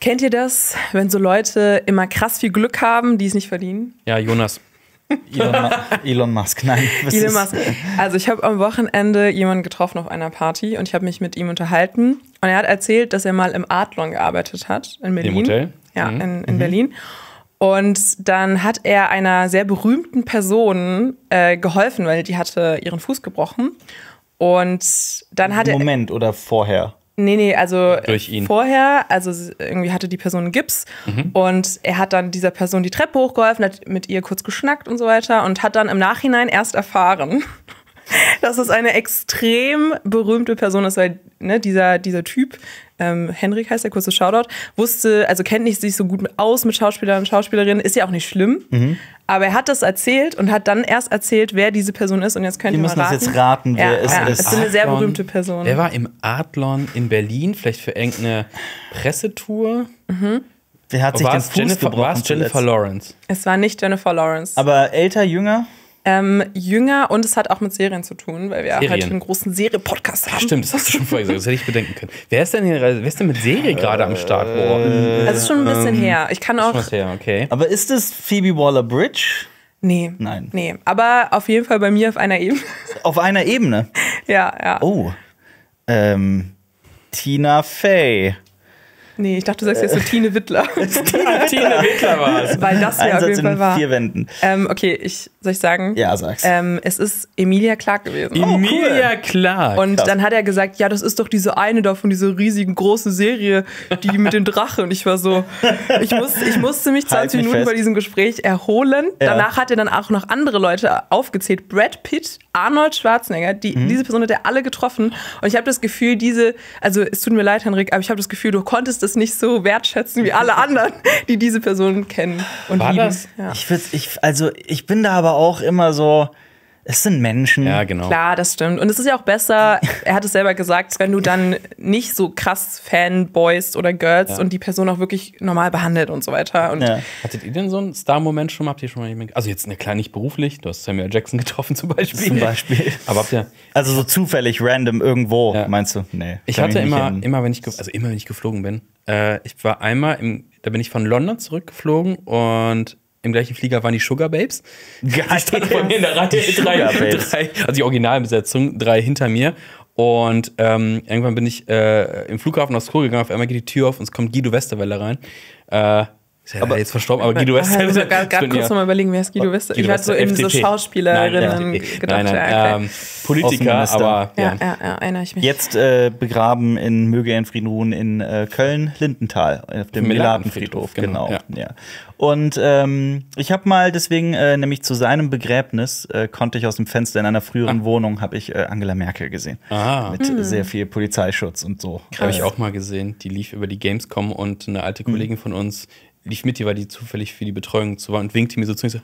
Kennt ihr das, wenn so Leute immer krass viel Glück haben, die es nicht verdienen? Ja, Jonas. Elon Musk, nein. Elon Musk. Also ich habe am Wochenende jemanden getroffen auf einer Party und ich habe mich mit ihm unterhalten. Und er hat erzählt, dass er mal im Adlon gearbeitet hat in Berlin. Im Hotel? Ja, in Berlin. Und dann hat er einer sehr berühmten Person geholfen, weil die hatte ihren Fuß gebrochen. Und dann hat er... Moment, oder vorher? Nee, also durch ihn. Vorher, also irgendwie hatte die Person einen Gips und er hat dann dieser Person die Treppe hochgeholfen, hat mit ihr kurz geschnackt und so weiter und hat dann im Nachhinein erst erfahren, dass es eine extrem berühmte Person ist, weil dieser Typ, Henrik heißt der, kurzes Shoutout, kennt nicht sich so gut aus mit Schauspielern und Schauspielerinnen, ist ja auch nicht schlimm, aber er hat das erzählt und hat dann erst erzählt, wer diese Person ist und jetzt könnt ihr mal raten. Wir müssen das jetzt raten, wer es ist. Es ist eine sehr berühmte Person. Wer war im Adlon in Berlin, vielleicht für irgendeine Pressetour? Wer hat sich den Fuß gebrochen? War es Jennifer Lawrence? Es war nicht Jennifer Lawrence. Aber älter, jünger? Jünger und es hat auch mit Serien zu tun, weil wir heute einen großen Serie-Podcast haben. Stimmt, das hast du schon vorher gesagt, das hätte ich bedenken können. Wer ist denn mit Serie gerade am Start? Das ist schon ein bisschen her. Ich kann auch. Okay. Aber ist es Phoebe Waller-Bridge? Nee. Nein. Nee, aber auf jeden Fall bei mir auf einer Ebene. Auf einer Ebene? Ja. Oh. Tina Fey. Nee, ich dachte, du sagst jetzt so Tine Wittler. Tine Wittler war es. Weil das ja auf jeden Fall war. 4 Wänden. Okay, soll ich sagen? Ja, sag's. Es ist Emilia Clarke gewesen. Emilia Clarke. Und dann hat er gesagt, ja, das ist doch diese eine da von dieser riesigen großen Serie, die mit den Drachen. Und ich war so, ich musste mich 20 Minuten bei diesem Gespräch erholen. Ja. Danach hat er dann auch noch andere Leute aufgezählt. Brad Pitt, Arnold Schwarzenegger, diese Person hat er alle getroffen. Und ich habe das Gefühl, also es tut mir leid, Henrik, aber ich habe das Gefühl, du konntest das nicht so wertschätzen wie alle anderen, die diese Person kennen und war lieben. Das? Ja. Ich bin da aber auch immer so, es sind Menschen. Ja, genau. Klar, das stimmt. Und es ist ja auch besser, er hat es selber gesagt, wenn du dann nicht so krass Fanboys oder Girls und die Person auch wirklich normal behandelt und so weiter. Und Hattet ihr denn so einen Star-Moment schon mal? Habt ihr schon mal jemanden? Also jetzt klar nicht beruflich, du hast Samuel Jackson getroffen zum Beispiel. Aber habt ihr... Also so zufällig, random irgendwo, meinst du? Nee. Ich hatte immer, wenn ich geflogen bin, ich war einmal, da bin ich von London zurückgeflogen und im gleichen Flieger waren die Sugar Babes. Geil. Die standen bei mir in der Reihe drei, also die Originalbesetzung, 3 hinter mir. Und irgendwann bin ich im Flughafen aufs Klo gegangen, auf einmal geht die Tür auf und es kommt Guido Westerwelle rein. Ist ja jetzt verstorben, aber Guido Westerwelle. Ich muss gerade kurz noch mal überlegen, wer ist Guido Westerwelle? Ich hatte so eben so Schauspielerinnen gedacht. Nein. Politiker, aber ja, erinnere ich mich. Jetzt begraben möge er in Frieden ruhen, in Köln, Lindenthal, auf dem Melatenfriedhof. Genau. Ja. Und ich habe mal deswegen, nämlich zu seinem Begräbnis, konnte ich aus dem Fenster in einer früheren Wohnung, habe ich Angela Merkel gesehen. Mit sehr viel Polizeischutz und so. Habe ich auch mal gesehen. Die lief über die Gamescom und eine alte Kollegin von uns lief mit, weil die zufällig für die Betreuung zu war und winkte mir so zu und so,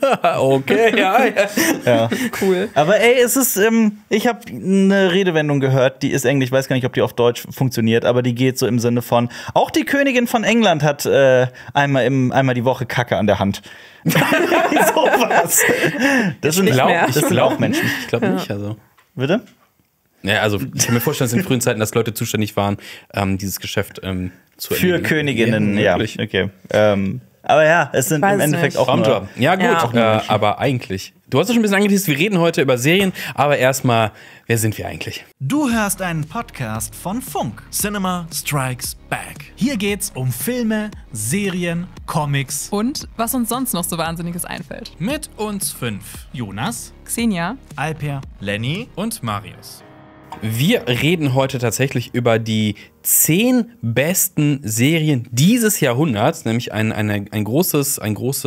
okay, ja. Cool. Aber ey, ich habe eine Redewendung gehört, die ist Englisch, ich weiß gar nicht, ob die auf Deutsch funktioniert, aber die geht so im Sinne von, auch die Königin von England hat einmal die Woche Kacke an der Hand. Sowas. Das sind auch Menschen. Ich glaube nicht, also. Bitte? Ja, also ich kann mir vorstellen, dass in frühen Zeiten, dass Leute zuständig waren, dieses Geschäft zu für erledigen. Königinnen, ja. Okay. Aber ja, es sind im Endeffekt auch nur... Ja, gut, aber eigentlich. Du hast es schon ein bisschen angeteasert, wir reden heute über Serien, aber erstmal, wer sind wir eigentlich? Du hörst einen Podcast von Funk. Cinema Strikes Back. Hier geht's um Filme, Serien, Comics und was uns sonst noch so Wahnsinniges einfällt. Mit uns 5. Jonas, Xenia, Alper, Lenny und Marius. Wir reden heute tatsächlich über die 10 besten Serien dieses Jahrhunderts, nämlich ein großes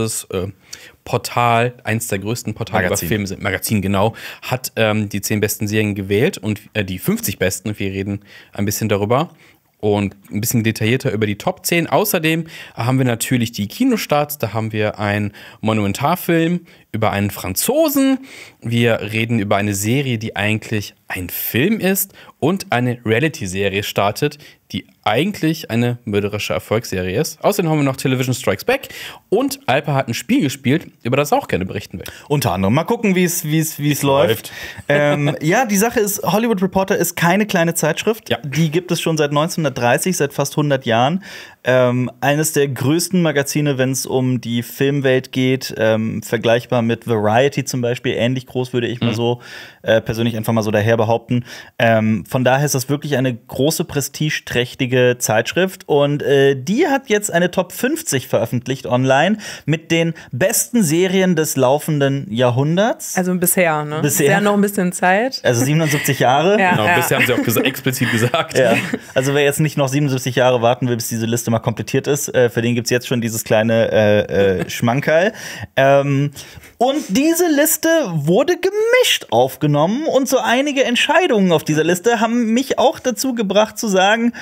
Portal, eins der größten Portale über Filme, Magazin genau, hat die 10 besten Serien gewählt und die 50 besten. Wir reden ein bisschen darüber und ein bisschen detaillierter über die Top 10. Außerdem haben wir natürlich die Kinostarts, da haben wir einen Monumentarfilm über einen Franzosen. Wir reden über eine Serie, die eigentlich ein Film ist und eine Reality-Serie startet, die eigentlich eine mörderische Erfolgsserie ist. Außerdem haben wir noch Television Strikes Back und Alper hat ein Spiel gespielt, über das er auch gerne berichten will. Unter anderem. Mal gucken, wie es läuft. Ja, die Sache ist, Hollywood Reporter ist keine kleine Zeitschrift. Ja. Die gibt es schon seit 1930, seit fast 100 Jahren. Eines der größten Magazine, wenn es um die Filmwelt geht, vergleichbar mit Variety zum Beispiel, ähnlich groß würde ich mal so persönlich einfach mal so daher behaupten. Von daher ist das wirklich eine große, prestigeträchtige Zeitschrift und die hat jetzt eine Top 50 veröffentlicht online mit den besten Serien des laufenden Jahrhunderts. Also bisher, ne? Bisher noch ein bisschen Zeit. Also 77 Jahre. Ja. Genau, bisher haben sie auch explizit gesagt. Ja. Also wer jetzt nicht noch 77 Jahre warten will, bis diese Liste mal komplettiert ist, für den gibt's jetzt schon dieses kleine Schmankerl. Und diese Liste wurde gemischt aufgenommen und so einige Entscheidungen auf dieser Liste haben mich auch dazu gebracht zu sagen,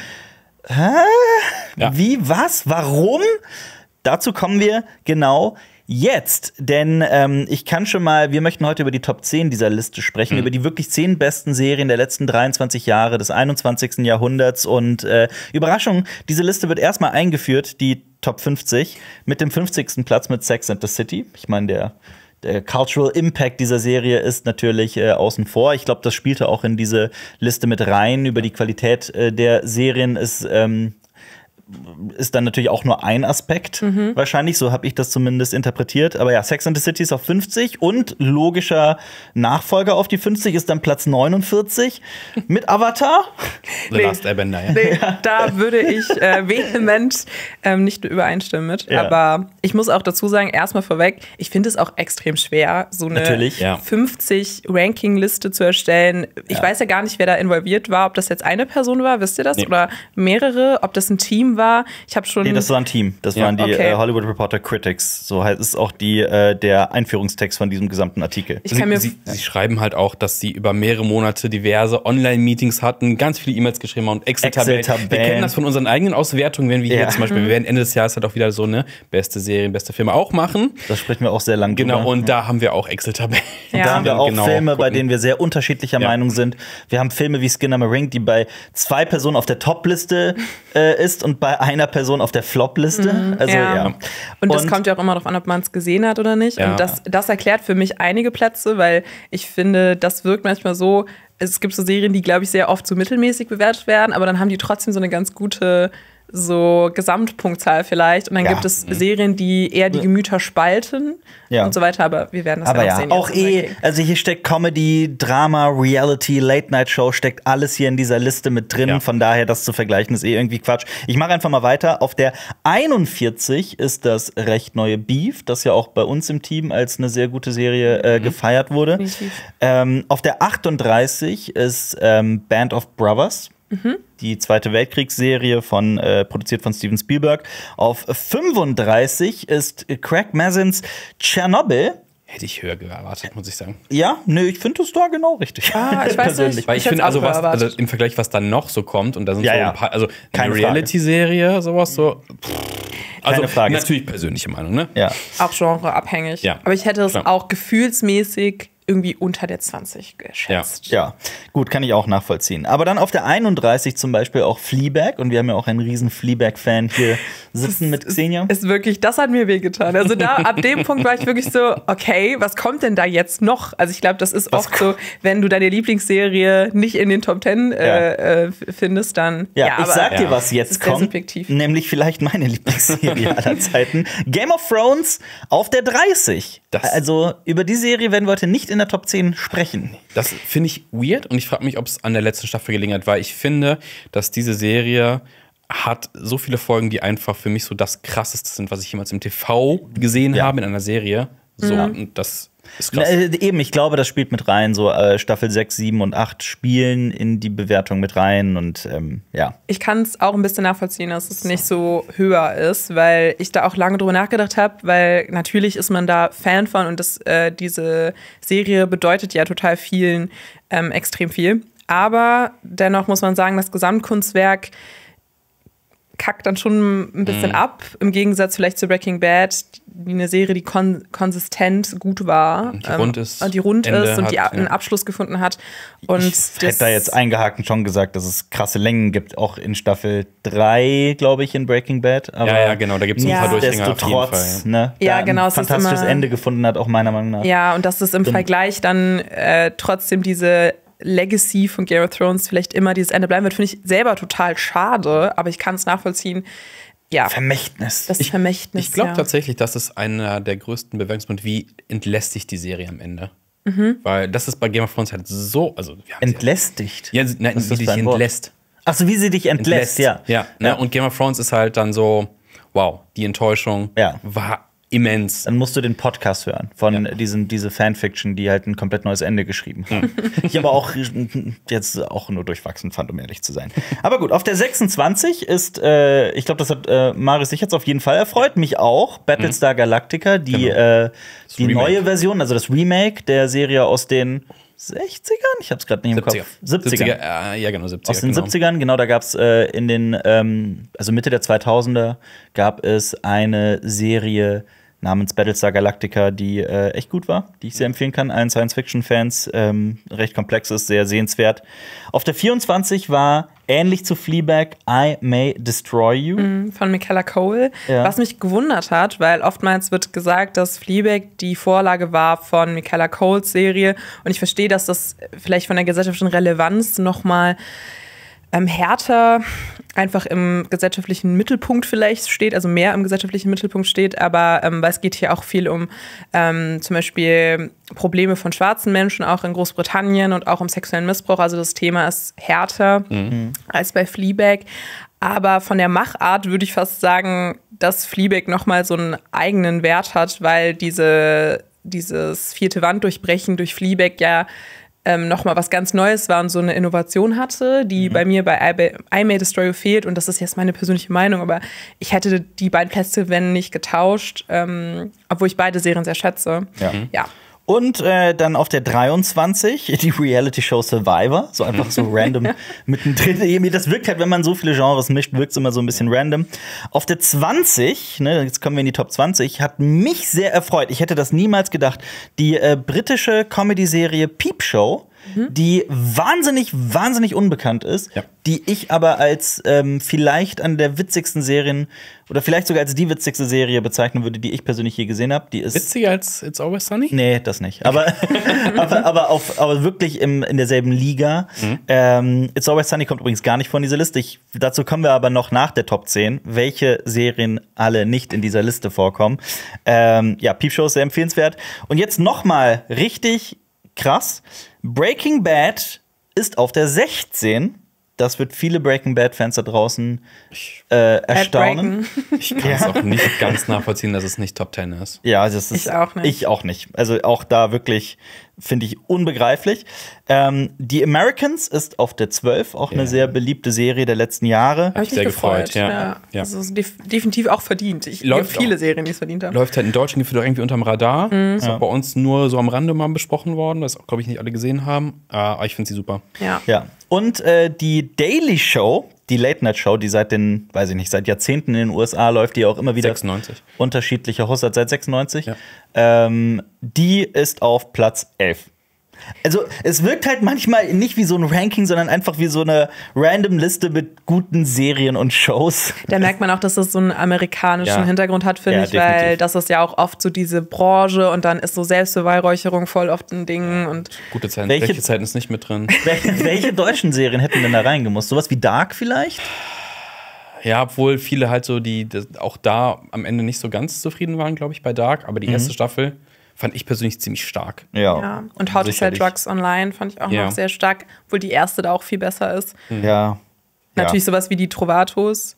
wie, was, warum? Dazu kommen wir genau jetzt, denn ich kann schon mal, wir möchten heute über die Top 10 dieser Liste sprechen, über die wirklich 10 besten Serien der letzten 23 Jahre des 21. Jahrhunderts und Überraschung, diese Liste wird erstmal eingeführt, die Top 50, mit dem 50. Platz mit Sex and the City. Ich meine, der Cultural Impact dieser Serie ist natürlich außen vor. Ich glaube, das spielte auch in diese Liste mit rein. Über die Qualität der Serien ist dann natürlich auch nur ein Aspekt. Wahrscheinlich, so habe ich das zumindest interpretiert. Aber ja, Sex and the City ist auf 50 und logischer Nachfolger auf die 50 ist dann Platz 49 mit Avatar. The Last Airbender, ja. Nee, da würde ich vehement nicht übereinstimmen mit. Ja. Aber ich muss auch dazu sagen, erstmal vorweg, ich finde es auch extrem schwer, so eine Natürlich, ja. 50-Ranking-Liste zu erstellen. Ich weiß ja gar nicht, wer da involviert war, ob das jetzt eine Person war, wisst ihr das? Nee. Oder mehrere, ob das ein Team war. Ich habe schon. Nee, das war ein Team. Das waren die Okay. Hollywood Reporter Critics. So heißt es auch der Einführungstext von diesem gesamten Artikel. Ich kann mir Sie schreiben halt auch, dass sie über mehrere Monate diverse Online-Meetings hatten, ganz viele E-Mails geschrieben haben und Excel-Tabellen. Excel-Tabellen. Wir kennen das von unseren eigenen Auswertungen, wenn wir hier zum Beispiel, wir werden Ende des Jahres halt auch wieder so eine beste Serien, beste Filme auch machen. Das sprechen wir auch sehr lang Genau, drüber. und da haben wir auch Excel-Tabellen. Ja. Da haben wir auch Genau Filme, bei gucken. denen wir sehr unterschiedlicher Meinung sind. Wir haben Filme wie Skinamarink, die bei 2 Personen auf der Top-Liste ist und bei einer Person auf der Flop-Liste. Also, ja. Und das kommt ja auch immer darauf an, ob man es gesehen hat oder nicht. Ja. Und das erklärt für mich einige Plätze, weil ich finde, das wirkt manchmal so, es gibt so Serien, die, glaube ich, sehr oft so mittelmäßig bewertet werden, aber dann haben die trotzdem so eine ganz gute so Gesamtpunktzahl vielleicht. Und dann gibt es Serien, die eher die Gemüter spalten und so weiter. Aber wir werden das Aber ja ja, noch sehen. auch also hier steckt Comedy, Drama, Reality, Late-Night-Show, steckt alles hier in dieser Liste mit drin. Ja. Von daher, das zu vergleichen, ist irgendwie Quatsch. Ich mache einfach mal weiter. Auf der 41 ist das recht neue Beef, das ja auch bei uns im Team als eine sehr gute Serie gefeiert wurde. Auf der 38 ist Band of Brothers. Die Zweite Weltkriegsserie produziert von Steven Spielberg. Auf 35 ist Craig Mazins Tschernobyl. Hätte ich höher erwartet, muss ich sagen. Ja, nö, ich finde das da genau richtig. Ich weiß nicht. Weil ich hätte finde, es auch also erwartet. im Vergleich, was dann noch so kommt, und da sind Ja, so ja. ein paar, also Keine eine Frage. Reality-Serie, sowas so. Also Keine Frage. natürlich persönliche Meinung, ne? Ja. Auch genreabhängig. Ja. Aber ich hätte es Klar. auch gefühlsmäßig irgendwie unter der 20 geschätzt. Ja, gut, kann ich auch nachvollziehen. Aber dann auf der 31 zum Beispiel auch Fleabag. Und wir haben ja auch einen riesen Fleabag-Fan hier sitzen mit Xenia. Ist wirklich, das hat mir wehgetan. Also da, ab dem Punkt war ich wirklich so, okay, was kommt denn da jetzt noch? Also ich glaube, das ist oft so, wenn du deine Lieblingsserie nicht in den Top 10 findest, dann Ja, ich aber sag dir, was das jetzt ist sehr kommt. subjektiv. Nämlich vielleicht meine Lieblingsserie aller Zeiten. Game of Thrones auf der 30. Also über die Serie werden wir heute nicht in der Top 10 sprechen. Das finde ich weird und ich frage mich, ob es an der letzten Staffel gelingen hat, weil ich finde, dass diese Serie hat so viele Folgen, die einfach für mich so das Krasseste sind, was ich jemals im TV gesehen habe in einer Serie. So, und das ist krass. Eben, ich glaube, das spielt mit rein. So Staffel 6, 7 und 8 spielen in die Bewertung mit rein. Und ja. Ich kann es auch ein bisschen nachvollziehen, dass es nicht so höher ist, weil ich da auch lange drüber nachgedacht habe, weil natürlich ist man da Fan von und diese Serie bedeutet ja total vielen extrem viel. Aber dennoch muss man sagen, das Gesamtkunstwerk kackt dann schon ein bisschen ab, im Gegensatz vielleicht zu Breaking Bad, eine Serie, die konsistent gut war. Die rund ist. Und einen Abschluss gefunden hat. Und ich hätte da jetzt eingehakt schon gesagt, dass es krasse Längen gibt, auch in Staffel 3, glaube ich, in Breaking Bad. Aber ja, genau, da gibt es ein paar Durchhänger auf jeden Fall. Ne, ja, genau, ein fantastisches Ende gefunden hat, auch meiner Meinung nach. Ja, und dass es im Vergleich dann trotzdem diese Legacy von Game of Thrones vielleicht immer dieses Ende bleiben wird, finde ich selber total schade, aber ich kann es nachvollziehen. Ja. Vermächtnis. Das Vermächtnis. Ich glaube tatsächlich, das ist einer der größten Bewerbungspunkte, wie entlästigt die Serie am Ende. Weil das ist bei Game of Thrones halt so. Also, entlästigt? Ja, nein, wie dich entlässt. Achso, wie sie dich entlässt, ja. Ne? Und Game of Thrones ist halt dann so, wow, die Enttäuschung war immens. Dann musst du den Podcast hören von diese Fanfiction, die halt ein komplett neues Ende geschrieben haben. Ich aber auch jetzt auch nur durchwachsen fand, um ehrlich zu sein. Aber gut, auf der 26 ist, ich glaube, das hat Marius sich jetzt auf jeden Fall erfreut, mich auch, Battlestar Galactica, die neue Version, also das Remake der Serie aus den 60ern? Ich hab's gerade nicht im Kopf. 70er. Ja, genau, 70er. Aus den 70ern, genau, da gab's in den, also Mitte der 2000er gab es eine Serie namens Battlestar Galactica, die echt gut war, die ich sehr empfehlen kann, allen Science-Fiction-Fans. Recht komplex ist, sehr sehenswert. Auf der 24 war, ähnlich zu Fleabag, I May Destroy You. Von Michaela Cole. Ja. Was mich gewundert hat, weil oftmals wird gesagt, dass Fleabag die Vorlage war von Michaela Coles Serie. Und ich verstehe, dass das vielleicht von der gesellschaftlichen Relevanz nochmal härter einfach im gesellschaftlichen Mittelpunkt vielleicht steht, also mehr im gesellschaftlichen Mittelpunkt steht, aber weil es geht hier auch viel um zum Beispiel Probleme von schwarzen Menschen, auch in Großbritannien und auch um sexuellen Missbrauch, also das Thema ist härter als bei Fleabag, aber von der Machart würde ich fast sagen, dass Fleabag nochmal so einen eigenen Wert hat, weil dieses vierte Wand durchbrechen durch Fleabag ja nochmal was ganz Neues war und so eine Innovation hatte, die bei mir bei I May Destroy You fehlt. Und das ist jetzt meine persönliche Meinung, aber ich hätte die beiden Plätze, wenn nicht, getauscht, obwohl ich beide Serien sehr schätze. Ja. Und dann auf der 23 die Reality-Show Survivor, so einfach so random mittendrin. Das wirkt halt, wenn man so viele Genres mischt, wirkt es immer so ein bisschen random. Auf der 20, ne, jetzt kommen wir in die Top 20, hat mich sehr erfreut. Ich hätte das niemals gedacht. Die britische Comedy-Serie Peep Show, die wahnsinnig unbekannt ist, die ich aber als vielleicht an der witzigsten Serien oder vielleicht sogar als die witzigste Serie bezeichnen würde, die ich persönlich je gesehen habe. Die ist witziger als It's Always Sunny? Nee, das nicht. Aber wirklich in derselben Liga. It's Always Sunny kommt übrigens gar nicht von dieser Liste. Dazu kommen wir aber noch nach der Top 10, welche Serien alle nicht in dieser Liste vorkommen. Peep Show ist sehr empfehlenswert. Und jetzt noch mal richtig krass. Breaking Bad ist auf der 16. Das wird viele Breaking Bad-Fans da draußen erstaunen. Ich kann es auch nicht ganz nachvollziehen, dass es nicht Top 10 ist. Ja, das ist ich auch nicht. Also auch da wirklich, finde ich, unbegreiflich. Die Americans ist auf der 12, auch eine sehr beliebte Serie der letzten Jahre. Habe ich mich sehr gefreut. Ja. Also definitiv auch verdient. Ich habe viele Serien, die es verdient haben. Läuft halt in Deutschland gefühlt irgendwie unterm Radar. Ist auch bei uns nur so am Rande mal besprochen worden, das auch, glaube ich, nicht alle gesehen haben. Aber ich finde sie super. Ja. Und die Daily Show, die Late-Night-Show, die seit Jahrzehnten in den USA läuft, die auch immer wieder 96. unterschiedliche Hosts hat, seit 96. Ja. Die ist auf Platz 11. Also, es wirkt halt manchmal nicht wie so ein Ranking, sondern einfach wie so eine random Liste mit guten Serien und Shows. Da merkt man auch, dass das so einen amerikanischen Hintergrund hat, finde ich, definitiv. Weil das ist ja auch oft so diese Branche und dann ist so Selbstbeweihräucherung voll oft ein Ding. Und gute Zeiten, welche Zeiten ist nicht mit drin? Welche deutschen Serien hätten denn da reingemusst? Sowas wie Dark vielleicht? Ja, obwohl viele halt so, die auch da am Ende nicht so ganz zufrieden waren, glaube ich, bei Dark. Aber die erste Staffel fand ich persönlich ziemlich stark. Ja. Und How to Sell Drugs Online fand ich auch noch sehr stark, obwohl die erste da auch viel besser ist. Ja. Natürlich sowas wie die Trovatos.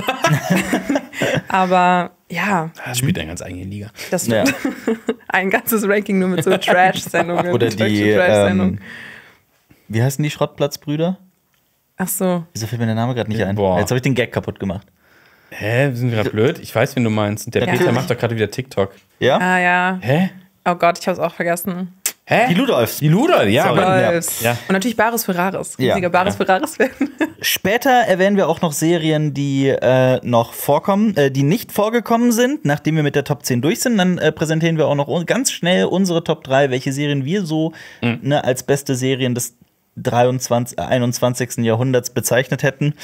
Aber ja. Das spielt eine ganz eigene Liga. Das stimmt. Ein ganzes Ranking nur mit so Trash-Sendungen. Oder die, wie heißen die Schrottplatzbrüder? Ach so. Wieso fällt mir der Name gerade nicht ein? Jetzt habe ich den Gag kaputt gemacht. Hä, sind wir gerade blöd? Ich weiß, wen du meinst. Der Peter macht doch gerade wieder TikTok. Ja? Ah, ja. Hä? Oh Gott, ich habe es auch vergessen. Hä? Die Ludolfs. Die Ludolf, ja. Ludolfs. Ja. Und natürlich Baris Ferraris. Ja. Riesiger Baris Ferraris-Fan. Später erwähnen wir auch noch Serien, die noch vorkommen, die nicht vorgekommen sind. Nachdem wir mit der Top 10 durch sind, dann präsentieren wir auch noch ganz schnell unsere Top 3, welche Serien wir so als beste Serien des 21. Jahrhunderts bezeichnet hätten.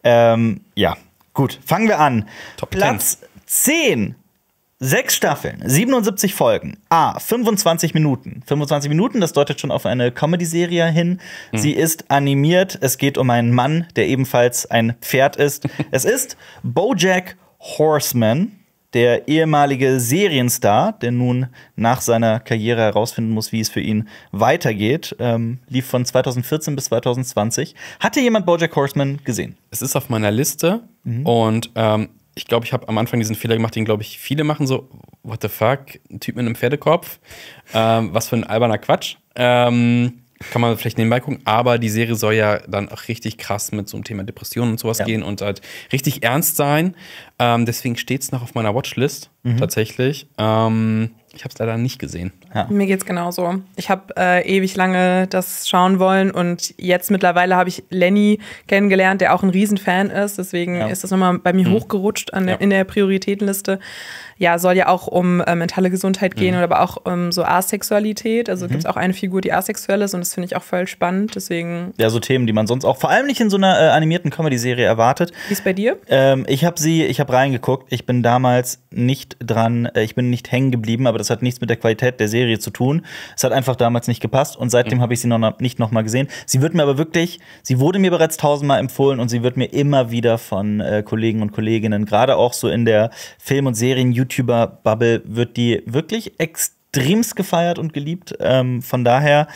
Ja, gut, fangen wir an. Top Platz 10. 6 Staffeln, 77 Folgen, 25 Minuten. 25 Minuten, das deutet schon auf eine Comedy-Serie hin. Sie ist animiert, es geht um einen Mann, der ebenfalls ein Pferd ist. Es ist BoJack Horseman, der ehemalige Serienstar, der nun nach seiner Karriere herausfinden muss, wie es für ihn weitergeht. Lief von 2014 bis 2020. Hatte jemand BoJack Horseman gesehen? Es ist auf meiner Liste und ich glaube, ich habe am Anfang diesen Fehler gemacht, den, glaube ich, viele machen, so, what the fuck, ein Typ mit einem Pferdekopf, was für ein alberner Quatsch. Kann man vielleicht nebenbei gucken, aber die Serie soll ja dann auch richtig krass mit so einem Thema Depressionen und sowas gehen und halt richtig ernst sein. Deswegen steht es noch auf meiner Watchlist, tatsächlich. Ich habe es leider nicht gesehen. Ja. Mir geht's genauso. Ich habe ewig lange das schauen wollen und jetzt mittlerweile habe ich Lenny kennengelernt, der auch ein Riesenfan ist. Deswegen ist das nochmal bei mir hochgerutscht in der Prioritätenliste. Ja, soll ja auch um mentale Gesundheit gehen oder aber auch um so Asexualität. Also gibt es auch eine Figur, die asexuell ist und das finde ich auch voll spannend. Deswegen ja, so Themen, die man sonst auch vor allem nicht in so einer animierten Comedy-Serie erwartet. Wie ist bei dir? Ich habe reingeguckt. Ich bin damals nicht dran, ich bin nicht hängen geblieben, aber das hat nichts mit der Qualität der Serie zu tun. Es hat einfach damals nicht gepasst und seitdem habe ich sie nicht noch mal gesehen. Sie wird mir aber wirklich, sie wurde mir bereits 1000-mal empfohlen und sie wird mir immer wieder von Kollegen und Kolleginnen, gerade auch so in der Film- und Serien-YouTuber-Bubble, wird die wirklich extremst gefeiert und geliebt. Von daher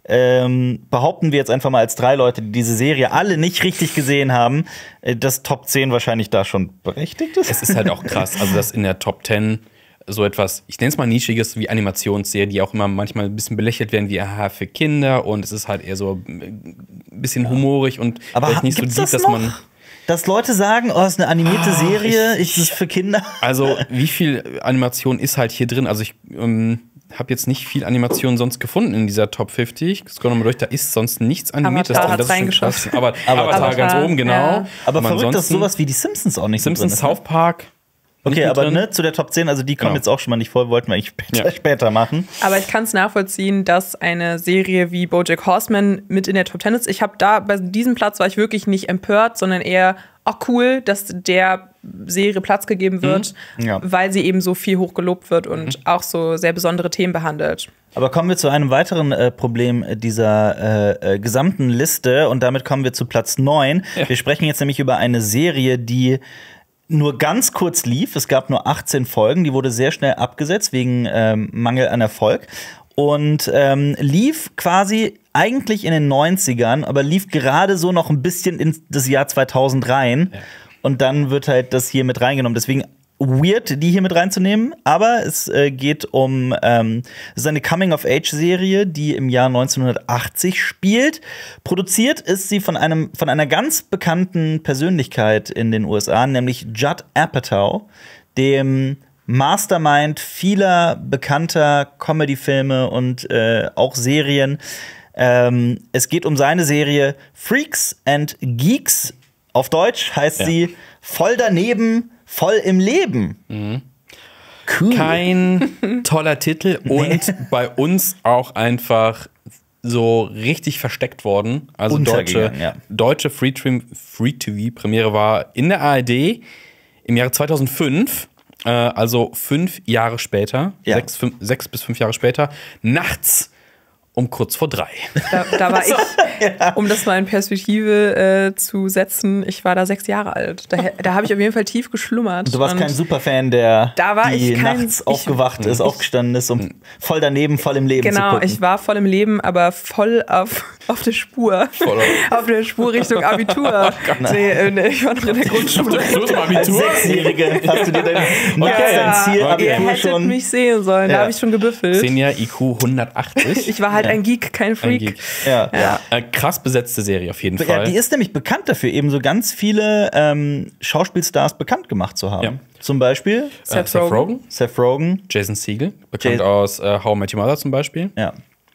behaupten wir jetzt einfach mal als 3 Leute, die diese Serie alle nicht richtig gesehen haben, dass Top 10 wahrscheinlich da schon berechtigt ist. Es ist halt auch krass, also dass in der Top 10 so etwas, ich nenne es mal nischiges wie Animationsserien, die auch immer manchmal ein bisschen belächelt werden wie für Kinder und es ist halt eher so ein bisschen humorig und aber vielleicht nicht so deep, dass man dass Leute sagen, oh, es ist eine animierte Serie, ist es für Kinder? Also, wie viel Animation ist halt hier drin? Also, ich habe jetzt nicht viel Animation sonst gefunden in dieser Top 50. Ich scroll nochmal durch, da ist sonst nichts Animiertes drin. Das ist schon krass. Aber Avatar ganz oben, genau. Ja. Aber verrückt, dass sowas wie die Simpsons auch nicht Simpsons, so drin ist. South Park. Okay, aber zu der Top 10, also die kommen jetzt auch schon mal nicht vor, wollten wir eigentlich später machen. Aber ich kann es nachvollziehen, dass eine Serie wie BoJack Horseman mit in der Top 10 ist. Ich habe da, bei diesem Platz war ich wirklich nicht empört, sondern eher, cool, dass der Serie Platz gegeben wird, weil sie eben so viel hochgelobt wird und auch so sehr besondere Themen behandelt. Aber kommen wir zu einem weiteren Problem dieser gesamten Liste und damit kommen wir zu Platz 9. Ja. Wir sprechen jetzt nämlich über eine Serie, die nur ganz kurz lief. Es gab nur 18 Folgen. Die wurde sehr schnell abgesetzt wegen Mangel an Erfolg. Und lief quasi eigentlich in den 90ern, aber lief gerade so noch ein bisschen in das Jahr 2000 rein. Ja. Und dann wird halt das hier mit reingenommen. Deswegen weird, die hier mit reinzunehmen. Aber es geht um es ist eine Coming-of-Age-Serie, die im Jahr 1980 spielt. Produziert ist sie von einer ganz bekannten Persönlichkeit in den USA, nämlich Judd Apatow, dem Mastermind vieler bekannter Comedy-Filme und auch Serien. Es geht um seine Serie Freaks and Geeks. Auf Deutsch heißt sie Voll daneben, voll im Leben. Cool. Kein toller Titel und bei uns auch einfach so richtig versteckt worden. Also deutsche Free-TV-Premiere war in der ARD im Jahre 2005. Also 5 Jahre später, 6 bis 5 Jahre später, nachts um kurz vor 3. Da war ich, um das mal in Perspektive zu setzen, ich war da 6 Jahre alt. Da habe ich auf jeden Fall tief geschlummert. Du warst kein Superfan, nachts aufgewacht ist, aufgestanden ist, um voll daneben, voll im Leben zu gucken. Genau, ich war voll im Leben, aber voll auf der Spur. Auf der Spur Richtung Abitur. Ich war noch in der Grundschule. Als 6-Jährige hast du dir dein Ziel Abitur ihr hättet schon mich sehen sollen, da habe ich schon gebüffelt. 10 Jahre IQ 180. Ich war halt ein Geek, kein Freak. Krass besetzte Serie auf jeden Fall. Ja, die ist nämlich bekannt dafür, eben so ganz viele Schauspielstars bekannt gemacht zu haben. Ja. Zum Beispiel Seth Rogen. Jason Segel, bekannt aus How I Met Your Mother zum Beispiel. Ja.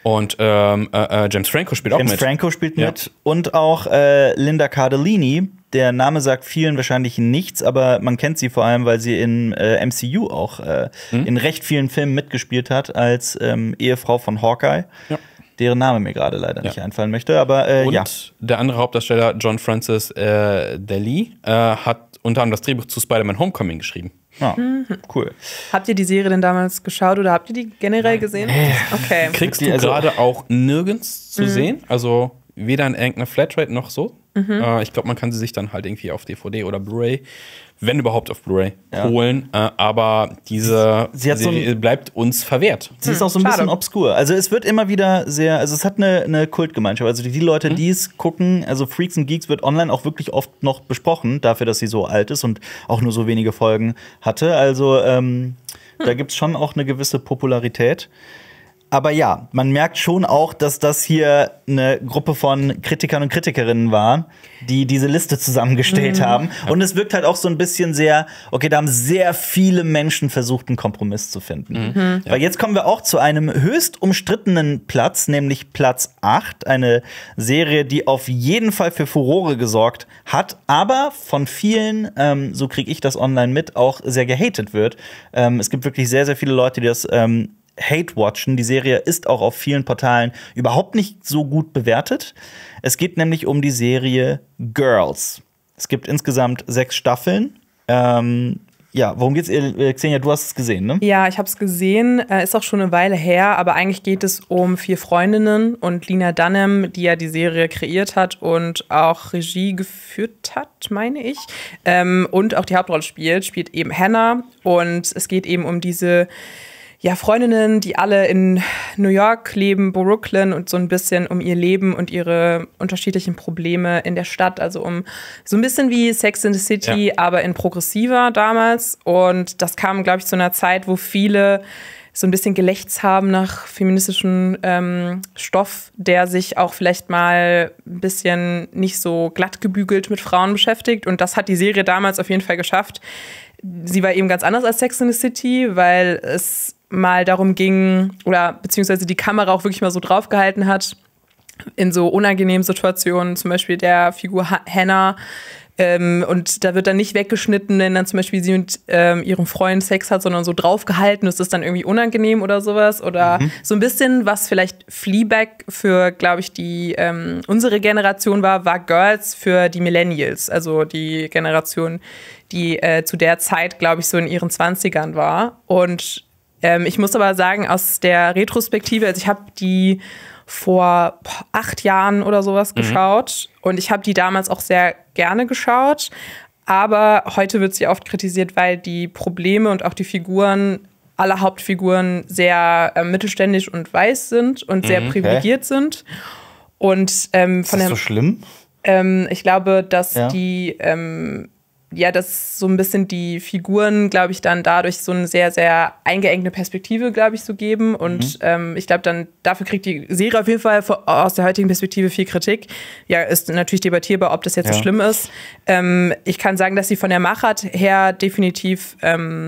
Und James Franco spielt auch mit. James Franco spielt mit. Und auch Linda Cardellini. Der Name sagt vielen wahrscheinlich nichts, aber man kennt sie vor allem, weil sie in MCU auch in recht vielen Filmen mitgespielt hat, als Ehefrau von Hawkeye. Ja. Deren Name mir gerade leider nicht einfallen möchte. Aber und der andere Hauptdarsteller, John Francis Daly, hat unter anderem das Drehbuch zu Spider-Man Homecoming geschrieben. Ah, cool. Habt ihr die Serie denn damals geschaut oder habt ihr die generell gesehen? Okay. Kriegst du gerade auch nirgends zu sehen? Also weder in irgendeiner Flatrate noch so. Ich glaube, man kann sie sich dann halt irgendwie auf DVD oder Blu-ray, wenn überhaupt auf Blu-ray, holen. Aber diese Serie bleibt uns verwehrt. Sie ist auch so ein bisschen obskur. Also es wird immer wieder es hat eine Kultgemeinschaft. Also die Leute, die es gucken, also Freaks and Geeks wird online auch wirklich oft noch besprochen, dafür, dass sie so alt ist und auch nur so wenige Folgen hatte. Also da gibt es schon auch eine gewisse Popularität. Aber ja, man merkt schon auch, dass das hier eine Gruppe von Kritikern und Kritikerinnen war, die diese Liste zusammengestellt haben. Und es wirkt halt auch so ein bisschen sehr, okay, da haben sehr viele Menschen versucht, einen Kompromiss zu finden. Weil jetzt kommen wir auch zu einem höchst umstrittenen Platz, nämlich Platz 8. Eine Serie, die auf jeden Fall für Furore gesorgt hat, aber von vielen, so kriege ich das online mit, auch sehr gehatet wird. Es gibt wirklich sehr, sehr viele Leute, die das Hate-Watchen. Die Serie ist auch auf vielen Portalen überhaupt nicht so gut bewertet. Es geht nämlich um die Serie Girls. Es gibt insgesamt 6 Staffeln. Worum geht's? Xenia, du hast es gesehen, ne? Ja, ich habe es gesehen. Ist auch schon eine Weile her, aber eigentlich geht es um 4 Freundinnen und Lena Dunham, die ja die Serie kreiert hat und auch Regie geführt hat, meine ich. Und auch die Hauptrolle spielt eben Hannah. Und es geht eben um diese Freundinnen, die alle in New York leben, Brooklyn, und so ein bisschen um ihr Leben und ihre unterschiedlichen Probleme in der Stadt. Also um so ein bisschen wie Sex in the City, aber in progressiver damals. Und das kam, glaube ich, zu einer Zeit, wo viele so ein bisschen gelächzt haben nach feministischem Stoff, der sich auch vielleicht mal ein bisschen nicht so glatt gebügelt mit Frauen beschäftigt. Und das hat die Serie damals auf jeden Fall geschafft. Sie war eben ganz anders als Sex in the City, weil es mal darum ging, oder beziehungsweise die Kamera auch wirklich mal so draufgehalten hat, in so unangenehmen Situationen, zum Beispiel der Figur Hannah. Und da wird dann nicht weggeschnitten, wenn dann zum Beispiel sie mit ihrem Freund Sex hat, sondern so draufgehalten. Das ist dann irgendwie unangenehm oder sowas. Oder so ein bisschen, was vielleicht Fleabag für, glaube ich, die unsere Generation war Girls für die Millennials. Also die Generation, die zu der Zeit, glaube ich, so in ihren 20ern war. Und ich muss aber sagen, aus der Retrospektive, also ich habe die vor 8 Jahren oder sowas geschaut und ich habe die damals auch sehr gerne geschaut, aber heute wird sie oft kritisiert, weil die Probleme und auch die Figuren, alle Hauptfiguren sehr mittelständisch und weiß sind und sehr privilegiert sind. Und ist das so schlimm? Ich glaube, dass dass so ein bisschen die Figuren, glaube ich, dann dadurch so eine sehr, sehr eingeengte Perspektive, glaube ich, so geben. Und ich glaube, dann dafür kriegt die Serie auf jeden Fall aus der heutigen Perspektive viel Kritik. Ja, ist natürlich debattierbar, ob das jetzt so schlimm ist. Ich kann sagen, dass sie von der Machart her definitiv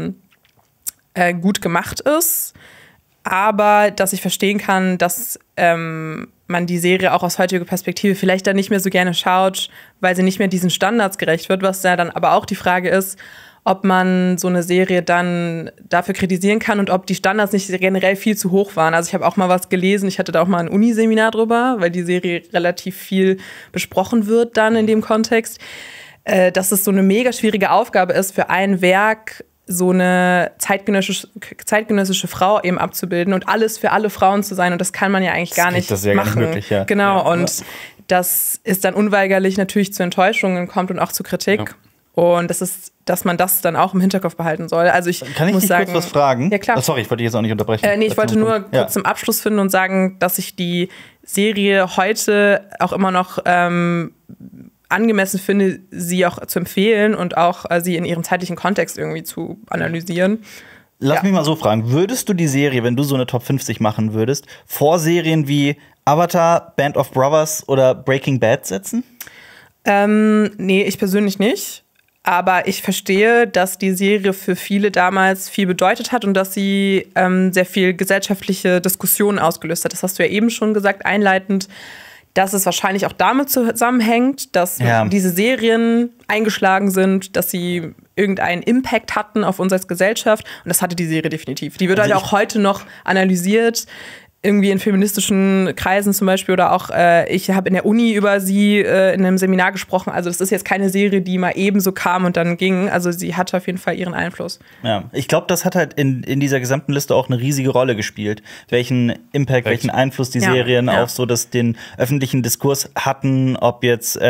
gut gemacht ist. Aber dass ich verstehen kann, dass man die Serie auch aus heutiger Perspektive vielleicht dann nicht mehr so gerne schaut, weil sie nicht mehr diesen Standards gerecht wird, was ja dann aber auch die Frage ist, ob man so eine Serie dann dafür kritisieren kann und ob die Standards nicht generell viel zu hoch waren. Also ich habe auch mal was gelesen, ich hatte da auch mal ein Uniseminar drüber, weil die Serie relativ viel besprochen wird dann in dem Kontext, dass es so eine mega schwierige Aufgabe ist, für ein Werk so eine zeitgenössische Frau eben abzubilden und alles für alle Frauen zu sein. Und das kann man ja eigentlich gar nicht machen. Gar nicht möglich, ja. Genau, und das ist dann unweigerlich natürlich zu Enttäuschungen kommt und auch zu Kritik. Ja. Und das ist, dass man das dann auch im Hinterkopf behalten soll. Also kann ich muss nicht sagen, kurz was fragen? Ja, klar. Oh, sorry, ich wollte dich jetzt auch nicht unterbrechen. Ich wollte nur kurz zum Abschluss finden und sagen, dass ich die Serie heute auch immer noch angemessen finde, sie auch zu empfehlen und auch sie in ihrem zeitlichen Kontext irgendwie zu analysieren. Lass mich mal so fragen, würdest du die Serie, wenn du so eine Top 50 machen würdest, vor Serien wie Avatar, Band of Brothers oder Breaking Bad setzen? Nee, ich persönlich nicht. Aber ich verstehe, dass die Serie für viele damals viel bedeutet hat und dass sie sehr viel gesellschaftliche Diskussionen ausgelöst hat. Das hast du ja eben schon gesagt, einleitend, dass es wahrscheinlich auch damit zusammenhängt, dass diese Serien eingeschlagen sind, dass sie irgendeinen Impact hatten auf uns als Gesellschaft. Und das hatte die Serie definitiv. Die wird halt auch heute noch analysiert. Irgendwie in feministischen Kreisen zum Beispiel oder auch, ich habe in der Uni über sie in einem Seminar gesprochen. Also das ist jetzt keine Serie, die mal eben so kam und dann ging. Also sie hatte auf jeden Fall ihren Einfluss. Ja, ich glaube, das hat halt in dieser gesamten Liste auch eine riesige Rolle gespielt. Welchen Impact, welchen Einfluss die Serien auf so den öffentlichen Diskurs hatten, ob jetzt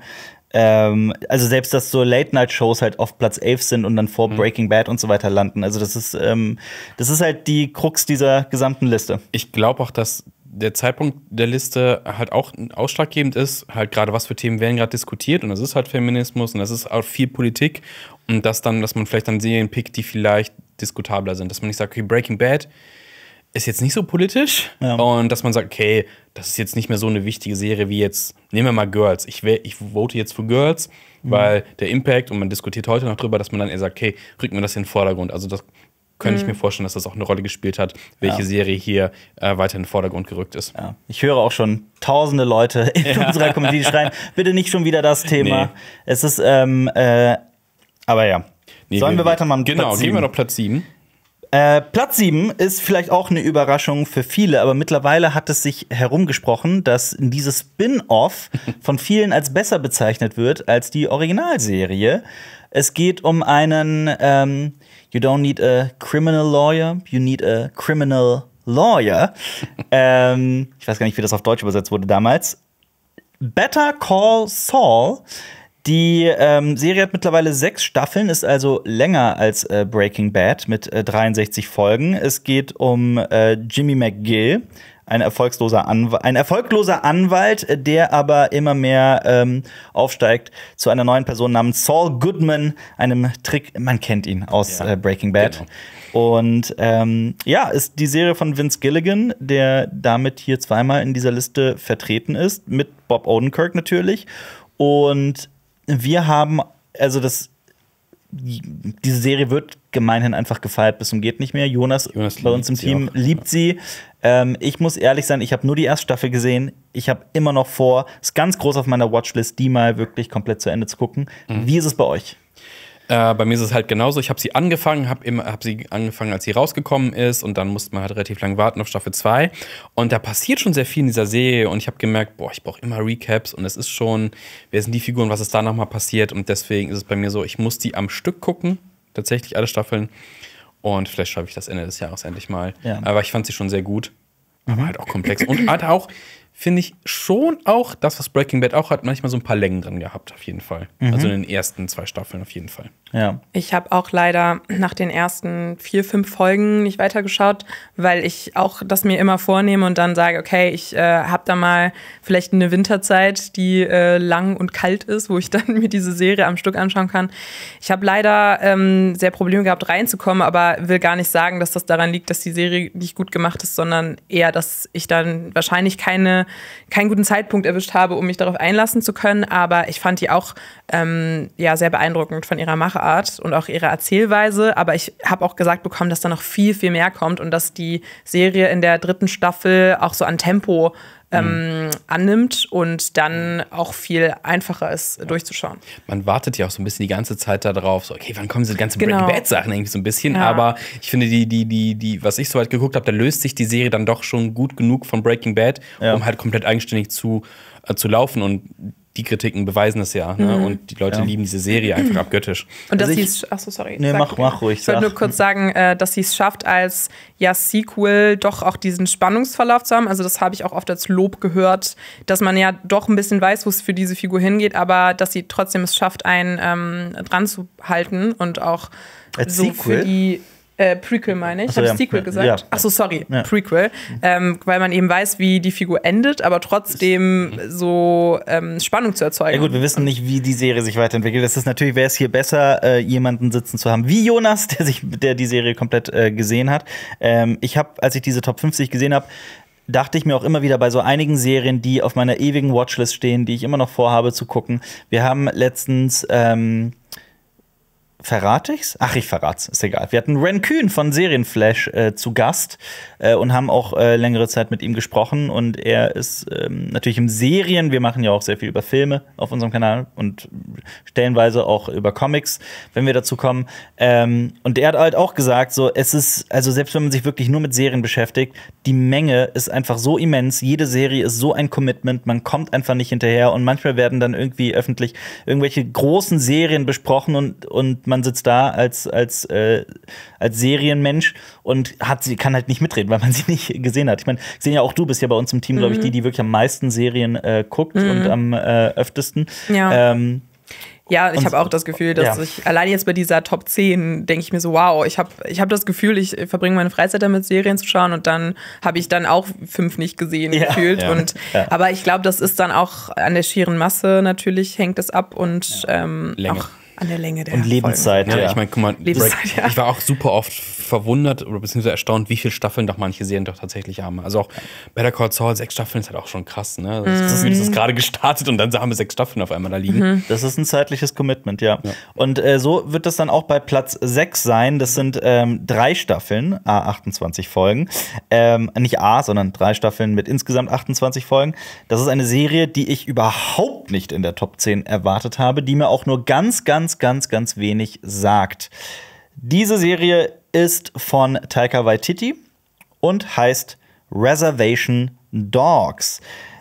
also selbst, dass so Late-Night-Shows halt auf Platz 11 sind und dann vor Breaking Bad und so weiter landen. Also das ist halt die Krux dieser gesamten Liste. Ich glaube auch, dass der Zeitpunkt der Liste halt auch ausschlaggebend ist, halt gerade was für Themen werden gerade diskutiert und das ist halt Feminismus und das ist auch viel Politik und dass man vielleicht dann Serien pickt, die vielleicht diskutabler sind. Dass man nicht sagt, okay, Breaking Bad ist jetzt nicht so politisch und dass man sagt, okay, das ist jetzt nicht mehr so eine wichtige Serie wie jetzt, nehmen wir mal Girls. Ich vote jetzt für Girls, weil der Impact, und man diskutiert heute noch drüber, dass man dann eher sagt, okay, rücken wir das in den Vordergrund. Also das könnte ich mir vorstellen, dass das auch eine Rolle gespielt hat, welche Serie hier weiter in den Vordergrund gerückt ist. Ja. Ich höre auch schon tausende Leute in unserer Community schreien, bitte nicht schon wieder das Thema. Nee. Es ist, aber ja. Nee, sollen wir weitermachen? Genau, gehen wir noch Platz 7. Platz 7 ist vielleicht auch eine Überraschung für viele, aber mittlerweile hat es sich herumgesprochen, dass dieses Spin-off von vielen als besser bezeichnet wird als die Originalserie. Es geht um einen You don't need a criminal lawyer, you need a criminal lawyer. Ich weiß gar nicht, wie das auf Deutsch übersetzt wurde damals. Better Call Saul. Die Serie hat mittlerweile 6 Staffeln, ist also länger als Breaking Bad mit 63 Folgen. Es geht um Jimmy McGill, ein erfolgloser Anwalt, der aber immer mehr aufsteigt zu einer neuen Person namens Saul Goodman, einem Trick, man kennt ihn aus Breaking Bad. Genau. Und ist die Serie von Vince Gilligan, der damit hier zweimal in dieser Liste vertreten ist, mit Bob Odenkirk natürlich. Und wir haben, also diese Serie wird gemeinhin einfach gefeiert bis zum geht nicht mehr. Jonas bei uns im Team liebt sie. Ich muss ehrlich sein, ich habe nur die erste Staffel gesehen. Ich habe immer noch vor, ist ganz groß auf meiner Watchlist, die mal wirklich komplett zu Ende zu gucken. Wie ist es bei euch? Bei mir ist es halt genauso. Ich habe sie angefangen, hab sie angefangen, als sie rausgekommen ist und dann musste man halt relativ lang warten auf Staffel 2. Und da passiert schon sehr viel in dieser Serie und ich habe gemerkt, ich brauche immer Recaps und es ist schon, wer sind die Figuren, was ist da nochmal passiert und deswegen ist es bei mir so, ich muss die am Stück gucken, tatsächlich alle Staffeln und vielleicht schaffe ich das Ende des Jahres endlich mal. Ja. Aber ich fand sie schon sehr gut, aber halt auch komplex und hat auch, finde ich, schon auch das, was Breaking Bad auch hat, manchmal so ein paar Längen drin gehabt, auf jeden Fall. Also in den ersten 2 Staffeln auf jeden Fall. Ja. Ich habe auch leider nach den ersten 4, 5 Folgen nicht weitergeschaut, weil ich auch das mir immer vornehme und dann sage, okay, ich habe da mal vielleicht eine Winterzeit, die lang und kalt ist, wo ich dann mir diese Serie am Stück anschauen kann. Ich habe leider sehr Probleme gehabt, reinzukommen, aber will gar nicht sagen, dass das daran liegt, dass die Serie nicht gut gemacht ist, sondern eher, dass ich dann wahrscheinlich keinen guten Zeitpunkt erwischt habe, um mich darauf einlassen zu können. Aber ich fand die auch sehr beeindruckend von ihrer Machart und auch ihrer Erzählweise. Aber ich habe auch gesagt bekommen, dass da noch viel, viel mehr kommt und dass die Serie in der 3. Staffel auch so an Tempo annimmt und dann auch viel einfacher ist, durchzuschauen. Man wartet ja auch so ein bisschen die ganze Zeit darauf, so, okay, wann kommen diese ganzen Breaking Bad-Sachen irgendwie so ein bisschen, aber ich finde, die was ich soweit geguckt habe, da löst sich die Serie dann doch schon gut genug von Breaking Bad, um halt komplett eigenständig zu laufen und die Kritiken beweisen es ja, ne? Und die Leute lieben diese Serie einfach abgöttisch. Und dass sie es, sorry. Nee, mach ruhig. Ich wollte nur kurz sagen, dass sie es schafft, als Sequel doch auch diesen Spannungsverlauf zu haben. Also das habe ich auch oft als Lob gehört, dass man ja doch ein bisschen weiß, wo es für diese Figur hingeht, aber dass sie trotzdem es schafft, einen dran zu halten und auch als so Sequel? für die Prequel meine ich. Habe ich Sequel gesagt? Ja. Achso, sorry, Prequel. Weil man eben weiß, wie die Figur endet, aber trotzdem so Spannung zu erzeugen. Ja gut, wir wissen nicht, wie die Serie sich weiterentwickelt. Das ist natürlich, wäre es hier besser, jemanden sitzen zu haben wie Jonas, der die Serie komplett gesehen hat. Ich habe, als ich diese Top 50 gesehen habe, dachte ich mir auch immer wieder bei so einigen Serien, die auf meiner ewigen Watchlist stehen, die ich immer noch vorhabe zu gucken. Wir haben letztens Verrate ich's? Ach, ich verrat's, ist egal. Wir hatten Ren Kühn von Serienflash zu Gast und haben auch längere Zeit mit ihm gesprochen. Und er ist natürlich im Serien, wir machen ja auch sehr viel über Filme auf unserem Kanal und stellenweise auch über Comics, wenn wir dazu kommen. Und er hat halt auch gesagt, so, es ist, also selbst wenn man sich wirklich nur mit Serien beschäftigt, die Menge ist einfach so immens. Jede Serie ist so ein Commitment, man kommt einfach nicht hinterher. Und manchmal werden dann irgendwie öffentlich irgendwelche großen Serien besprochen und man sitzt da als Serienmensch und kann halt nicht mitreden, weil man sie nicht gesehen hat. Ich meine, Xenia, auch du bist ja bei uns im Team, glaube ich, die wirklich am meisten Serien guckt und am öftesten. Ja. Ja, ich habe auch das Gefühl, dass ich allein jetzt bei dieser Top 10 denke ich mir so, wow, ich hab das Gefühl, ich verbringe meine Freizeit damit, Serien zu schauen und dann habe ich dann auch 5 nicht gesehen gefühlt. Aber ich glaube, das ist dann auch an der schieren Masse natürlich, hängt es ab und Länge. auch an der Länge der und Lebenszeit. Ja, ich meine, guck mal, Lebenszeit, ich war auch super oft verwundert oder beziehungsweise erstaunt, wie viele Staffeln doch manche Serien doch tatsächlich haben. Also auch Better Call Saul, 6 Staffeln ist halt auch schon krass, ne? Das Gefühl, das ist gerade gestartet und dann haben wir 6 Staffeln auf einmal da liegen. Das ist ein zeitliches Commitment, ja. Und so wird das dann auch bei Platz 6 sein. Das sind 3 Staffeln, 28 Folgen. Nicht sondern 3 Staffeln mit insgesamt 28 Folgen. Das ist eine Serie, die ich überhaupt nicht in der Top 10 erwartet habe, die mir auch nur ganz wenig sagt. Diese Serie ist von Taika Waititi und heißt Reservation Dogs.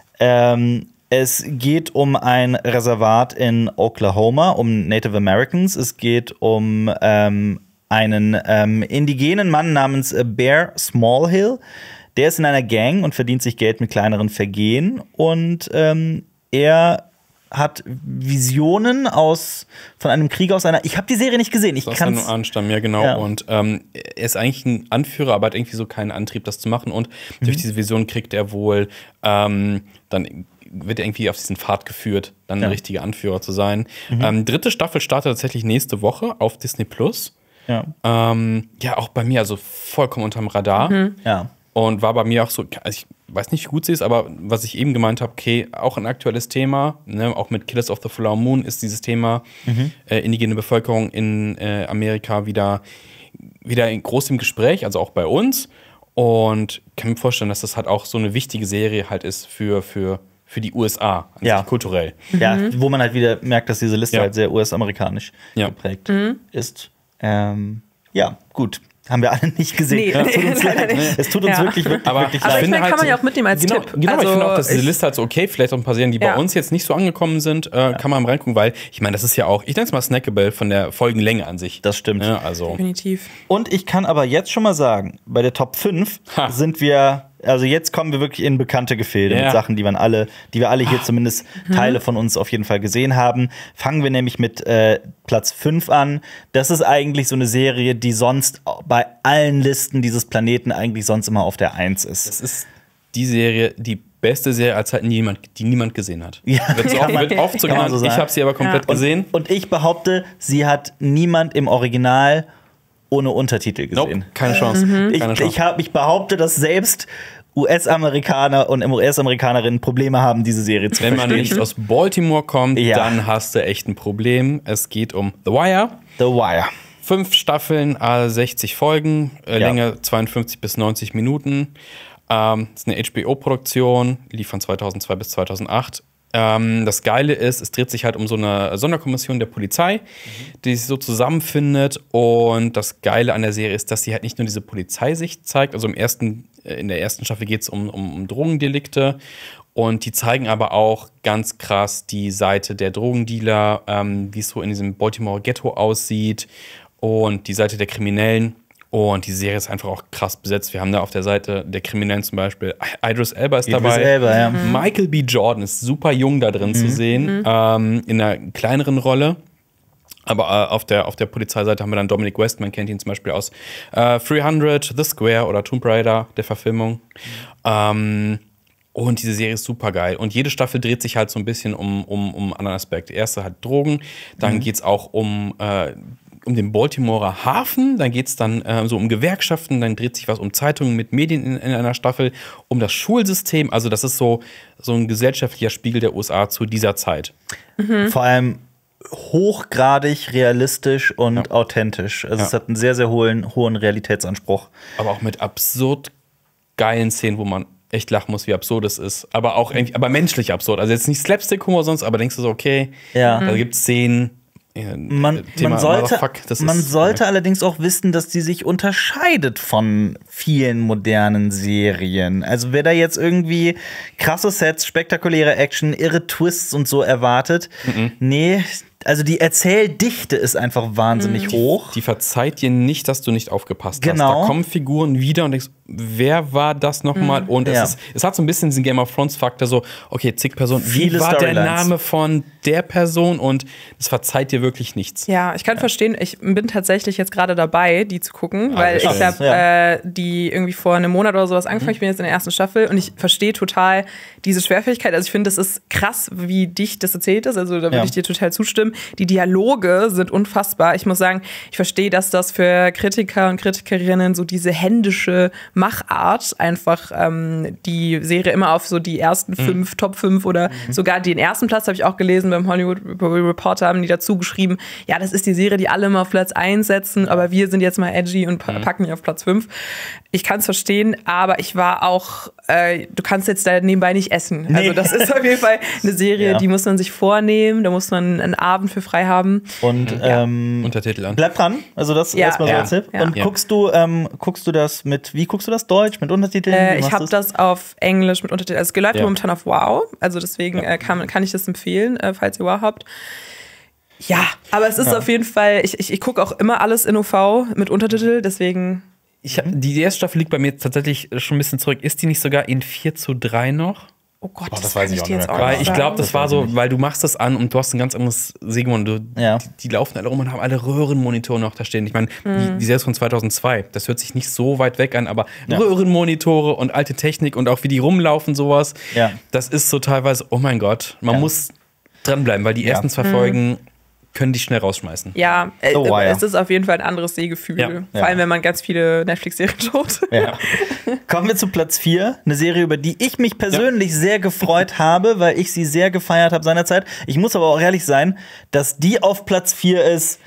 Es geht um ein Reservat in Oklahoma, um Native Americans. Es geht um einen indigenen Mann namens Bear Smallhill. Der ist in einer Gang und verdient sich Geld mit kleineren Vergehen. Und er hat Visionen von einem Krieg aus einer. Ich habe die Serie nicht gesehen. Ich kann nur anstammen, ja genau. Ja. Und er ist eigentlich ein Anführer, aber hat irgendwie so keinen Antrieb, das zu machen. Und durch diese Vision kriegt er wohl dann wird er irgendwie auf diesen Pfad geführt, dann ein richtiger Anführer zu sein. 3. Staffel startet tatsächlich nächste Woche auf Disney+. Ja, auch bei mir, also vollkommen unterm Radar. Ja. Und war bei mir auch so, also ich weiß nicht, wie gut sie ist, aber was ich eben gemeint habe, okay, auch ein aktuelles Thema, ne, auch mit Killers of the Flower Moon ist dieses Thema indigene Bevölkerung in Amerika wieder groß im Gespräch, also auch bei uns. Und kann mir vorstellen, dass das halt auch so eine wichtige Serie halt ist für die USA, kulturell. Ja, wo man halt wieder merkt, dass diese Liste halt sehr US-amerikanisch geprägt ist. Gut. Haben wir alle nicht gesehen. Es tut uns wirklich leid. Aber ich finde, kann man ja auch mitnehmen als Tipp. Genau, also, ich finde auch, dass diese Liste halt so okay, vielleicht auch ein paar Serien, die bei uns jetzt nicht so angekommen sind, kann man reingucken, weil ich meine, das ist ja auch, ich nenne es mal snackable von der Folgenlänge an sich. Das stimmt. Ja, also. Definitiv. Und ich kann aber jetzt schon mal sagen, bei der Top 5 sind wir, also jetzt kommen wir wirklich in bekannte Gefilde mit Sachen, die wir alle hier zumindest Teile von uns auf jeden Fall gesehen haben. Fangen wir nämlich mit Platz 5 an. Das ist eigentlich so eine Serie, die sonst bei allen Listen dieses Planeten eigentlich sonst immer auf der 1 ist. Das ist die Serie, die beste Serie als die niemand gesehen hat. Ja, wird oft so genannt. Ich habe sie aber komplett gesehen. Und ich behaupte, sie hat niemand im Original ohne Untertitel gesehen. Nope, keine Chance. Ich behaupte, dass selbst US-Amerikaner und US-Amerikanerinnen Probleme haben, diese Serie zu verstehen. Wenn man nicht aus Baltimore kommt, dann hast du echt ein Problem. Es geht um The Wire. The Wire. 5 Staffeln, 60 Folgen, Länge 52 bis 90 Minuten. Das ist eine HBO-Produktion, lief von 2002 bis 2008. Das Geile ist, es dreht sich halt um so eine Sonderkommission der Polizei, die sich so zusammenfindet. Und das Geile an der Serie ist, dass sie halt nicht nur diese Polizeisicht zeigt. Also in der ersten Staffel geht es um Drogendelikte. Und die zeigen aber auch ganz krass die Seite der Drogendealer, wie es so in diesem Baltimore Ghetto aussieht. Und die Seite der Kriminellen. Und die Serie ist einfach auch krass besetzt. Wir haben da auf der Seite der Kriminellen zum Beispiel Idris Elba ist dabei. Elba, Michael B. Jordan ist super jung da drin zu sehen, in einer kleineren Rolle. Aber auf der Polizeiseite haben wir dann Dominic West. Man kennt ihn zum Beispiel aus 300, The Square oder Tomb Raider, der Verfilmung. Und diese Serie ist super geil. Und jede Staffel dreht sich halt so ein bisschen um einen anderen Aspekt. Die erste halt Drogen, dann geht es auch um den Baltimorer Hafen, dann geht es dann so um Gewerkschaften, dann dreht sich was um Zeitungen mit Medien in einer Staffel, um das Schulsystem. Also das ist so ein gesellschaftlicher Spiegel der USA zu dieser Zeit. Vor allem hochgradig realistisch und authentisch. Also es hat einen sehr, sehr hohen Realitätsanspruch. Aber auch mit absurd geilen Szenen, wo man echt lachen muss, wie absurd es ist. Aber auch aber menschlich absurd. Also jetzt nicht Slapstick-Humor sonst, aber denkst du so, okay, da gibt es Szenen. Man sollte allerdings auch wissen, dass die sich unterscheidet von vielen modernen Serien. Also wer da jetzt irgendwie krasse Sets, spektakuläre Action, irre Twists und so erwartet, nee, also die Erzähldichte ist einfach wahnsinnig hoch. Die verzeiht dir nicht, dass du nicht aufgepasst hast. Genau. Da kommen Figuren wieder und denkst, wer war das nochmal? Und es hat so ein bisschen diesen Game of Thrones-Faktor, so, okay, zig Personen, wie war der Name von der Person? Und es verzeiht dir wirklich nichts. Ja, ich kann verstehen, ich bin tatsächlich jetzt gerade dabei, die zu gucken, weil ich habe die irgendwie vor einem Monat oder sowas angefangen. Ich bin jetzt in der ersten Staffel und ich verstehe total diese Schwerfähigkeit. Also ich finde, das ist krass, wie dicht das erzählt ist. Also da würde ich dir total zustimmen. Die Dialoge sind unfassbar. Ich muss sagen, ich verstehe, dass das für Kritiker und Kritikerinnen so diese händische Machart einfach die Serie immer auf so die ersten 5, Top 5 oder sogar den ersten Platz, habe ich auch gelesen, beim Hollywood Reporter haben die dazu geschrieben, ja, das ist die Serie, die alle immer auf Platz 1 setzen, aber wir sind jetzt mal edgy und packen die auf Platz 5. Ich kann es verstehen, aber ich war auch, du kannst jetzt da nebenbei nicht essen. Also das ist auf jeden Fall eine Serie, die muss man sich vornehmen, da muss man einen Abend für frei haben. Und Untertitel an. Bleib dran, also das erstmal so als Tipp. Ja. Und guckst du das mit, wie guckst du das? Deutsch, mit Untertiteln? Ich habe das auf Englisch mit Untertiteln. Also es läuft momentan auf Wow, also deswegen kann ich das empfehlen, falls ihr Wow habt. Ja, aber es ist auf jeden Fall, ich gucke auch immer alles in OV mit Untertitel, deswegen. Die erste Staffel liegt bei mir tatsächlich schon ein bisschen zurück. Ist die nicht sogar in 4:3 noch? Oh Gott, das weiß ich auch nicht mehr. Weil ich glaube, das war so, weil du machst das an und du hast ein ganz anderes Segment. Die laufen alle rum und haben alle Röhrenmonitore noch da stehen. Ich meine, die Serie ist von 2002. Das hört sich nicht so weit weg an, aber Röhrenmonitore und alte Technik und auch wie die rumlaufen, sowas. Ja. Das ist so teilweise, oh mein Gott, man muss dranbleiben, weil die ersten 2 Folgen können die schnell rausschmeißen. Ja, es ist auf jeden Fall ein anderes Sehgefühl. Ja. Vor allem, wenn man ganz viele Netflix-Serien schaut. Ja. Kommen wir zu Platz 4. Eine Serie, über die ich mich persönlich sehr gefreut habe, weil ich sie sehr gefeiert habe seinerzeit. Ich muss aber auch ehrlich sein, dass die auf Platz 4 ist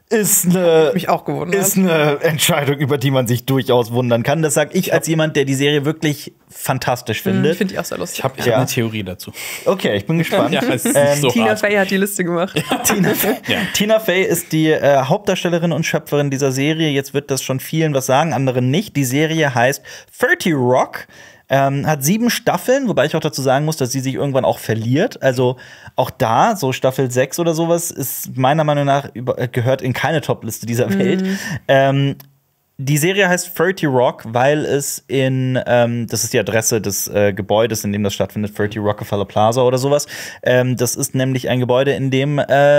mich auch gewundert. Ist eine Entscheidung, über die man sich durchaus wundern kann. Das sage ich als jemand, der die Serie wirklich fantastisch findet. Finde ich auch sehr lustig. Ich hab eine Theorie dazu. Okay, ich bin gespannt. Tina Fey hat die Liste gemacht. Tina Fey ist die Hauptdarstellerin und Schöpferin dieser Serie. Jetzt wird das schon vielen was sagen, anderen nicht. Die Serie heißt 30 Rock. Hat 7 Staffeln, wobei ich auch dazu sagen muss, dass sie sich irgendwann auch verliert. Also auch da, so Staffel 6 oder sowas, ist meiner Meinung nach gehört in keine Top-Liste dieser Welt. Die Serie heißt 30 Rock, weil es das ist die Adresse des Gebäudes, in dem das stattfindet, 30 Rockefeller Plaza oder sowas. Das ist nämlich ein Gebäude, in dem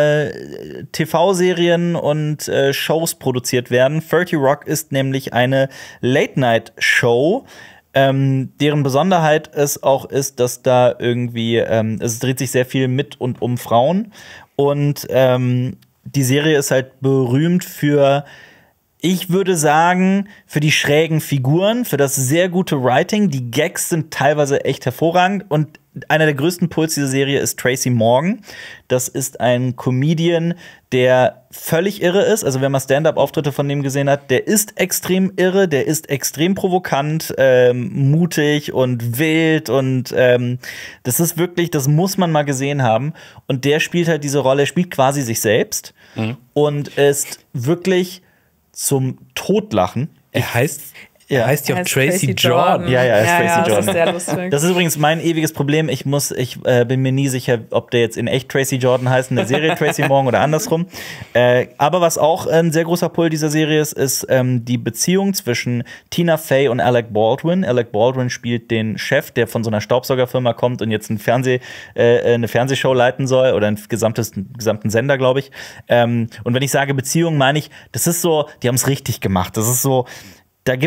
TV-Serien und Shows produziert werden. 30 Rock ist nämlich eine Late-Night-Show, deren Besonderheit es auch ist, dass da irgendwie, es dreht sich sehr viel mit und um Frauen. Und die Serie ist halt berühmt für, ich würde sagen, für die schrägen Figuren, für das sehr gute Writing. Die Gags sind teilweise echt hervorragend. Und einer der größten Puls dieser Serie ist Tracy Morgan. Das ist ein Comedian, der völlig irre ist. Also wenn man Stand-up-Auftritte von dem gesehen hat, der ist extrem irre, der ist extrem provokant, mutig und wild. Und das ist wirklich, das muss man mal gesehen haben. Und der spielt halt diese Rolle, er spielt quasi sich selbst und ist wirklich zum Totlachen. Er heißt ja auch Tracy Jordan. Ja, er ist Tracy Jordan. Das ist sehr lustig. Das ist übrigens mein ewiges Problem. Ich bin mir nie sicher, ob der jetzt in echt Tracy Jordan heißt, in der Serie Tracy Morgan oder andersrum. Aber was auch ein sehr großer Pull dieser Serie ist die Beziehung zwischen Tina Fey und Alec Baldwin. Alec Baldwin spielt den Chef, der von so einer Staubsaugerfirma kommt und jetzt eine Fernsehshow leiten soll oder einen gesamten Sender, glaube ich. Und wenn ich sage Beziehung, meine ich, das ist so, die haben es richtig gemacht. Das ist so, da gibt's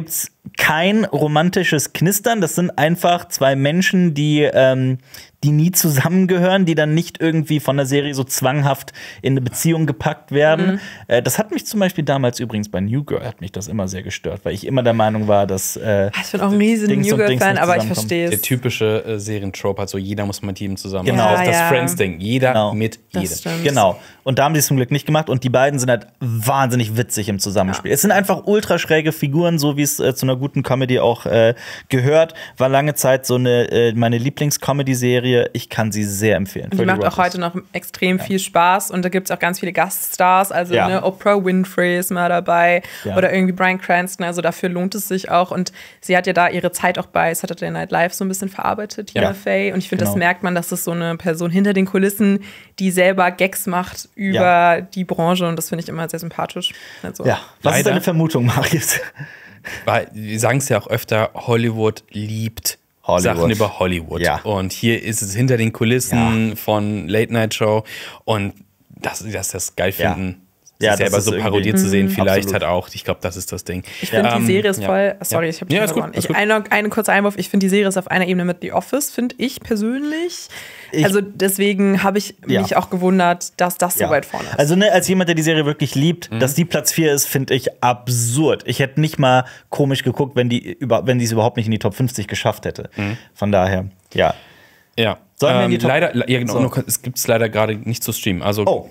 kein romantisches Knistern. Das sind einfach zwei Menschen, die nie zusammengehören, die dann nicht irgendwie von der Serie so zwanghaft in eine Beziehung gepackt werden. Das hat mich zum Beispiel damals übrigens bei New Girl hat mich das immer sehr gestört, weil ich immer der Meinung war, dass ich bin auch ein riesen New Girl-Fan, aber ich verstehe es. Der typische Serientrope hat so, jeder muss mit jedem zusammen. Genau. Das Friends-Ding. Jeder mit jedem. Genau. Und da haben sie es zum Glück nicht gemacht. Und die beiden sind halt wahnsinnig witzig im Zusammenspiel. Es sind einfach ultra schräge Figuren, so wie es zu einer guten Comedy auch gehört. War lange Zeit so meine Lieblings-Comedy-Serie. Ich kann sie sehr empfehlen. Und die macht auch heute noch extrem viel Spaß. Und da gibt es auch ganz viele Gaststars. Also Oprah Winfrey ist mal dabei. Oder irgendwie Bryan Cranston. Also dafür lohnt es sich auch. Und sie hat ja da ihre Zeit auch bei Saturday Night Live so ein bisschen verarbeitet, Tina Fey. Und ich finde, das merkt man, dass es so eine Person hinter den Kulissen, die selber Gags macht über die Branche. Und das finde ich immer sehr sympathisch. Also, was ist deine Vermutung, Marius? Weil wir sagen es ja auch öfter, Hollywood liebt Sachen über Hollywood. Ja. Und hier ist es hinter den Kulissen von Late Night Show. Und dass das geil finden, sich selber so parodiert zu sehen, vielleicht halt auch. Ich glaube, das ist das Ding. Ich finde, die Serie ist voll. Sorry, ich habe dich verloren. Eine kurze Einwurf. Ich finde, die Serie ist auf einer Ebene mit The Office, finde ich persönlich. Also deswegen habe ich mich auch gewundert, dass das so weit vorne ist. Also als jemand, der die Serie wirklich liebt, dass die Platz 4 ist, finde ich absurd. Ich hätte nicht mal komisch geguckt, wenn die es überhaupt nicht in die Top 50 geschafft hätte. Von daher, ja. Sollen wir in die Top es gibt es leider gerade nicht zu streamen. Also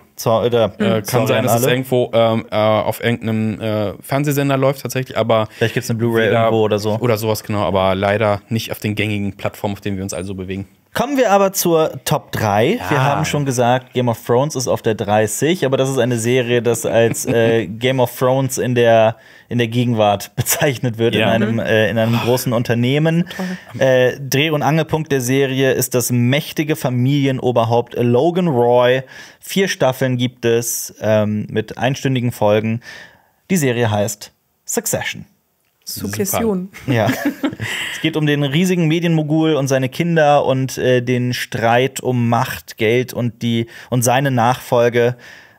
kann sein, dass es irgendwo auf irgendeinem Fernsehsender läuft tatsächlich, aber vielleicht gibt es eine Blu-ray irgendwo oder so. Oder sowas, genau, aber leider nicht auf den gängigen Plattformen, auf denen wir uns also bewegen. Kommen wir aber zur Top 3. Wir haben schon gesagt, Game of Thrones ist auf der 30, aber das ist eine Serie, das als Game of Thrones in der Gegenwart bezeichnet wird, in einem großen Unternehmen. Dreh- und Angelpunkt der Serie ist das mächtige Familienoberhaupt Logan Roy. 4 Staffeln gibt es mit einstündigen Folgen. Die Serie heißt Succession. Sukzession. Ja. Es geht um den riesigen Medienmogul und seine Kinder und den Streit um Macht, Geld und seine Nachfolge.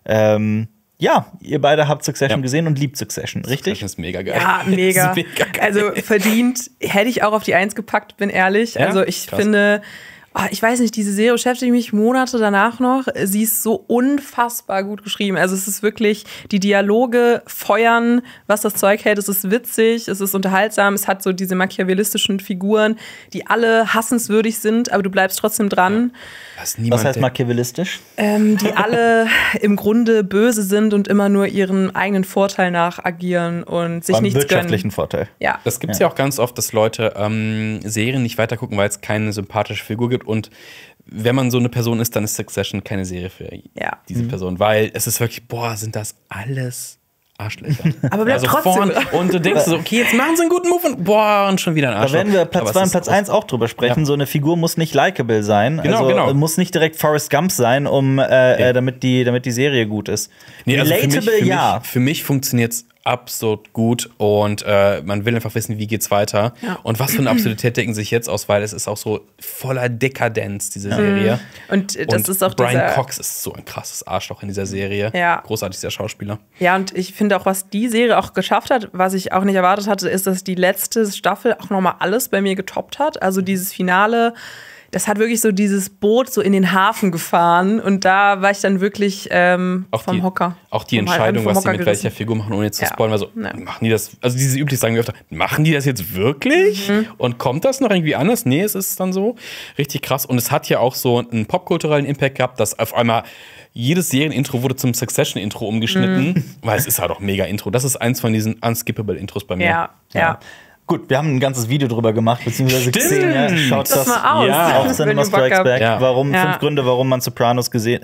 Ihr beide habt Succession gesehen und liebt Succession, richtig? Succession ist mega geil. Ja, mega. Also verdient hätte ich auch auf die 1 gepackt, bin ehrlich. Ja? Also ich finde, ich weiß nicht, diese Serie beschäftigt mich Monate danach noch. Sie ist so unfassbar gut geschrieben. Also es ist wirklich, die Dialoge feuern, was das Zeug hält. Es ist witzig, es ist unterhaltsam. Es hat so diese machiavellistischen Figuren, die alle hassenswürdig sind, aber du bleibst trotzdem dran. Was heißt machiavellistisch? Die alle im Grunde böse sind und immer nur ihren eigenen Vorteil nach agieren und sich nichts gönnen. Wirtschaftlichen Vorteil. Ja. Das gibt es ja auch ganz oft, dass Leute Serien nicht weitergucken, weil es keine sympathische Figur gibt. Und wenn man so eine Person ist, dann ist Succession keine Serie für diese Person. Weil es ist wirklich, sind das alles Arschlöcher. Aber bleibt trotzdem. Und du denkst so, okay, jetzt machen sie einen guten Move und schon wieder ein Arschloch. Da werden wir Platz 2 und Platz 1 auch drüber sprechen. So eine Figur muss nicht likable sein. Genau. Muss nicht direkt Forrest Gump sein, damit die Serie gut ist. Nee, also relatable, für mich funktioniert es absolut gut und man will einfach wissen, wie geht's weiter. Ja. Und was für eine Absurdität decken sich jetzt aus, weil es ist auch so voller Dekadenz, diese Serie. Und das ist auch Brian Cox ist so ein krasses Arschloch in dieser Serie. Ja. Großartig, dieser Schauspieler. Ja, und ich finde auch, was die Serie auch geschafft hat, was ich auch nicht erwartet hatte, ist, dass die letzte Staffel auch nochmal alles bei mir getoppt hat. Also dieses Finale, das hat wirklich so dieses Boot so in den Hafen gefahren und da war ich dann wirklich vom Hocker. Auch die Entscheidung, was die mit welcher Figur machen, ohne jetzt zu spoilern, also machen die das, also diese üblich sagen wir öfter, machen die das jetzt wirklich? Und kommt das noch irgendwie anders? Nee, es ist dann so richtig krass und es hat ja auch so einen popkulturellen Impact gehabt, dass auf einmal jedes Serienintro wurde zum Succession-Intro umgeschnitten, weil es ist halt auch mega Intro. Das ist eins von diesen unskippable Intros bei mir. Ja. Gut, wir haben ein ganzes Video drüber gemacht, beziehungsweise gesehen. Schaut das mal aus. Auf Cinema Strikes Back. 5 Gründe, warum man warum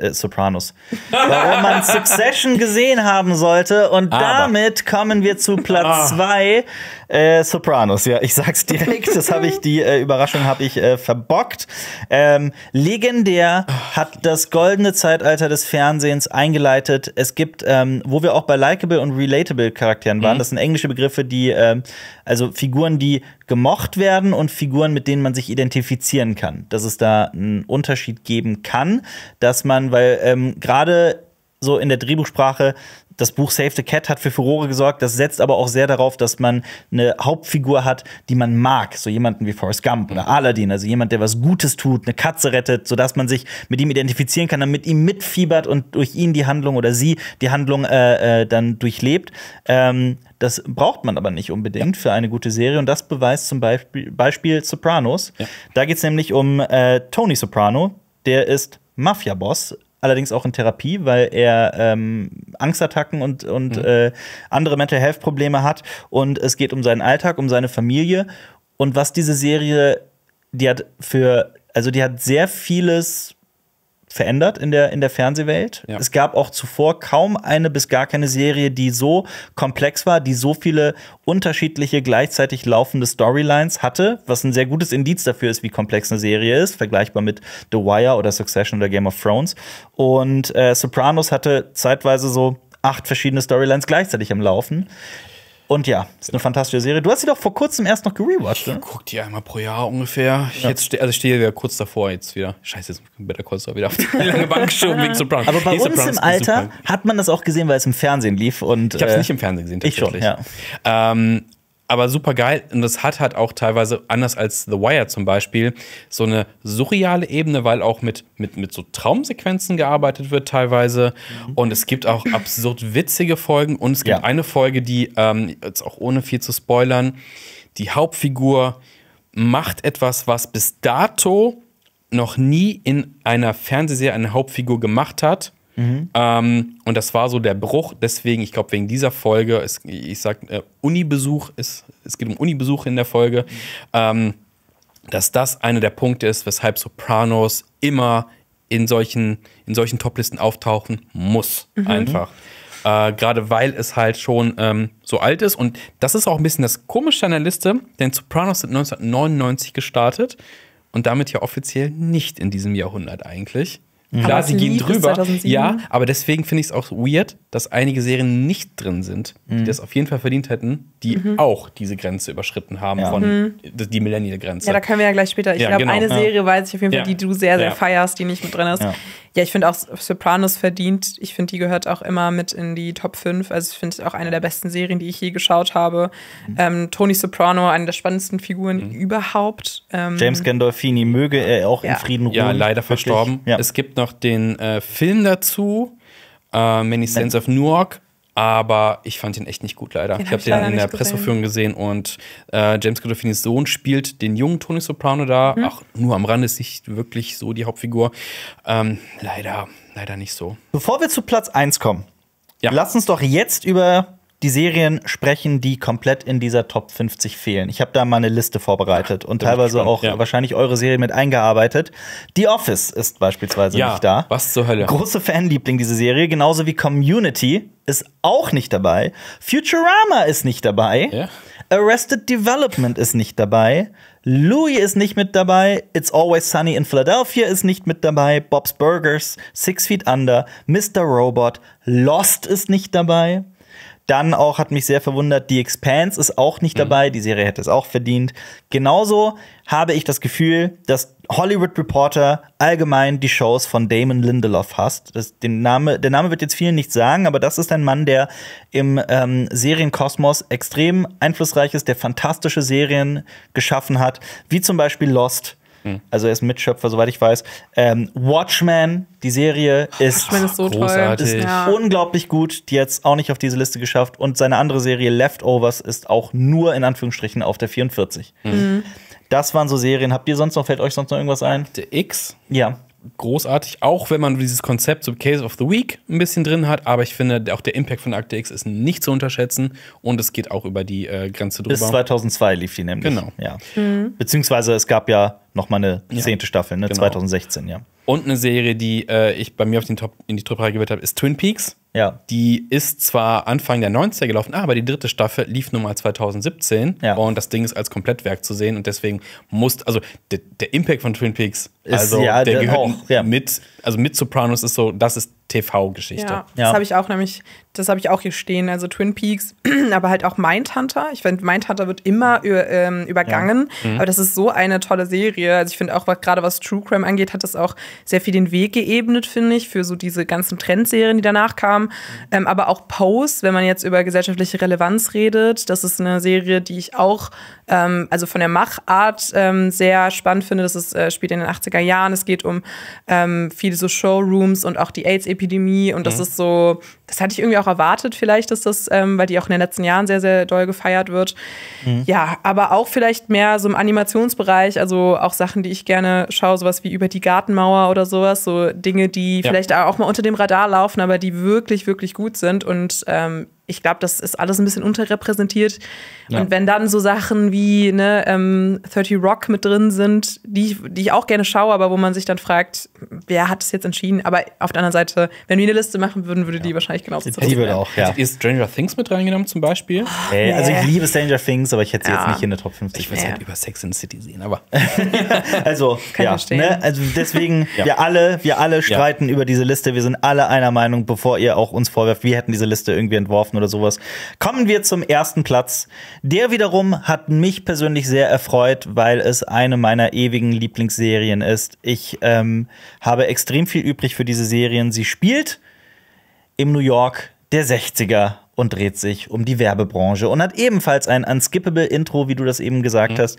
man Succession gesehen haben sollte. Und damit kommen wir zu Platz 2. Sopranos, ich sag's direkt, die Überraschung habe ich verbockt. Legendär, hat das goldene Zeitalter des Fernsehens eingeleitet. Es gibt, wo wir auch bei Likeable und Relatable Charakteren waren, das sind englische Begriffe, die, also Figuren, die gemocht werden und Figuren, mit denen man sich identifizieren kann. Dass es da einen Unterschied geben kann, dass man, weil gerade so in der Drehbuchsprache das Buch Save the Cat hat für Furore gesorgt. Das setzt aber auch sehr darauf, dass man eine Hauptfigur hat, die man mag. So jemanden wie Forrest Gump oder Aladdin. Also jemand, der was Gutes tut, eine Katze rettet, sodass man sich mit ihm identifizieren kann, dann mit ihm mitfiebert und durch ihn die Handlung oder sie die Handlung dann durchlebt. Das braucht man aber nicht unbedingt für eine gute Serie. Und das beweist zum Beispiel Sopranos. Ja. Da geht es nämlich um Tony Soprano. Der ist Mafia-Boss. Allerdings auch in Therapie, weil er Angstattacken und andere Mental Health Probleme hat. Und es geht um seinen Alltag, um seine Familie. Und was diese Serie, die hat sehr vieles verändert in der Fernsehwelt. Ja. Es gab auch zuvor kaum eine bis gar keine Serie, die so komplex war, die so viele unterschiedliche, gleichzeitig laufende Storylines hatte, was ein sehr gutes Indiz dafür ist, wie komplex eine Serie ist, vergleichbar mit The Wire oder Succession oder Game of Thrones. Und Sopranos hatte zeitweise so 8 verschiedene Storylines gleichzeitig am Laufen. Und ja, ist eine fantastische Serie. Du hast sie doch vor kurzem erst noch gerewatcht, ne? Ich guck die einmal pro Jahr ungefähr. Ja. Ich stehe wieder kurz davor jetzt wieder. Scheiße, jetzt bei der Kurz wieder auf die lange Bank geschoben wegen Sopranos. Aber bei uns im Alter hat man das auch gesehen, weil es im Fernsehen lief. Und, ich habe es nicht im Fernsehen gesehen, tatsächlich. Ich schon, ja. Aber super geil. Und das hat halt auch teilweise, anders als The Wire zum Beispiel, so eine surreale Ebene, weil auch mit so Traumsequenzen gearbeitet wird teilweise. Und es gibt auch absurd witzige Folgen. Und es gibt eine Folge, die, jetzt auch ohne viel zu spoilern, die Hauptfigur macht etwas, was bis dato noch nie in einer Fernsehserie eine Hauptfigur gemacht hat. Und das war so der Bruch, deswegen, ich glaube, wegen dieser Folge, es geht um Unibesuch in der Folge, dass das einer der Punkte ist, weshalb Sopranos immer in solchen Toplisten auftauchen muss, einfach. Gerade weil es halt schon so alt ist. Und das ist auch ein bisschen das Komische an der Liste, denn Sopranos sind 1999 gestartet und damit ja offiziell nicht in diesem Jahrhundert eigentlich. Klar, sie gehen drüber. 2007. Ja, aber deswegen finde ich es auch weird, dass einige Serien nicht drin sind, die das auf jeden Fall verdient hätten, die auch diese Grenze überschritten haben von die Millennial-Grenze. Ja, da können wir ja gleich später. Ich glaube, eine Serie weiß ich auf jeden Fall, die du sehr, sehr feierst, die nicht mit drin ist. Ja, ich finde auch Sopranos verdient. Ich finde, die gehört auch immer mit in die Top 5. Also ich finde auch eine der besten Serien, die ich je geschaut habe. Tony Soprano, eine der spannendsten Figuren überhaupt. James Gandolfini, möge er auch in Frieden ruhen. Ja, leider verstorben. Ja. Es gibt noch den Film dazu, Many Saints of Newark. Aber ich fand ihn echt nicht gut, leider. Ich habe den in der Pressevorführung gesehen und James Gandolfinis Sohn spielt den jungen Tony Soprano da. Auch nur am Rande ist nicht wirklich so die Hauptfigur. Leider nicht so. Bevor wir zu Platz 1 kommen, lass uns doch jetzt über die Serien sprechen, die komplett in dieser Top 50 fehlen. Ich habe da mal eine Liste vorbereitet und teilweise auch wahrscheinlich eure Serie mit eingearbeitet. The Office ist beispielsweise nicht da. Was zur Hölle. Große Fanliebling, diese Serie. Genauso wie Community ist auch nicht dabei. Futurama ist nicht dabei. Ja. Arrested Development ist nicht dabei. Louis ist nicht mit dabei. It's Always Sunny in Philadelphia ist nicht mit dabei. Bob's Burgers, 6 Feet Under, Mr. Robot, Lost ist nicht dabei. Dann auch hat mich sehr verwundert, The Expanse ist auch nicht dabei. Die Serie hätte es auch verdient. Genauso habe ich das Gefühl, dass Hollywood Reporter allgemein die Shows von Damon Lindelof hasst. Der Name wird jetzt vielen nichts sagen, aber das ist ein Mann, der im Serienkosmos extrem einflussreich ist, der fantastische Serien geschaffen hat, wie zum Beispiel Lost. Also er ist Mitschöpfer, soweit ich weiß. Watchmen, die Serie ist so großartig. Ist unglaublich gut. Die hat es auch nicht auf diese Liste geschafft. Und seine andere Serie Leftovers ist auch nur in Anführungsstrichen auf der 44. Das waren so Serien. Fällt euch sonst noch irgendwas ein? Akte X. Ja. Großartig, auch wenn man dieses Konzept so Case of the Week ein bisschen drin hat, aber ich finde, auch der Impact von Akte X ist nicht zu unterschätzen und es geht auch über die Grenze drüber. Bis 2002 lief die nämlich. Genau. Ja. Beziehungsweise es gab ja noch mal eine 10. Staffel, ne? Genau. 2016, ja. Und eine Serie, die ich bei mir in die Top-Reihe gewählt habe, ist Twin Peaks. Ja. Die ist zwar Anfang der 90er gelaufen, aber die 3. Staffel lief nun mal 2017. Ja. Und das Ding ist als Komplettwerk zu sehen. Und deswegen der Impact von Twin Peaks, ist, der gehört auch, mit Sopranos ist so, das ist TV-Geschichte. Ja, das habe ich auch nämlich Das habe ich auch hier stehen, also Twin Peaks, aber halt auch Mindhunter. Ich finde, Mindhunter wird immer übergangen, aber das ist so eine tolle Serie. Also ich finde auch, gerade was True Crime angeht, hat das auch sehr viel den Weg geebnet, finde ich, für so diese ganzen Trendserien, die danach kamen. Aber auch Pose, wenn man jetzt über gesellschaftliche Relevanz redet, das ist eine Serie, die ich auch also von der Machart sehr spannend finde. Das ist, spielt in den 80er Jahren. Es geht um viele so Showrooms und auch die AIDS-Epidemie und das ist so, das hatte ich irgendwie auch erwartet vielleicht, dass das, weil die auch in den letzten Jahren sehr, sehr doll gefeiert wird. Ja, aber auch vielleicht mehr so im Animationsbereich, also auch Sachen, die ich gerne schaue, sowas wie Über die Gartenmauer oder sowas, so Dinge, die vielleicht auch mal unter dem Radar laufen, aber die wirklich, wirklich gut sind und ich glaube, das ist alles ein bisschen unterrepräsentiert. Ja. Und wenn dann so Sachen wie 30 Rock mit drin sind, die ich auch gerne schaue, aber wo man sich dann fragt, wer hat es jetzt entschieden? Aber auf der anderen Seite, wenn wir eine Liste machen würden, würde die wahrscheinlich genauso zurück. Die würde auch, ja. Hättet ihr Stranger Things mit reingenommen zum Beispiel? Also ich liebe Stranger Things, aber ich hätte sie jetzt nicht in der Top 50. Ich will es halt über Sex in the City sehen, aber also, also deswegen, wir alle streiten über diese Liste. Wir sind alle einer Meinung, bevor ihr auch uns vorwerft, wir hätten diese Liste irgendwie entworfen oder sowas. Kommen wir zum ersten Platz. Der wiederum hat mich persönlich sehr erfreut, weil es eine meiner ewigen Lieblingsserien ist. Ich habe extrem viel übrig für diese Serien. Sie spielt im New York der 60er und dreht sich um die Werbebranche und hat ebenfalls ein unskippable Intro, wie du das eben gesagt hast.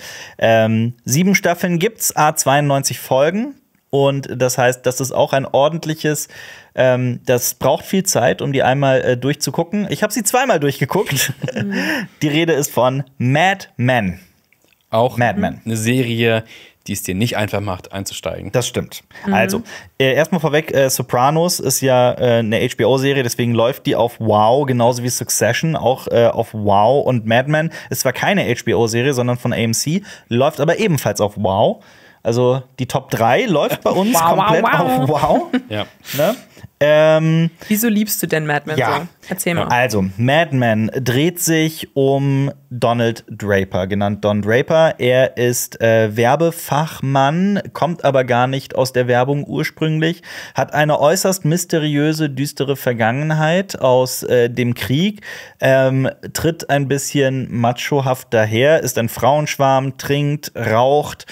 7 Staffeln gibt's, 92 Folgen. Und das heißt, das ist auch ein ordentliches, das braucht viel Zeit, um die einmal durchzugucken. Ich habe sie zweimal durchgeguckt. Die Rede ist von Mad Men. Auch Mad Men. Eine Serie, die es dir nicht einfach macht, einzusteigen. Das stimmt. Also, erstmal vorweg, Sopranos ist ja eine HBO-Serie, deswegen läuft die auf Wow, genauso wie Succession, auch auf Wow. Und Mad Men ist zwar keine HBO-Serie, sondern von AMC, läuft aber ebenfalls auf Wow. Also die Top 3 läuft bei uns komplett auf Wow. Ja. Ne? Wieso liebst du denn Mad Men so? Erzähl mal. Also, Mad Men dreht sich um Donald Draper, genannt Don Draper. Er ist Werbefachmann, kommt aber gar nicht aus der Werbung ursprünglich, hat eine äußerst mysteriöse, düstere Vergangenheit aus dem Krieg, tritt ein bisschen machohaft daher, ist ein Frauenschwarm, trinkt, raucht,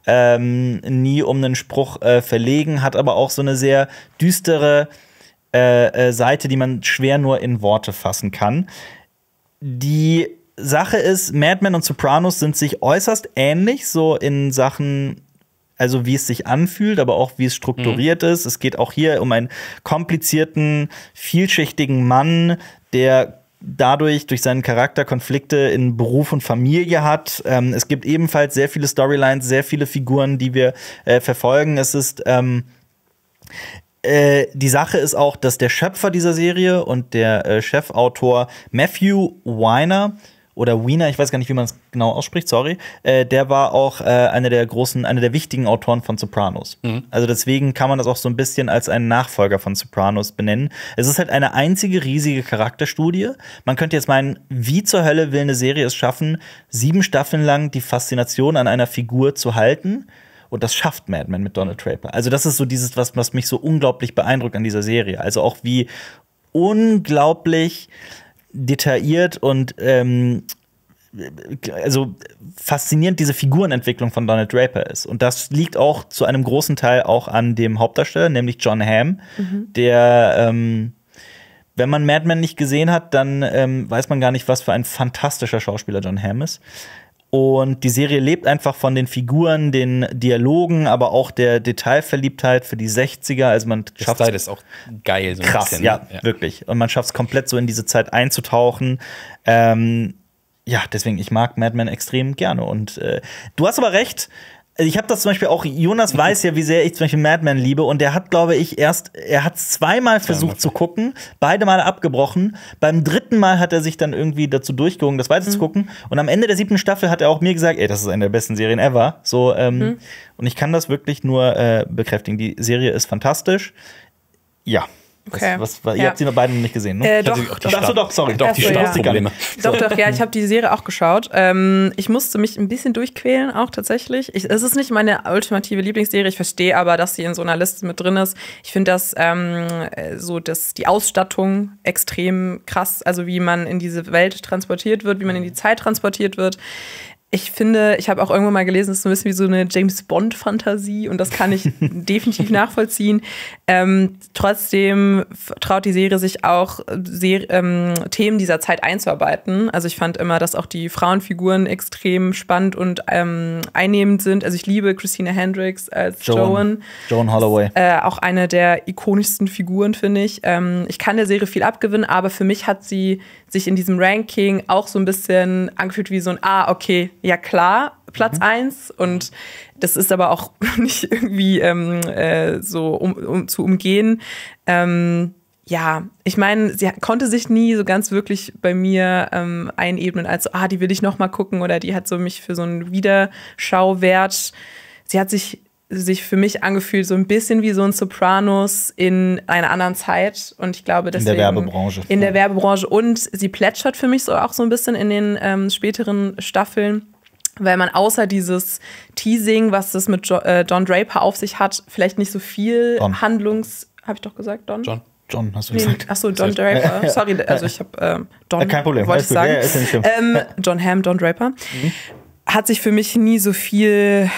nie um einen Spruch verlegen, hat aber auch so eine sehr düstere Seite, die man schwer nur in Worte fassen kann. Die Sache ist, Mad Men und Sopranos sind sich äußerst ähnlich, so in Sachen, also wie es sich anfühlt, aber auch wie es strukturiert ist. Es geht auch hier um einen komplizierten, vielschichtigen Mann, der dadurch durch seinen Charakter Konflikte in Beruf und Familie hat. Es gibt ebenfalls sehr viele Storylines, sehr viele Figuren, die wir verfolgen. Es ist die Sache ist auch, dass der Schöpfer dieser Serie und der Chefautor Matthew Weiner oder Weiner, ich weiß gar nicht, wie man es genau ausspricht, sorry, der war auch einer der wichtigen Autoren von Sopranos. Also deswegen kann man das auch so ein bisschen als einen Nachfolger von Sopranos benennen. Es ist halt eine einzige riesige Charakterstudie. Man könnte jetzt meinen, wie zur Hölle will eine Serie es schaffen, 7 Staffeln lang die Faszination an einer Figur zu halten? Und das schafft Mad Men mit Donald Draper. Also das ist so dieses, was mich so unglaublich beeindruckt an dieser Serie. Also auch wie unglaublich detailliert und also faszinierend diese Figurenentwicklung von Donald Draper ist. Und das liegt auch zu einem großen Teil auch an dem Hauptdarsteller, nämlich Jon Hamm, der wenn man Mad Men nicht gesehen hat, dann weiß man gar nicht, was für ein fantastischer Schauspieler Jon Hamm ist. Und die Serie lebt einfach von den Figuren, den Dialogen, aber auch der Detailverliebtheit für die 60er. Also man schafft es. Das ist auch geil. So krass, bisschen, ja, wirklich. Und man schafft es komplett so in diese Zeit einzutauchen. Ja, deswegen, ich mag Mad Men extrem gerne. Und du hast aber recht. Ich habe das zum Beispiel auch, Jonas weiß ja, wie sehr ich zum Beispiel Mad Men liebe. Und der hat, glaube ich, er hat zweimal versucht zu gucken, beide Male abgebrochen. Beim 3. Mal hat er sich dann irgendwie dazu durchgerungen, das weiter zu gucken. Und am Ende der 7. Staffel hat er auch mir gesagt, ey, das ist eine der besten Serien ever. So, und ich kann das wirklich nur bekräftigen. Die Serie ist fantastisch. Ja. Okay. Ihr habt sie noch beide noch nicht gesehen, ne? Doch, sorry. Doch, die Sprachprobleme. Doch, ja, ich habe die Serie auch geschaut. Ich musste mich ein bisschen durchquälen, auch tatsächlich. Es ist nicht meine ultimative Lieblingsserie. Ich verstehe aber, dass sie in so einer Liste mit drin ist. Ich finde dass die Ausstattung extrem krass, also wie man in diese Welt transportiert wird, wie man in die Zeit transportiert wird. Ich finde, ich habe auch irgendwann mal gelesen, es ist so ein bisschen wie so eine James-Bond-Fantasie und das kann ich definitiv nachvollziehen. Trotzdem traut die Serie sich auch, Themen dieser Zeit einzuarbeiten. Also ich fand immer, dass auch die Frauenfiguren extrem spannend und einnehmend sind. Also ich liebe Christina Hendricks als Joan Holloway. Auch eine der ikonischsten Figuren, finde ich. Ich kann der Serie viel abgewinnen, aber für mich hat sie sich in diesem Ranking auch so ein bisschen angefühlt wie so ein, okay, ja klar, Platz 1. Und das ist aber auch nicht irgendwie so zu umgehen. Ja, ich meine, sie konnte sich nie so ganz wirklich bei mir einebnen, als die will ich noch mal gucken oder die hat so mich für so einen Wiederschauwert. Sie hat sich für mich angefühlt, so ein bisschen wie so ein Sopranos in einer anderen Zeit. Und ich glaube, deswegen. In der Werbebranche. In der Werbebranche. Und sie plätschert für mich so auch so ein bisschen in den späteren Staffeln, weil man außer dieses Teasing, was das mit Don Draper auf sich hat, vielleicht nicht so viel Habe ich doch gesagt, Don? John, hast du gesagt? Achso, Don Draper. Sorry, also ich habe Don. Kein Problem, wollte ich sagen. Ja, ist ja nicht schlimm. John Hamm, Don Draper. Hat sich für mich nie so viel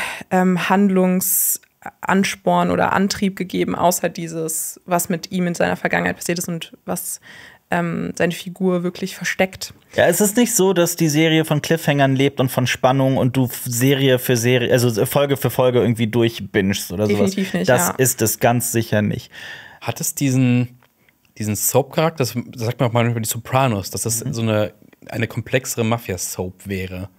Handlungsansporn oder Antrieb gegeben, außer dieses, was mit ihm in seiner Vergangenheit passiert ist und was seine Figur wirklich versteckt. Ja, es ist nicht so, dass die Serie von Cliffhangern lebt und von Spannung und du Serie für Serie, also Folge für Folge irgendwie durchbingst oder sowas. Definitiv nicht, das ist es ganz sicher nicht. Hat es diesen Soap-Charakter, das sagt man auch manchmal über die Sopranos, dass das so eine komplexere Mafia-Soap wäre?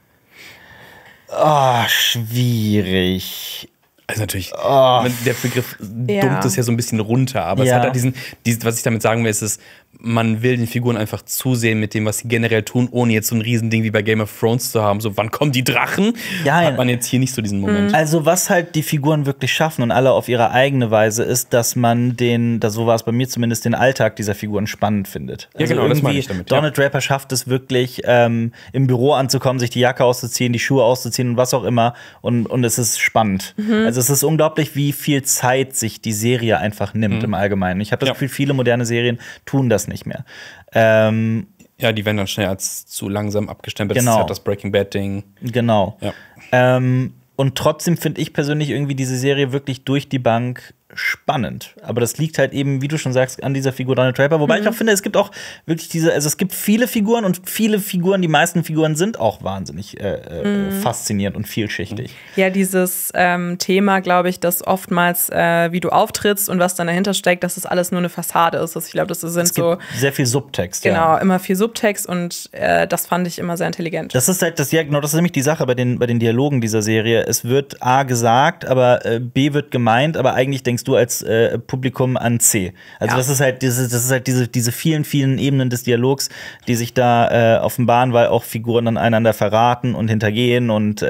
Schwierig. Also natürlich, der Begriff dummt es ja so ein bisschen runter, aber es hat halt was ich damit sagen will, ist, man will den Figuren einfach zusehen mit dem, was sie generell tun, ohne jetzt so ein Riesending wie bei Game of Thrones zu haben. So, wann kommen die Drachen? Hat man jetzt hier nicht so diesen Moment. Also was halt die Figuren wirklich schaffen und alle auf ihre eigene Weise ist, dass man so war es bei mir zumindest, den Alltag dieser Figuren spannend findet. Ja, genau, das meine ich damit. Donald Draper schafft es wirklich, im Büro anzukommen, sich die Jacke auszuziehen, die Schuhe auszuziehen und was auch immer. Und es ist spannend. Also es ist unglaublich, wie viel Zeit sich die Serie einfach nimmt im Allgemeinen. Ich habe das Gefühl, viele moderne Serien tun das nicht mehr. Ja, die werden dann schnell als zu langsam abgestempelt. Genau. Das ist halt das Breaking Bad-Ding. Genau. Ja. Und trotzdem finde ich persönlich irgendwie diese Serie wirklich durch die Bank spannend. Aber das liegt halt eben, wie du schon sagst, an dieser Figur Donald Draper. Wobei ich auch finde, es gibt auch wirklich es gibt viele Figuren und viele Figuren, die meisten Figuren sind auch wahnsinnig faszinierend und vielschichtig. Ja, dieses Thema, glaube ich, dass oftmals, wie du auftrittst und was dann dahinter steckt, dass das alles nur eine Fassade ist. Ich glaube, das sind so sehr viel Subtext. Genau, immer viel Subtext und das fand ich immer sehr intelligent. Das ist halt das ist nämlich die Sache bei den Dialogen dieser Serie. Es wird A gesagt, aber B wird gemeint, aber eigentlich denkst du als Publikum an C. Also das ist halt diese vielen, vielen Ebenen des Dialogs, die sich da offenbaren, weil auch Figuren dann einander verraten und hintergehen. Und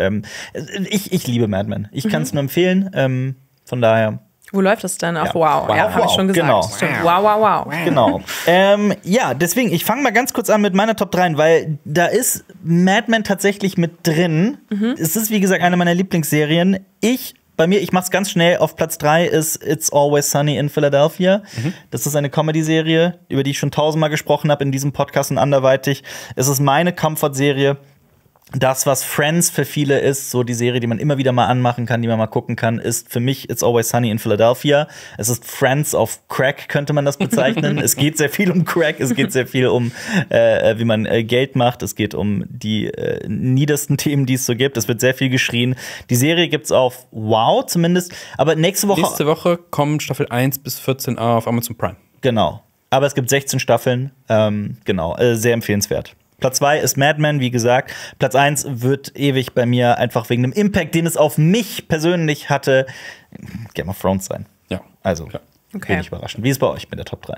ich liebe Mad Men. Ich kann es nur empfehlen. Von daher. Wo läuft das denn? Auf Wow. Ja, habe ich schon gesagt. Genau. Stimmt. Wow. Genau. Ja, deswegen, ich fange mal ganz kurz an mit meiner Top 3, weil da ist Mad Men tatsächlich mit drin. Es ist, wie gesagt, eine meiner Lieblingsserien. Ich mach's ganz schnell. Auf Platz 3 ist It's Always Sunny in Philadelphia. Das ist eine Comedy-Serie, über die ich schon 1000-mal gesprochen habe in diesem Podcast und anderweitig. Es ist meine Comfort-Serie. Das, was Friends für viele ist, so die Serie, die man immer wieder mal anmachen kann, die man mal gucken kann, ist für mich It's Always Sunny in Philadelphia. Es ist Friends auf Crack, könnte man das bezeichnen. Es geht sehr viel um Crack, es geht sehr viel um, wie man Geld macht. Es geht um die niedersten Themen, die es so gibt. Es wird sehr viel geschrien. Die Serie gibt's auf Wow zumindest. Aber nächste Woche kommen Staffel 1 bis 14 auf Amazon Prime. Genau. Aber es gibt 16 Staffeln. Genau, sehr empfehlenswert. Platz 2 ist Mad Men, wie gesagt. Platz 1 wird ewig bei mir einfach wegen dem Impact, den es auf mich persönlich hatte, Game of Thrones sein. Ja. Also, wenig überraschend. Wie ist es bei euch mit der Top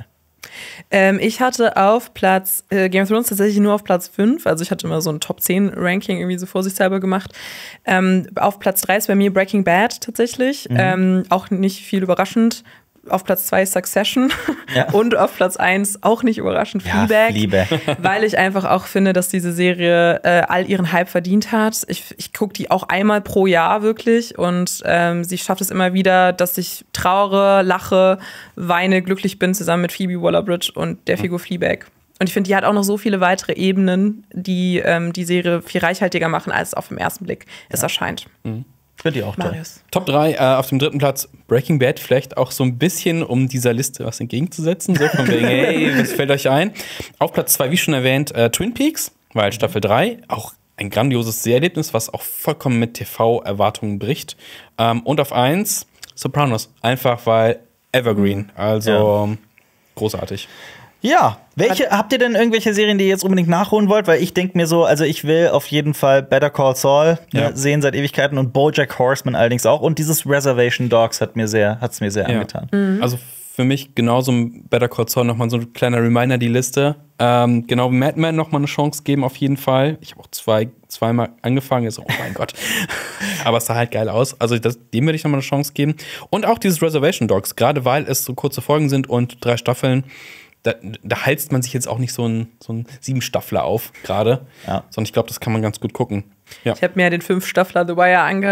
3? Ich hatte auf Platz Game of Thrones tatsächlich nur auf Platz 5. Also ich hatte immer so ein Top 10 Ranking irgendwie so vorsichtshalber gemacht. Auf Platz 3 ist bei mir Breaking Bad tatsächlich. Auch nicht viel überraschend. auf Platz 2 Succession und auf Platz 1 auch nicht überraschend Fleabag, weil ich einfach auch finde, dass diese Serie all ihren Hype verdient hat. Ich gucke die auch einmal pro Jahr wirklich und sie schafft es immer wieder, dass ich trauere, lache, weine, glücklich bin zusammen mit Phoebe Waller-Bridge und der Figur Fleabag. Und ich finde, die hat auch noch so viele weitere Ebenen, die die Serie viel reichhaltiger machen, als auf den ersten Blick es erscheint. Finde ich auch toll. Top 3 auf dem 3. Platz Breaking Bad, vielleicht auch so ein bisschen, um dieser Liste was entgegenzusetzen. So von wegen, hey, was fällt euch ein? Auf Platz 2, wie schon erwähnt, Twin Peaks, weil Staffel 3 auch ein grandioses Seherlebnis, was auch vollkommen mit TV-Erwartungen bricht. Und auf 1 Sopranos, einfach weil Evergreen, also großartig. Ja, habt ihr denn irgendwelche Serien, die ihr jetzt unbedingt nachholen wollt? Weil ich denke mir so, also ich will auf jeden Fall Better Call Saul sehen seit Ewigkeiten und BoJack Horseman allerdings auch. Und dieses Reservation Dogs hat's mir sehr angetan. Also für mich genauso Better Call Saul nochmal so ein kleiner Reminder, die Liste. Genau, Mad Men nochmal eine Chance geben auf jeden Fall. Ich habe auch zweimal angefangen, jetzt oh mein Gott. Aber es sah halt geil aus. Also dem würde ich nochmal eine Chance geben. Und auch dieses Reservation Dogs, gerade weil es so kurze Folgen sind und 3 Staffeln. Da heizt man sich jetzt auch nicht so ein 7-Staffler auf, gerade. Ja. Sondern ich glaube, das kann man ganz gut gucken. Ja. Ich habe mir den 5-Staffler The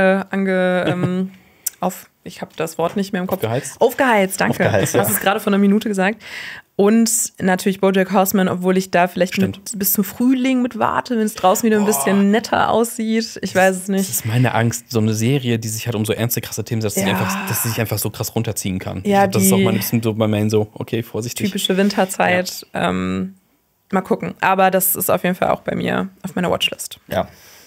Wire ich habe das Wort nicht mehr im Kopf. Aufgeheizt, danke. Du hast es gerade vor einer Minute gesagt. Und natürlich BoJack Horseman, obwohl ich da vielleicht bis zum Frühling mit warte, wenn es draußen wieder ein bisschen netter aussieht. Ich weiß es nicht. Das ist meine Angst, so eine Serie, die sich halt um so ernste, krasse Themen setzt, dass sie sich einfach so krass runterziehen kann. Ja, das ist auch mal ein bisschen so bei mir so, okay, vorsichtig. Typische Winterzeit. Ja. Mal gucken. Aber das ist auf jeden Fall auch bei mir auf meiner Watchlist. Ja.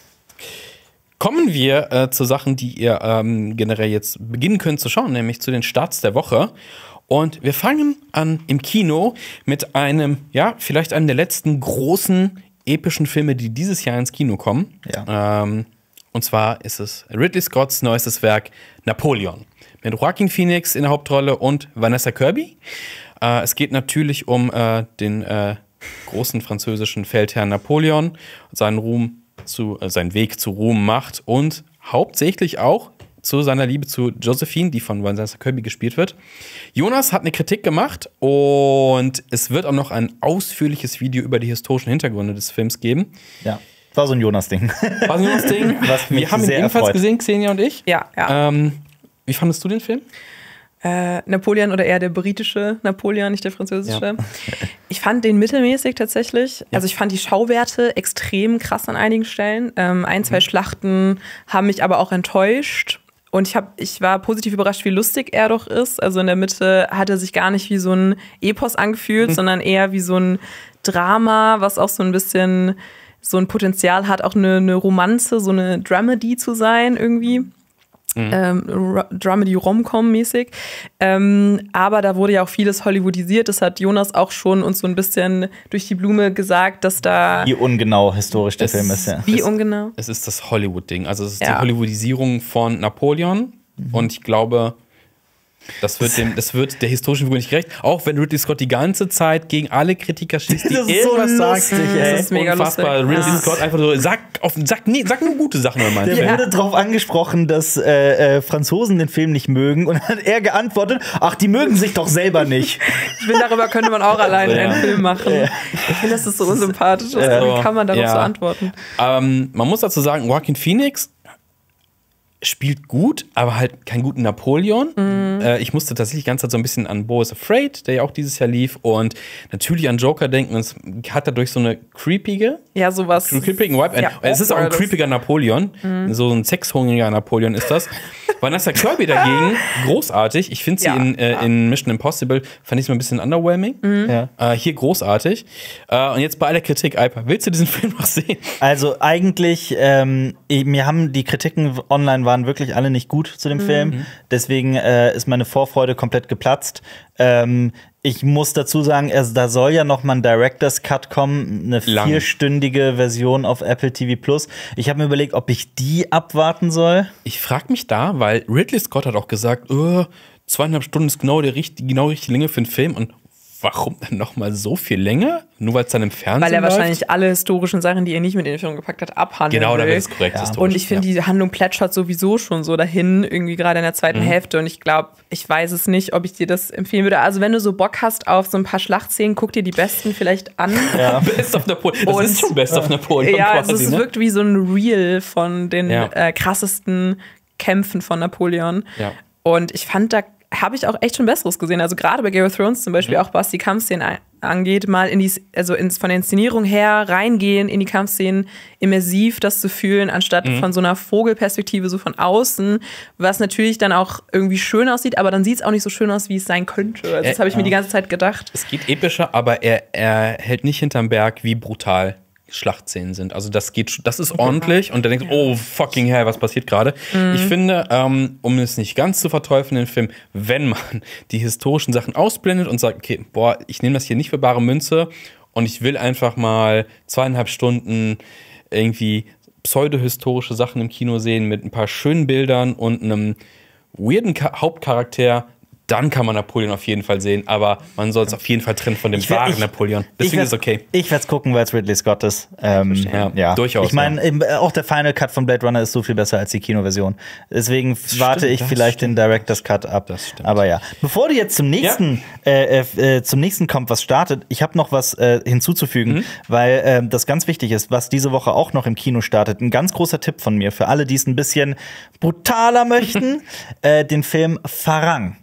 Kommen wir zu Sachen, die ihr generell jetzt beginnen könnt zu schauen, nämlich zu den Starts der Woche. Und wir fangen an im Kino mit einem, vielleicht einem der letzten großen, epischen Filme, die dieses Jahr ins Kino kommen. Ja. Und zwar ist es Ridley Scotts neuestes Werk Napoleon. Mit Joaquin Phoenix in der Hauptrolle und Vanessa Kirby. Es geht natürlich um den großen französischen Feldherrn Napoleon, seinen Weg zu Ruhm macht und hauptsächlich auch zu seiner Liebe zu Josephine, die von Vanessa Kirby gespielt wird. Jonas hat eine Kritik gemacht und es wird auch noch ein ausführliches Video über die historischen Hintergründe des Films geben. Ja, war so ein Jonas-Ding. Wir haben ihn ebenfalls gesehen, Xenia und ich. Ja. Wie fandest du den Film? Napoleon oder eher der britische Napoleon, nicht der französische. Ja. Ich fand den mittelmäßig tatsächlich. Ja. Also ich fand die Schauwerte extrem krass an einigen Stellen. 2 Schlachten haben mich aber auch enttäuscht. Und ich war positiv überrascht, wie lustig er doch ist. Also in der Mitte hat er sich gar nicht wie so ein Epos angefühlt, sondern eher wie so ein Drama, was auch so ein bisschen so ein Potenzial hat, auch eine Romanze, so eine Dramedy zu sein irgendwie. Dramedy Rom-Com-mäßig. Aber da wurde ja auch vieles hollywoodisiert. Das hat Jonas auch schon uns so ein bisschen durch die Blume gesagt, dass da. Wie ungenau historisch der Film ist, ja. Wie ungenau? Es ist das Hollywood-Ding. Also es ist die Hollywoodisierung von Napoleon. Und ich glaube, das wird der historischen Figur nicht gerecht. Auch wenn Ridley Scott die ganze Zeit gegen alle Kritiker schießt, die irgendwas sagen. Das ist mega unfassbar. Lustig. Ridley Scott einfach so, sag nur gute Sachen. Der wurde darauf angesprochen, dass Franzosen den Film nicht mögen. Und hat er geantwortet, ach, die mögen sich doch selber nicht. Ich finde, darüber könnte man auch alleine einen Film machen. Ja. Ich finde, das ist so unsympathisch. Wie kann man darauf so antworten? Man muss dazu sagen, Joaquin Phoenix spielt gut, aber halt keinen guten Napoleon. Ich musste tatsächlich die ganze Zeit so ein bisschen an Beau is Afraid, der ja auch dieses Jahr lief, und natürlich an Joker denken. Und es hat dadurch so eine creepigen Vibe. Ja, es ist auch ein creepiger Napoleon. So ein sexhungriger Napoleon ist das. Vanessa Kirby dagegen, großartig. Ich finde sie in Mission Impossible, fand ich es mal ein bisschen underwhelming. Hier großartig. Und jetzt bei aller Kritik, Alper, willst du diesen Film noch sehen? Also eigentlich, mir haben die Kritiken online waren wirklich alle nicht gut zu dem Film. Deswegen ist meine Vorfreude komplett geplatzt. Ich muss dazu sagen, da soll ja noch mal ein Director's Cut kommen, eine 4-stündige Version auf Apple TV Plus. Ich habe mir überlegt, ob ich die abwarten soll. Ich frage mich da, weil Ridley Scott hat auch gesagt, 2,5 Stunden ist genau die richtige Länge für einen Film. Und warum dann nochmal so viel länger? Nur weil es dann im Fernsehen Weil er läuft? wahrscheinlich alle historischen Sachen, die er nicht mit in den Film gepackt hat, abhandeln Genau, will. dann ist es korrekt historisch. Und ich finde, die Handlung plätschert sowieso schon so dahin, irgendwie gerade in der zweiten Hälfte. Und ich glaube, ich weiß es nicht, ob ich dir das empfehlen würde. Also wenn du so Bock hast auf so ein paar Schlachtszenen, guck dir die besten vielleicht an. Ja. Best of Napoleon. Das ist schon Best of Napoleon Ja, quasi, also es ne? wirkt wie so ein Reel von den krassesten Kämpfen von Napoleon. Ja. Und ich fand, da habe ich auch echt schon Besseres gesehen. Also gerade bei Game of Thrones zum Beispiel, auch was die Kampfszenen angeht, mal in die, von der Inszenierung her reingehen in die Kampfszenen, immersiv das zu fühlen, anstatt von so einer Vogelperspektive so von außen, was natürlich dann auch irgendwie schön aussieht, aber dann sieht es auch nicht so schön aus, wie es sein könnte. Also das habe ich mir die ganze Zeit gedacht. Es geht epischer, aber er hält nicht hinterm Berg, wie brutal Schlachtszenen sind. Also das ist ordentlich und dann denkst du, oh fucking hell, was passiert gerade? Ich finde, um es nicht ganz zu verteufeln in den Film, wenn man die historischen Sachen ausblendet und sagt, okay, boah, ich nehme das hier nicht für bare Münze und ich will einfach mal 2,5 Stunden irgendwie pseudohistorische Sachen im Kino sehen mit ein paar schönen Bildern und einem weirden Hauptcharakter, dann kann man Napoleon auf jeden Fall sehen, aber man soll es auf jeden Fall trennen von dem wahren Napoleon. Deswegen ist es okay. Ich werde es gucken, weil es Ridley Scott ist. Ja, durchaus. Ich meine, auch der Final Cut von Blade Runner ist so viel besser als die Kinoversion. Deswegen warte ich vielleicht den Director's Cut ab. Das stimmt. Aber ja. Bevor du jetzt zum nächsten kommt, was startet, ich habe noch was hinzuzufügen, weil das ganz wichtig ist, was diese Woche auch noch im Kino startet. Ein ganz großer Tipp von mir für alle, die es ein bisschen brutaler möchten, den Film Farang.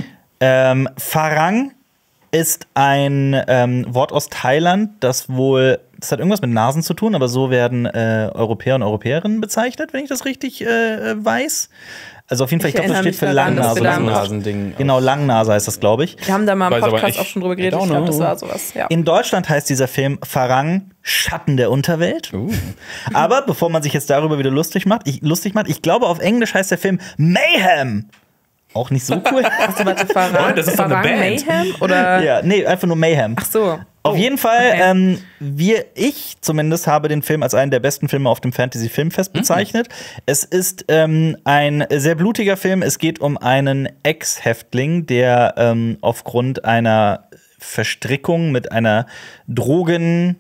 Farang ist ein Wort aus Thailand, das hat irgendwas mit Nasen zu tun, aber so werden Europäer und Europäerinnen bezeichnet, wenn ich das richtig weiß. Also auf jeden Fall, ich glaube, das steht für Langnase. Genau, Langnase heißt das, glaube ich. Wir haben da mal im Podcast auch schon drüber geredet. Ich glaube, das war sowas. Ja. In Deutschland heißt dieser Film Farang, Schatten der Unterwelt. Aber bevor man sich jetzt darüber wieder lustig macht, ich glaube, auf Englisch heißt der Film Mayhem. Auch nicht so cool. Achso, warte, Farang, das ist doch eine Band. Mayhem? Oder? Ja, nee, einfach nur Mayhem. Ach so. Auf jeden Fall, ich zumindest habe den Film als einen der besten Filme auf dem Fantasy-Filmfest bezeichnet. Es ist ein sehr blutiger Film. Es geht um einen Ex-Häftling, der aufgrund einer Verstrickung mit einer Drogengang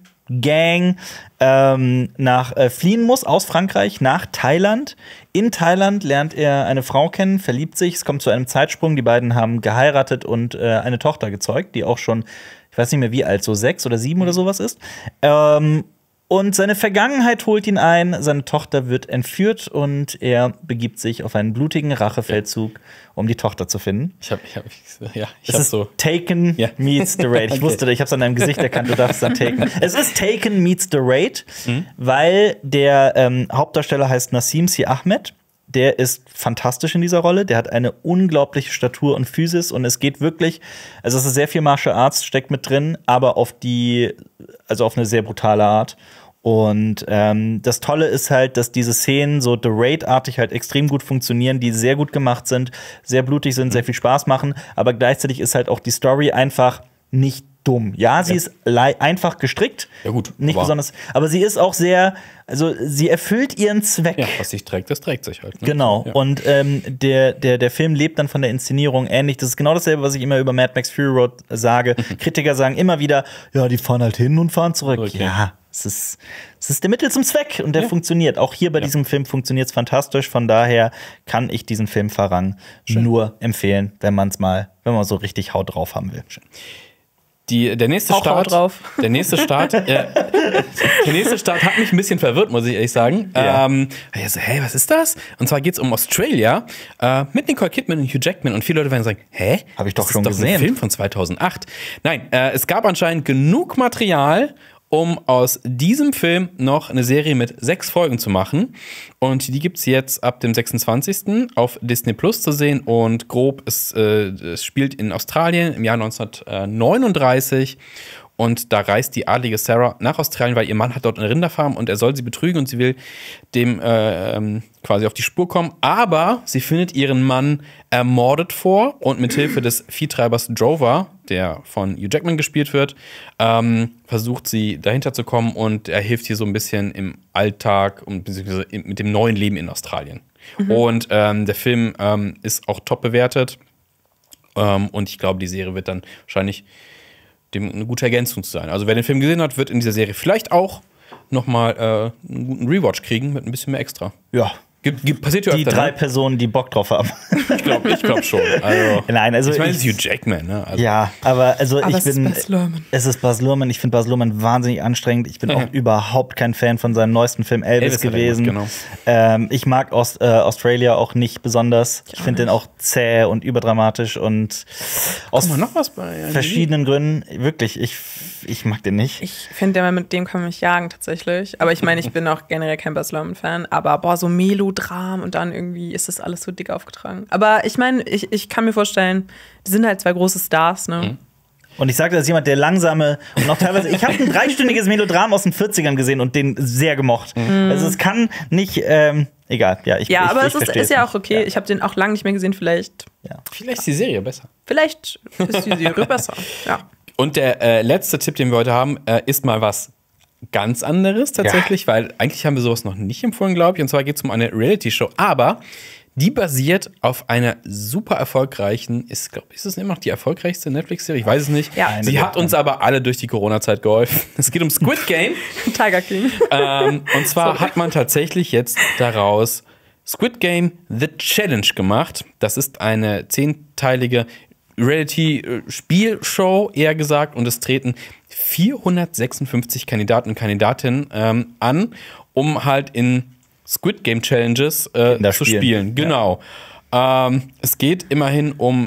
fliehen muss aus Frankreich nach Thailand. In Thailand lernt er eine Frau kennen, verliebt sich, es kommt zu einem Zeitsprung. Die beiden haben geheiratet und eine Tochter gezeugt, die auch schon, ich weiß nicht mehr wie alt, so 6 oder 7 oder sowas ist. Und seine Vergangenheit holt ihn ein, seine Tochter wird entführt und er begibt sich auf einen blutigen Rachefeldzug, um die Tochter zu finden. Ich hab so. Taken meets the Raid. Ich wusste, ich habe es an deinem Gesicht erkannt, du dachtest an Taken. Es ist Taken meets the Raid, weil der Hauptdarsteller heißt Nassim Sy Ahmed. Der ist fantastisch in dieser Rolle. Der hat eine unglaubliche Statur und Physis und es geht wirklich, also es ist sehr viel Martial Arts steckt mit drin, aber auf eine sehr brutale Art. Und das Tolle ist halt, dass diese Szenen so The Raid-artig halt extrem gut funktionieren, die sehr gut gemacht sind, sehr blutig sind, sehr viel Spaß machen, aber gleichzeitig ist halt auch die Story einfach nicht dumm. Ja, sie ist einfach gestrickt. Ja, gut. Nicht besonders. Aber sie ist auch sehr, also sie erfüllt ihren Zweck. Ja, was sich trägt, das trägt sich halt. Ne? Genau. Ja. Und der Film lebt dann von der Inszenierung ähnlich. Das ist genau dasselbe, was ich immer über Mad Max Fury Road sage. Kritiker sagen immer wieder, ja, die fahren halt hin und fahren zurück. Ja, es ist der Mittel zum Zweck und der funktioniert. Auch hier bei diesem Film funktioniert es fantastisch. Von daher kann ich diesen Film Farang nur empfehlen, wenn man so richtig Haut drauf haben will. Der nächste Start hat mich ein bisschen verwirrt, muss ich ehrlich sagen. Ja. So, hey, was ist das? Und zwar geht es um Australia mit Nicole Kidman und Hugh Jackman. Und viele Leute werden sagen, hä? Habe ich doch das schon ist gesehen. Doch ein Film von 2008. Nein, es gab anscheinend genug Material, um aus diesem Film noch eine Serie mit 6 Folgen zu machen. Und die gibt es jetzt ab dem 26. auf Disney Plus zu sehen. Und grob, es spielt in Australien im Jahr 1939. Und da reist die adlige Sarah nach Australien, weil ihr Mann hat dort eine Rinderfarm und er soll sie betrügen und sie will dem quasi auf die Spur kommen. Aber sie findet ihren Mann ermordet vor und mit Hilfe des Viehtreibers Drover, der von Hugh Jackman gespielt wird, versucht sie dahinter zu kommen und er hilft ihr so ein bisschen im Alltag und mit dem neuen Leben in Australien. Und der Film ist auch top bewertet und ich glaube, die Serie wird dann wahrscheinlich dem eine gute Ergänzung zu sein. Also wer den Film gesehen hat, wird in dieser Serie vielleicht auch nochmal einen guten Rewatch kriegen mit ein bisschen mehr Extra. Ja. Passiert ja die öfter, 3 Personen, die Bock drauf haben. Ich glaube schon. Also, Nein, also ich meine, es ist Hugh Jackman, ne? Also, ja, aber es ist Baz Luhrmann. Es ist Baz Luhrmann. Ich finde Baz Luhrmann wahnsinnig anstrengend. Ich bin auch überhaupt kein Fan von seinem neuesten Film Elvis gewesen. Gemacht, genau. Ich mag Australia auch nicht besonders. Ich finde den auch zäh und überdramatisch und aus noch was bei verschiedenen Gründen. Wirklich, ich mag den nicht. Ich finde, mit dem kann man mich jagen tatsächlich. Aber ich meine, ich bin auch generell kein Baz Luhrmann-Fan. Aber so Melodram und dann irgendwie ist das alles so dick aufgetragen. Aber ich meine, ich kann mir vorstellen, die sind halt 2 große Stars, ne? Mhm. Und ich sage das als jemand, der langsame und auch teilweise, ich habe ein 3-stündiges Melodram aus den 40ern gesehen und den sehr gemocht. Also es kann nicht, egal. Aber es ist ja auch okay. Ja. Ich habe den auch lange nicht mehr gesehen, vielleicht. Ja. Vielleicht ist die Serie besser. Vielleicht ist die Serie besser, ja. Und der letzte Tipp, den wir heute haben, ist mal was ganz anderes tatsächlich, weil eigentlich haben wir sowas noch nicht empfohlen, glaube ich. Und zwar geht es um eine Reality-Show, aber die basiert auf einer super erfolgreichen, ist es immer noch die erfolgreichste Netflix-Serie? Ich weiß es nicht. Ja. Sie hat uns aber alle durch die Corona-Zeit geholfen. Es geht um Squid Game. Tiger King. Und zwar hat man tatsächlich jetzt daraus Squid Game The Challenge gemacht. Das ist eine 10-teilige Reality-Spielshow, eher gesagt, und es treten 456 Kandidaten und Kandidatinnen an, um halt in Squid Game Challenges zu spielen. Genau. Ja. Es geht immerhin um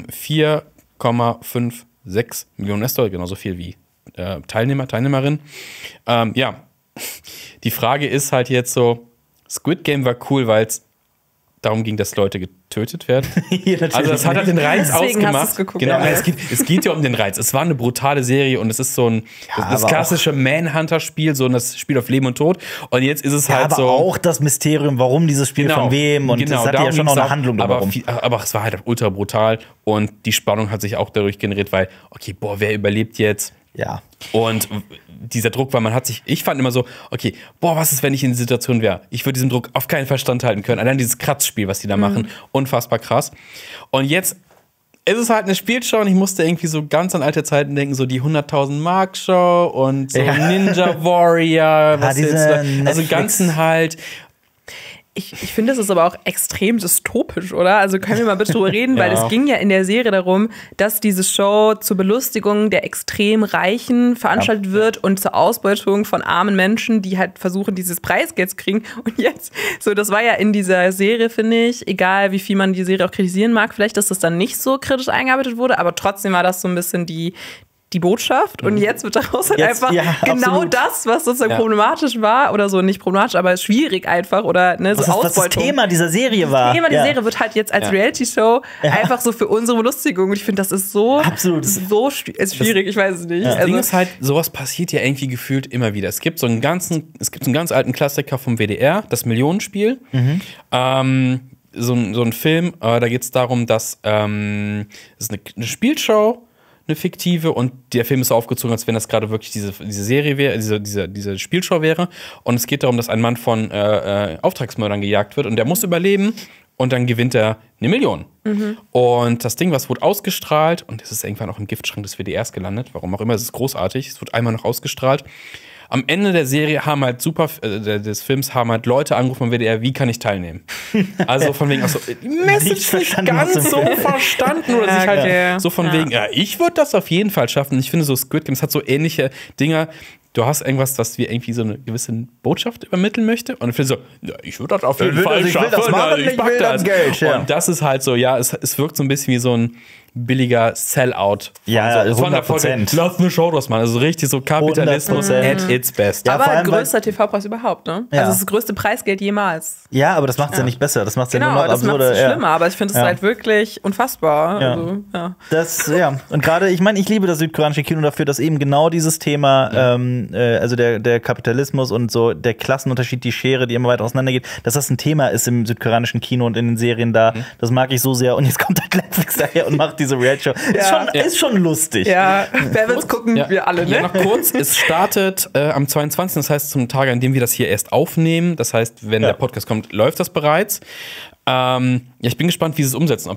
4,56 Millionen US-Dollar, genauso viel wie Teilnehmerinnen. Ja, die Frage ist halt jetzt so, Squid Game war cool, weil es darum ging, dass Leute getötet werden. Ja, also das hat halt den Reiz ausgemacht. Geguckt, genau, ja. es geht ja um den Reiz. Es war eine brutale Serie und es ist so ein das klassische Manhunter-Spiel, so das Spiel auf Leben und Tod. Und jetzt ist es halt aber so. Auch das Mysterium, warum dieses Spiel von wem und das hatte ja schon auch eine Handlung drumherum. Aber es war halt ultra brutal und die Spannung hat sich auch dadurch generiert, weil, okay, wer überlebt jetzt? Ja. Und dieser Druck, weil ich fand immer so, okay, was ist, wenn ich in der Situation wäre? Ich würde diesem Druck auf keinen Fall standhalten können. Allein dieses Kratzspiel, was die da machen, unfassbar krass. Und jetzt ist es halt eine Spielshow und ich musste irgendwie so ganz an alte Zeiten denken, so die 100.000 Mark Show und so Ninja Warrior, also ganzen halt. Ich finde, es ist aber auch extrem dystopisch, oder? Also können wir mal bitte drüber reden, weil es ging ja in der Serie darum, dass diese Show zur Belustigung der extrem Reichen veranstaltet wird und zur Ausbeutung von armen Menschen, die halt versuchen, dieses Preisgeld zu kriegen. Und jetzt, das war ja in dieser Serie, finde ich, egal wie viel man die Serie auch kritisieren mag, vielleicht, dass das dann nicht so kritisch eingearbeitet wurde, aber trotzdem war das so ein bisschen die Botschaft und jetzt wird daraus halt einfach genau absolut. Das, was sozusagen problematisch war oder so, nicht problematisch, aber schwierig einfach oder so Ausbeutung. Was das Thema dieser Serie war. Das Thema der Serie wird halt jetzt als Reality-Show einfach so für unsere Belustigung und ich finde, das ist so absolut ist schwierig, ich weiß es nicht. Das Ding ist halt, sowas passiert ja irgendwie gefühlt immer wieder. Es gibt so einen ganz alten Klassiker vom WDR, das Millionenspiel. So ein Film, da geht es darum, dass es ist eine Spielshow, eine fiktive, und der Film ist so aufgezogen, als wenn das gerade wirklich diese Serie wäre, diese Spielshow wäre. Und es geht darum, dass ein Mann von Auftragsmördern gejagt wird und der muss überleben und dann gewinnt er 1 Million. Und das Ding, was wurde ausgestrahlt, und es ist irgendwann auch im Giftschrank des WDRs gelandet, warum auch immer, es ist großartig, es wurde einmal noch ausgestrahlt. Am Ende der Serie haben halt des Films haben halt Leute angerufen vom WDR, wie kann ich teilnehmen? Also von wegen, die Message nicht ganz so verstanden oder sich halt so von wegen, ich würde das auf jeden Fall schaffen. Ich finde so Squid Game, es hat so ähnliche Dinger. Du hast irgendwas, das wir irgendwie so eine gewisse Botschaft übermitteln möchte. Und ich finde so, ich würde das auf jeden Fall schaffen. Ich pack das. Geld, und das ist halt so, es wirkt so ein bisschen wie so ein billiger Sellout. Von der Folge. Lass eine Show draus machen. Also richtig so Kapitalismus at its best. Ja, aber größter TV-Preis überhaupt, ne? Ja. Also das größte Preisgeld jemals. Ja, aber das macht es ja nicht besser. Das macht es ja nur noch absurder. Genau, das macht es schlimmer. Aber ich finde es halt wirklich unfassbar. Ja. Also, Und gerade, ich meine, ich liebe das südkoreanische Kino dafür, dass eben genau dieses Thema, also der Kapitalismus und so der Klassenunterschied, die Schere, die immer weiter auseinandergeht, dass das ein Thema ist im südkoreanischen Kino und in den Serien da. Das mag ich so sehr. Und jetzt kommt der Netflix daher und macht diese Reality-Show. Ist schon lustig. Ja, wer will's gucken? Wir alle, ne? Ja, noch kurz. Es startet am 22., das heißt zum Tage, an dem wir das hier erst aufnehmen. Das heißt, wenn der Podcast kommt, läuft das bereits. Ich bin gespannt, wie sie es umsetzen. Ob dann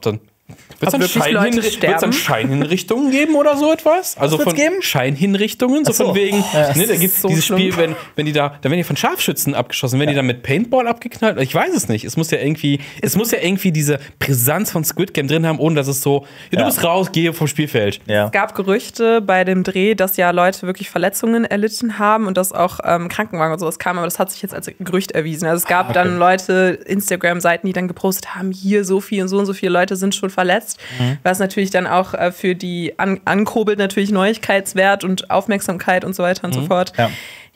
Wird es dann Scheinhinrichtungen geben oder so etwas? Also von Scheinhinrichtungen, so von wegen, da gibt es so dieses Spiel, wenn die da werden die von Scharfschützen abgeschossen, werden die dann mit Paintball abgeknallt? Ich weiß es nicht. Es muss ja irgendwie diese Brisanz von Squid Game drin haben, ohne dass es so, du bist raus, gehe vom Spielfeld. Ja. Es gab Gerüchte bei dem Dreh, dass ja Leute wirklich Verletzungen erlitten haben und dass auch Krankenwagen und sowas kamen, aber das hat sich jetzt als Gerücht erwiesen. Also es gab dann Leute, Instagram-Seiten, die dann gepostet haben, hier so viel und so viele Leute sind schon verletzt, was natürlich dann auch für die ankurbelt natürlich Neuigkeitswert und Aufmerksamkeit und so weiter und so fort. Ja,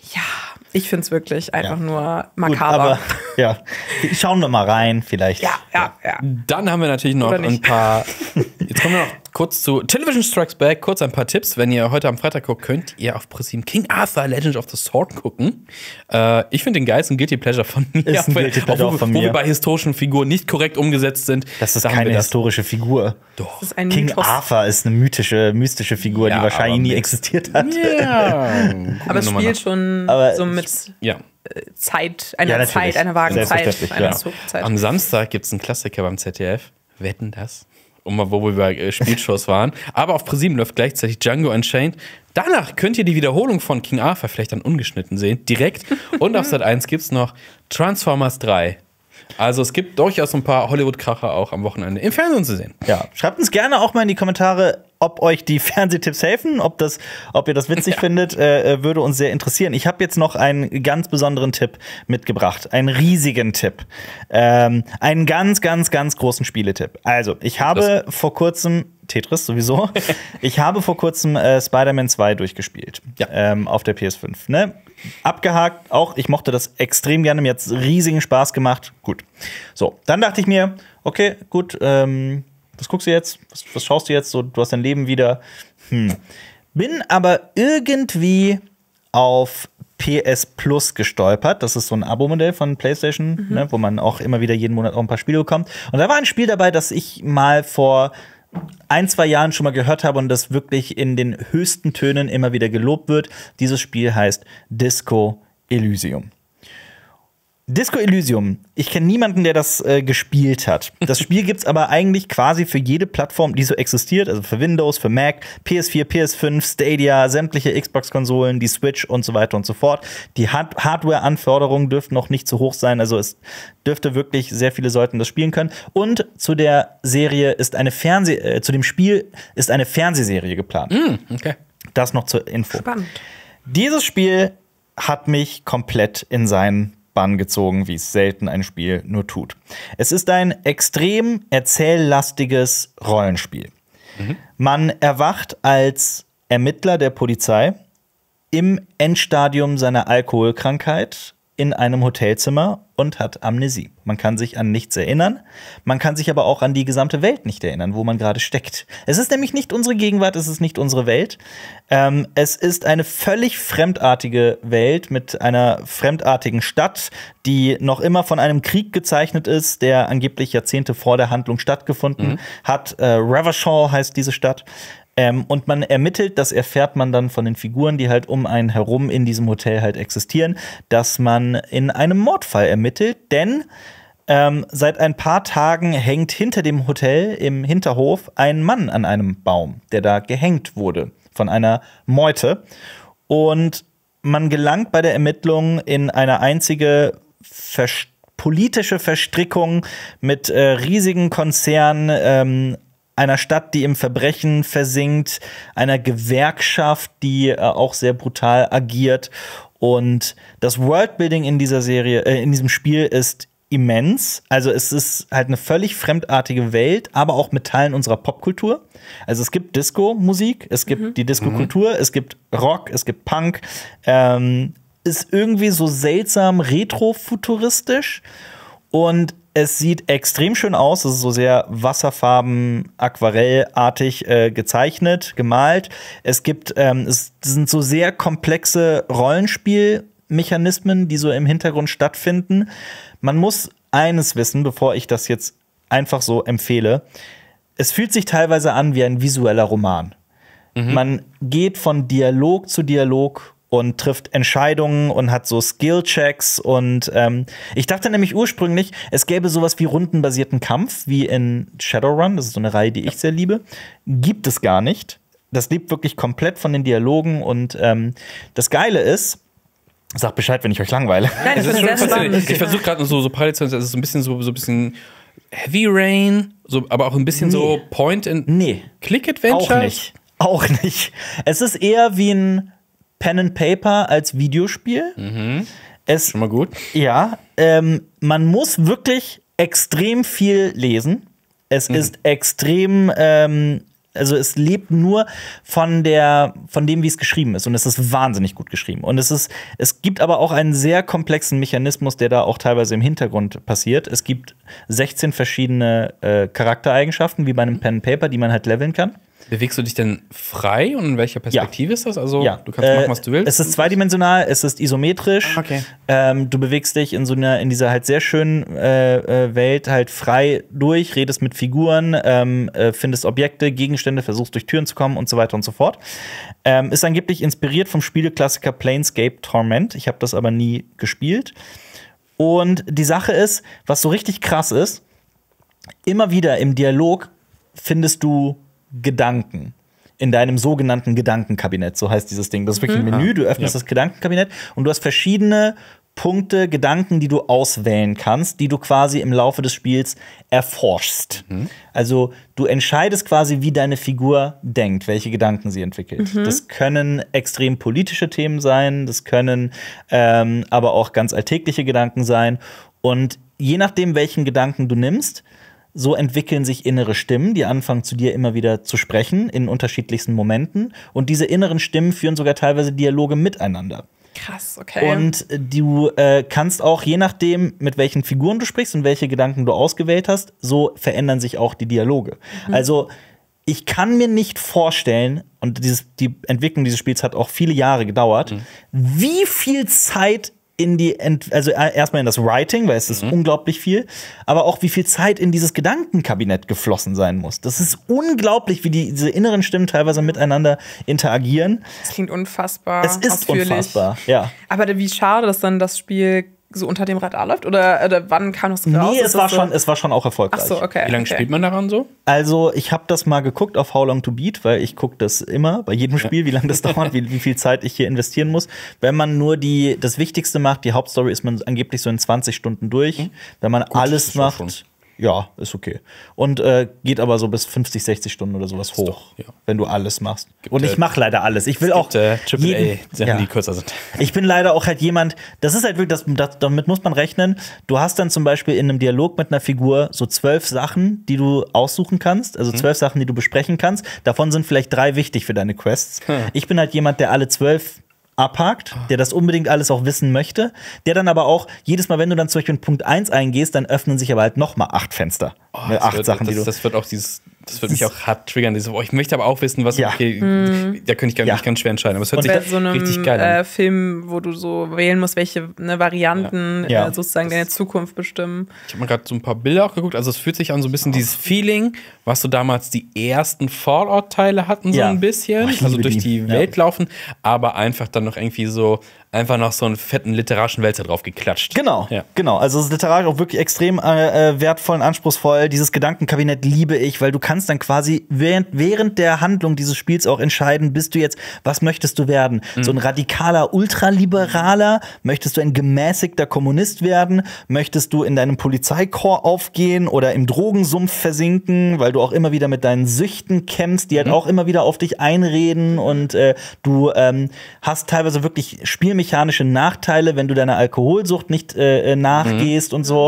ich finde es wirklich einfach nur makaber. Gut, aber schauen wir mal rein, vielleicht. Ja. Dann haben wir natürlich noch ein paar. Jetzt kommen wir noch kurz zu Television Strikes Back. Kurz ein paar Tipps. Wenn ihr heute am Freitag guckt, könnt ihr auf ProSieben King Arthur Legend of the Sword gucken. Ich finde den geilsten Guilty Pleasure von mir. Ist ein Guilty Pleasure von mir. Wo wir bei historischen Figuren nicht korrekt umgesetzt sind. Das ist keine historische Figur. Doch. Das ist ein King Mythos. Arthur ist eine mystische Figur, die wahrscheinlich nie existiert hat. Ja. Aber es spielt schon so mit Zeit, einer vagen Zeit. Am Samstag gibt es einen Klassiker beim ZDF. Wetten, das? Wo wir bei Spielshows waren. Aber auf ProSieben läuft gleichzeitig Django Unchained. Danach könnt ihr die Wiederholung von King Arthur vielleicht dann ungeschnitten sehen, direkt. Und auf Sat.1 gibt es noch Transformers 3. Also es gibt durchaus ein paar Hollywood-Kracher auch am Wochenende im Fernsehen zu sehen. Ja, schreibt uns gerne auch mal in die Kommentare, ob euch die Fernsehtipps helfen, ob ihr das witzig findet, würde uns sehr interessieren. Ich habe jetzt noch einen ganz besonderen Tipp mitgebracht, einen riesigen Tipp, einen ganz, ganz, ganz großen Spieletipp. Also, ich habe vor kurzem Tetris sowieso. Ich habe vor kurzem Spider-Man 2 durchgespielt auf der PS5. Ne? Abgehakt, auch ich mochte das extrem gerne, mir hat es riesigen Spaß gemacht. Gut. So, dann dachte ich mir, okay, gut, was guckst du jetzt? Was schaust du jetzt? So, du hast dein Leben wieder. Bin aber irgendwie auf PS Plus gestolpert. Das ist so ein Abo-Modell von PlayStation, ne, wo man auch immer wieder jeden Monat auch ein paar Spiele bekommt. Und da war ein Spiel dabei, das ich mal vor 1-2 Jahren schon mal gehört habe und das wirklich in den höchsten Tönen immer wieder gelobt wird. Dieses Spiel heißt Disco Elysium. Disco Elysium. Ich kenne niemanden, der das gespielt hat. Das Spiel gibt's aber eigentlich quasi für jede Plattform, die so existiert. Also für Windows, für Mac, PS4, PS5, Stadia, sämtliche Xbox-Konsolen, die Switch und so weiter und so fort. Die Hardware-Anforderungen dürften noch nicht zu hoch sein. Also es dürfte wirklich sehr viele sollten das spielen können. Und zu der Serie ist zu dem Spiel ist eine Fernsehserie geplant. Okay. Das noch zur Info. Spannend. Dieses Spiel hat mich komplett in seinen Bann gezogen, wie es selten ein Spiel nur tut. Es ist ein extrem erzähllastiges Rollenspiel. Man erwacht als Ermittler der Polizei im Endstadium seiner Alkoholkrankheit in einem Hotelzimmer und hat Amnesie. Man kann sich an nichts erinnern, man kann sich aber auch an die gesamte Welt nicht erinnern, wo man gerade steckt. Es ist nämlich nicht unsere Gegenwart, es ist nicht unsere Welt. Es ist eine völlig fremdartige Welt mit einer fremdartigen Stadt, die noch immer von einem Krieg gezeichnet ist, der angeblich Jahrzehnte vor der Handlung stattgefunden hat. Revachol heißt diese Stadt. Und man ermittelt, das erfährt man dann von den Figuren, die halt um einen herum in diesem Hotel halt existieren, dass man in einem Mordfall ermittelt, denn seit ein paar Tagen hängt hinter dem Hotel im Hinterhof ein Mann an einem Baum, der da gehängt wurde von einer Meute. Und man gelangt bei der Ermittlung in eine einzige politische Verstrickung mit riesigen Konzernen, einer Stadt, die im Verbrechen versinkt, einer Gewerkschaft, die auch sehr brutal agiert. Und das Worldbuilding in dieser Serie, in diesem Spiel ist immens. Also es ist halt eine völlig fremdartige Welt, aber auch mit Teilen unserer Popkultur. Also es gibt Disco-Musik, es gibt die Disco-Kultur, es gibt Rock, es gibt Punk. Ist irgendwie so seltsam retrofuturistisch und es sieht extrem schön aus. Es ist so sehr Wasserfarben, aquarellartig gezeichnet, gemalt. Es sind so sehr komplexe Rollenspielmechanismen, die so im Hintergrund stattfinden. Man muss eines wissen, bevor ich das jetzt einfach so empfehle. Es fühlt sich teilweise an wie ein visueller Roman. Man geht von Dialog zu Dialog und trifft Entscheidungen und hat so Skill-Checks. Und ich dachte nämlich ursprünglich, es gäbe sowas wie rundenbasierten Kampf, wie in Shadowrun. Das ist so eine Reihe, die ich sehr liebe. Gibt es gar nicht. Das lebt wirklich komplett von den Dialogen. Und das Geile ist, sagt Bescheid, wenn ich euch langweile. Nein, das ist sehr spannend. Ich versuche gerade so parallel zu, es ist so ein bisschen Heavy Rain, aber auch ein bisschen so Point-and-Click-Adventure. Auch nicht. Es ist eher wie ein Pen and Paper als Videospiel. Schon mal gut. Ja, man muss wirklich extrem viel lesen. Es ist extrem, also es lebt nur von dem, wie es geschrieben ist. Und es ist wahnsinnig gut geschrieben. Und es gibt aber auch einen sehr komplexen Mechanismus, der da auch teilweise im Hintergrund passiert. Es gibt 16 verschiedene Charaktereigenschaften, wie bei einem Pen and Paper, die man halt leveln kann. Bewegst du dich denn frei und in welcher Perspektive ist das? Also ja. Du kannst machen, was du willst? Es ist zweidimensional, es ist isometrisch. Okay. Du bewegst dich in dieser halt sehr schönen Welt halt frei durch, redest mit Figuren, findest Objekte, Gegenstände, versuchst durch Türen zu kommen und so weiter und so fort. Ist angeblich inspiriert vom Spieleklassiker Planescape Torment. Ich habe das aber nie gespielt. Und die Sache ist, was so richtig krass ist, immer wieder im Dialog findest du Gedanken in deinem sogenannten Gedankenkabinett, so heißt dieses Ding. Das ist wirklich ein Menü, du öffnest das Gedankenkabinett und du hast verschiedene Punkte, Gedanken, die du auswählen kannst, die du quasi im Laufe des Spiels erforschst. Also du entscheidest quasi, wie deine Figur denkt, welche Gedanken sie entwickelt. Das können extrem politische Themen sein, das können aber auch ganz alltägliche Gedanken sein. Und je nachdem, welchen Gedanken du nimmst, so entwickeln sich innere Stimmen, die anfangen zu dir immer wieder zu sprechen in unterschiedlichsten Momenten. Und diese inneren Stimmen führen sogar teilweise Dialoge miteinander. Krass, okay. Und du kannst auch, je nachdem, mit welchen Figuren du sprichst und welche Gedanken du ausgewählt hast, so verändern sich auch die Dialoge. Also ich kann mir nicht vorstellen, und die Entwicklung dieses Spiels hat auch viele Jahre gedauert, wie viel Zeit also erstmal in das Writing, weil es ist unglaublich viel, aber auch wie viel Zeit in dieses Gedankenkabinett geflossen sein muss. Das ist unglaublich, wie diese inneren Stimmen teilweise miteinander interagieren. Das klingt unfassbar. Es ist unfassbar, ja. Aber wie schade, dass dann das Spiel so unter dem Radar läuft? Oder wann kam das raus? Nee, es war schon auch erfolgreich. Ach so, okay. Wie lange spielt man daran so? Also, ich habe das mal geguckt auf How Long to Beat, weil ich gucke das immer bei jedem Spiel, wie lange das dauert, wie viel Zeit ich hier investieren muss. Wenn man nur das Wichtigste macht, die Hauptstory, ist man angeblich so in 20 Stunden durch. Wenn man alles macht, ja, ist okay. Und geht aber so bis 50, 60 Stunden oder sowas hoch, wenn du alles machst. Und ich mache leider alles. Ich will auch AAA-Sachen, die kürzer sind. Ich bin leider auch halt jemand, das ist halt wirklich, damit muss man rechnen. Du hast dann zum Beispiel in einem Dialog mit einer Figur so 12 Sachen, die du aussuchen kannst, also 12 Sachen, die du besprechen kannst. Davon sind vielleicht 3 wichtig für deine Quests. Ich bin halt jemand, der alle 12 abhakt, der das unbedingt alles auch wissen möchte, der dann aber auch jedes Mal, wenn du dann zum Beispiel in Punkt 1 eingehst, dann öffnen sich aber halt noch mal 8 Fenster. 8 Sachen, die du. Das wird mich auch hart triggern. Ich möchte aber auch wissen, was. Okay, da könnte ich ganz schwer entscheiden. Aber es hört sich so richtig geil an. Film, wo du so wählen musst, welche Varianten sozusagen deine Zukunft bestimmen. Ich habe mir gerade so ein paar Bilder auch geguckt. Also es fühlt sich an so ein bisschen dieses Feeling, was so damals die ersten Fallout-Teile hatten, so ein bisschen. Also durch die Welt laufen, aber einfach dann noch irgendwie so einfach noch so einen fetten literarischen Wälzer drauf geklatscht. Genau. Also es ist literarisch auch wirklich extrem wertvoll und anspruchsvoll. Dieses Gedankenkabinett liebe ich, weil du kannst dann quasi während der Handlung dieses Spiels auch entscheiden, was möchtest du werden? So ein radikaler Ultraliberaler? Möchtest du ein gemäßigter Kommunist werden? Möchtest du in deinem Polizeikorps aufgehen oder im Drogensumpf versinken, weil du auch immer wieder mit deinen Süchten kämpfst, die halt auch immer wieder auf dich einreden und du hast teilweise wirklich spielmechanische Nachteile, wenn du deiner Alkoholsucht nicht nachgehst und so.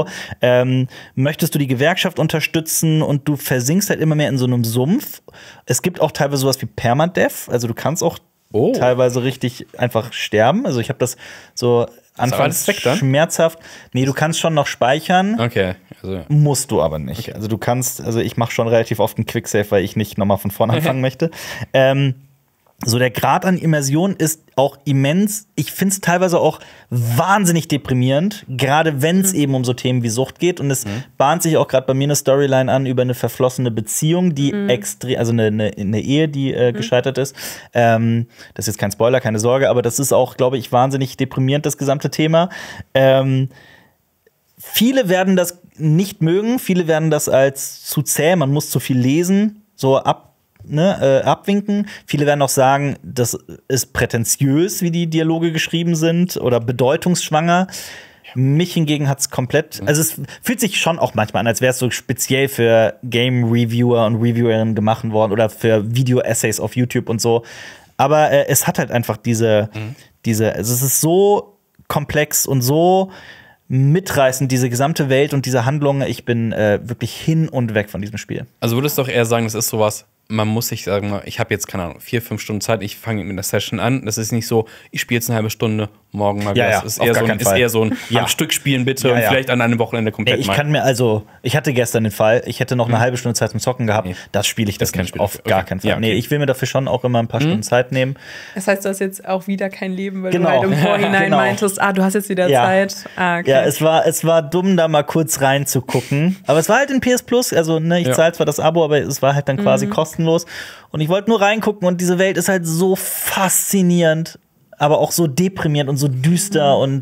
Möchtest du die Gewerkschaft unterstützen und du versinkst halt immer mehr in so einem Sumpf. Es gibt auch teilweise sowas wie Permadeath, also du kannst auch teilweise richtig einfach sterben. Also ich habe das so anfangs schmerzhaft. Nee, du kannst schon noch speichern. Okay. Also. Musst du aber nicht. Okay. Also ich mache schon relativ oft einen Quicksave, weil ich nicht nochmal von vorne anfangen möchte. so der Grad an Immersion ist auch immens. Ich finde es teilweise auch wahnsinnig deprimierend, gerade wenn es eben um so Themen wie Sucht geht. Und es bahnt sich auch gerade bei mir eine Storyline an über eine verflossene Beziehung, die also eine Ehe, die gescheitert ist. Das ist jetzt kein Spoiler, keine Sorge, aber das ist auch, glaube ich, wahnsinnig deprimierend, das gesamte Thema. Viele werden das nicht mögen, viele werden das als zu zäh, man muss zu viel lesen, so abwinken. Viele werden auch sagen, das ist prätentiös, wie die Dialoge geschrieben sind oder bedeutungsschwanger. Mich hingegen hat es komplett, also es fühlt sich schon auch manchmal an, als wäre es so speziell für Game-Reviewer und Reviewerinnen gemacht worden oder für Video-Essays auf YouTube und so. Aber es hat halt einfach also es ist so komplex und so mitreißend, diese gesamte Welt und diese Handlung. Ich bin wirklich hin und weg von diesem Spiel. Also würdest du doch eher sagen, das ist sowas, man muss sich sagen, ich habe jetzt, keine Ahnung, 4-5 Stunden Zeit, ich fange mit einer Session an. Das ist nicht so, ich spiele jetzt eine halbe Stunde, morgen mal wieder. Das ist eher so ein am Stück spielen bitte und vielleicht an einem Wochenende komplett mal. Ich hatte gestern den Fall, ich hätte noch eine halbe Stunde Zeit zum Zocken gehabt, das spiele ich das nicht, auf gar keinen Fall. Ja, okay. Nee, ich will mir dafür schon auch immer ein paar Stunden Zeit nehmen. Das heißt, du hast jetzt auch wieder kein Leben, weil du halt im Vorhinein meintest, du hast jetzt wieder Zeit. Okay. Ja, es war dumm, da mal kurz reinzugucken. Aber es war halt in PS Plus, also ich zahle zwar das Abo, aber es war halt dann quasi kostenlos. Und ich wollte nur reingucken und diese Welt ist halt so faszinierend, aber auch so deprimierend und so düster und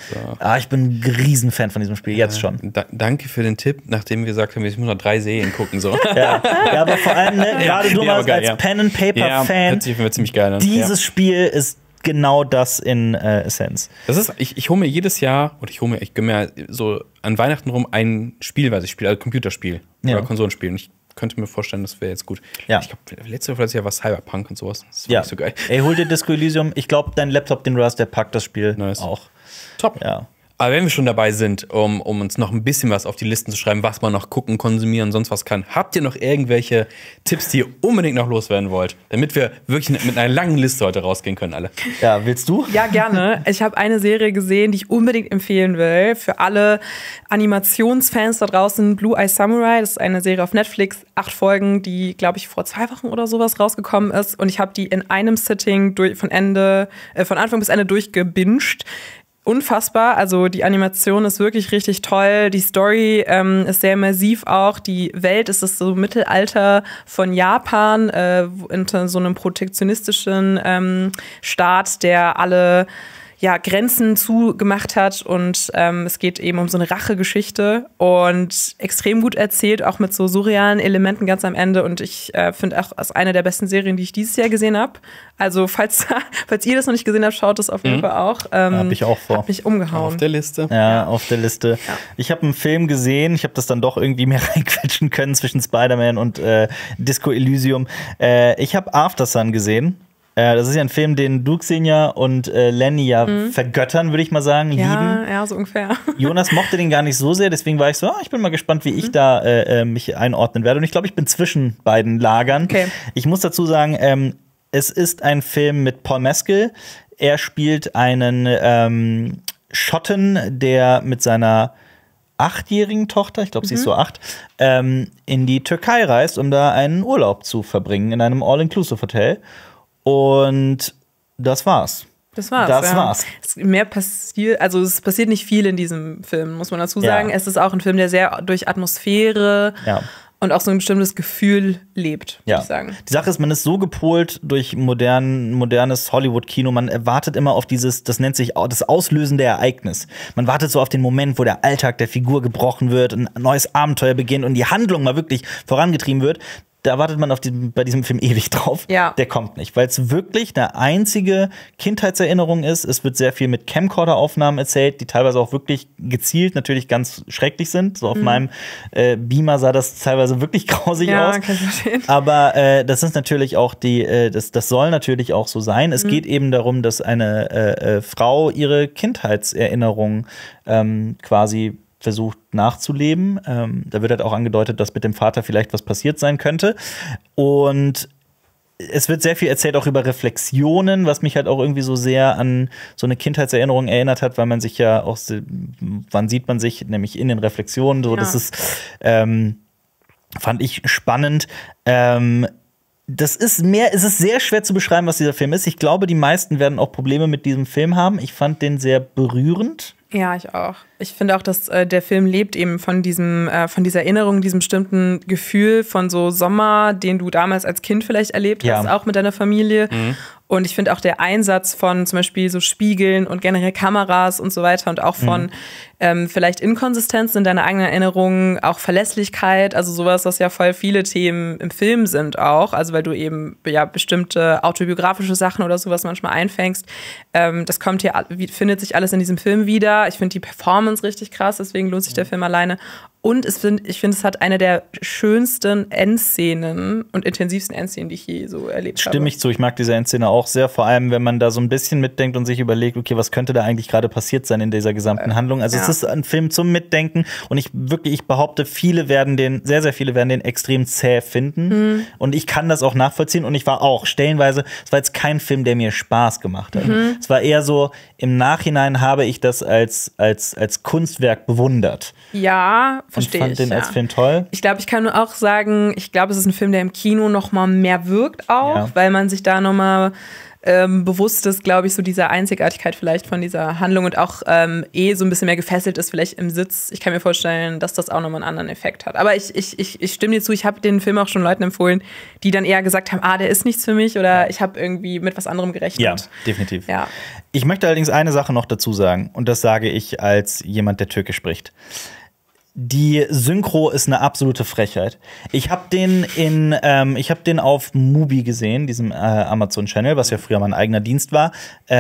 ich bin ein Riesenfan von diesem Spiel, jetzt schon. Danke für den Tipp, nachdem wir gesagt haben, ich muss noch 3 Serien gucken. So. Ja, aber vor allem, gerade du als Pen-and-Paper-Fan, hört sich ziemlich geil an. Dieses Spiel ist genau das in Essenz. Das ist, ich hole mir jedes Jahr, ich gönne mir so an Weihnachten rum ein Spiel, was ich spiele, also Computerspiel oder Konsolenspiel. Und ich könnte mir vorstellen, das wäre jetzt gut. Ja. Ich glaube, letztes Jahr war Cyberpunk und sowas. Das war nicht so geil. Ey, hol dir Disco Elysium. Ich glaube, dein Laptop, den du hast, der packt das Spiel auch. Top. Ja. Aber wenn wir schon dabei sind, um uns noch ein bisschen was auf die Listen zu schreiben, was man noch gucken, konsumieren, sonst was kann, habt ihr noch irgendwelche Tipps, die ihr unbedingt noch loswerden wollt, damit wir wirklich mit einer langen Liste heute rausgehen können, alle? Ja, willst du? Ja, gerne. Ich habe eine Serie gesehen, die ich unbedingt empfehlen will. Für alle Animationsfans da draußen, Blue Eye Samurai. Das ist eine Serie auf Netflix, 8 Folgen, die, glaube ich, vor 2 Wochen oder sowas rausgekommen ist. Und ich habe die in einem Sitting von Anfang bis Ende durchgebinged. Unfassbar, also die Animation ist wirklich richtig toll, die Story ist sehr immersiv auch, die Welt ist das so Mittelalter von Japan, in so einem protektionistischen Staat, der alle Grenzen zugemacht hat und es geht eben um so eine Rachegeschichte und extrem gut erzählt, auch mit so surrealen Elementen ganz am Ende und ich finde auch, als eine der besten Serien, die ich dieses Jahr gesehen habe. Also falls ihr das noch nicht gesehen habt, schaut das auf jeden Fall auch. Hab ich auch vor. Hat mich umgehauen. Auf der Liste. Ja, auf der Liste. Ja. Ich habe einen Film gesehen, ich habe das dann doch irgendwie mehr reinquetschen können zwischen Spider-Man und Disco Elysium. Ich habe Aftersun gesehen. Das ist ja ein Film, den du, Xenia, und Lenny vergöttern, würde ich mal sagen, lieben. Ja, so ungefähr. Jonas mochte den gar nicht so sehr, deswegen war ich so, ich bin mal gespannt, wie ich da mich einordnen werde. Und ich glaube, ich bin zwischen beiden Lagern. Okay. Ich muss dazu sagen, es ist ein Film mit Paul Mescal. Er spielt einen Schotten, der mit seiner 8-jährigen Tochter, ich glaube, sie ist so 8, in die Türkei reist, um da einen Urlaub zu verbringen in einem All-Inclusive-Hotel. Und das war's. Das war's. Mehr passiert, also es passiert nicht viel in diesem Film, muss man dazu sagen. Es ist auch ein Film, der sehr durch Atmosphäre und auch so ein bestimmtes Gefühl lebt, würde ich sagen. Die Sache ist, man ist so gepolt durch modernes Hollywood-Kino, man erwartet immer auf das nennt sich das auslösende Ereignis. Man wartet so auf den Moment, wo der Alltag der Figur gebrochen wird, ein neues Abenteuer beginnt und die Handlung mal wirklich vorangetrieben wird. Da wartet man bei diesem Film ewig drauf. Ja. Der kommt nicht, weil es wirklich eine einzige Kindheitserinnerung ist. Es wird sehr viel mit Camcorder-Aufnahmen erzählt, die teilweise auch wirklich gezielt natürlich ganz schrecklich sind. So auf meinem Beamer sah das teilweise wirklich grausig aus. Kann ich verstehen. Aber das ist natürlich auch das soll natürlich auch so sein. Es geht eben darum, dass eine Frau ihre Kindheitserinnerung quasi versucht nachzuleben. Da wird halt auch angedeutet, dass mit dem Vater vielleicht was passiert sein könnte. Und es wird sehr viel erzählt auch über Reflexionen, was mich halt auch irgendwie so sehr an so eine Kindheitserinnerung erinnert hat, weil man sich ja auch, wann sieht man sich, nämlich in den Reflexionen. So, das ist, fand ich spannend. es ist sehr schwer zu beschreiben, was dieser Film ist. Ich glaube, die meisten werden auch Probleme mit diesem Film haben. Ich fand den sehr berührend. Ja, ich auch. Ich finde auch, dass der Film lebt eben von dieser Erinnerung, diesem bestimmten Gefühl von so Sommer, den du damals als Kind vielleicht erlebt hast, auch mit deiner Familie. Und ich finde auch der Einsatz von zum Beispiel so Spiegeln und generell Kameras und so weiter und auch von vielleicht Inkonsistenzen in deiner eigenen Erinnerung, auch Verlässlichkeit, also sowas, was ja voll viele Themen im Film sind auch, also weil du eben ja bestimmte autobiografische Sachen oder sowas manchmal einfängst. Das kommt hier, findet sich alles in diesem Film wieder. Ich finde die Performance richtig krass, deswegen lohnt sich der Film alleine. Und ich finde, es hat eine der schönsten Endszenen und intensivsten Endszenen, die ich je so erlebt habe. Stimme ich zu, ich mag diese Endszene auch sehr, vor allem, wenn man da so ein bisschen mitdenkt und sich überlegt, okay, was könnte da eigentlich gerade passiert sein in dieser gesamten Handlung. Also es ist ein Film zum Mitdenken und ich behaupte, sehr viele werden den extrem zäh finden. Und ich kann das auch nachvollziehen und ich war auch stellenweise, es war jetzt kein Film, der mir Spaß gemacht hat. Es war eher so, im Nachhinein habe ich das als Kunstwerk bewundert. Ja, verstehe ich. Und fand den als Film toll. Ich glaube, ich kann nur auch sagen, ich glaube, es ist ein Film, der im Kino noch mal mehr wirkt auch, weil man sich da noch mal bewusst ist, glaube ich, so dieser Einzigartigkeit vielleicht von dieser Handlung und auch so ein bisschen mehr gefesselt ist vielleicht im Sitz. Ich kann mir vorstellen, dass das auch nochmal einen anderen Effekt hat. Aber ich stimme dir zu, ich habe den Film auch schon Leuten empfohlen, die dann eher gesagt haben, der ist nichts für mich oder ich habe irgendwie mit was anderem gerechnet. Ja, definitiv. Ja. Ich möchte allerdings eine Sache noch dazu sagen und das sage ich als jemand, der Türkisch spricht. Die Synchro ist eine absolute Frechheit. Ich habe den auf Mubi gesehen, diesem Amazon-Channel, was ja früher mein eigener Dienst war.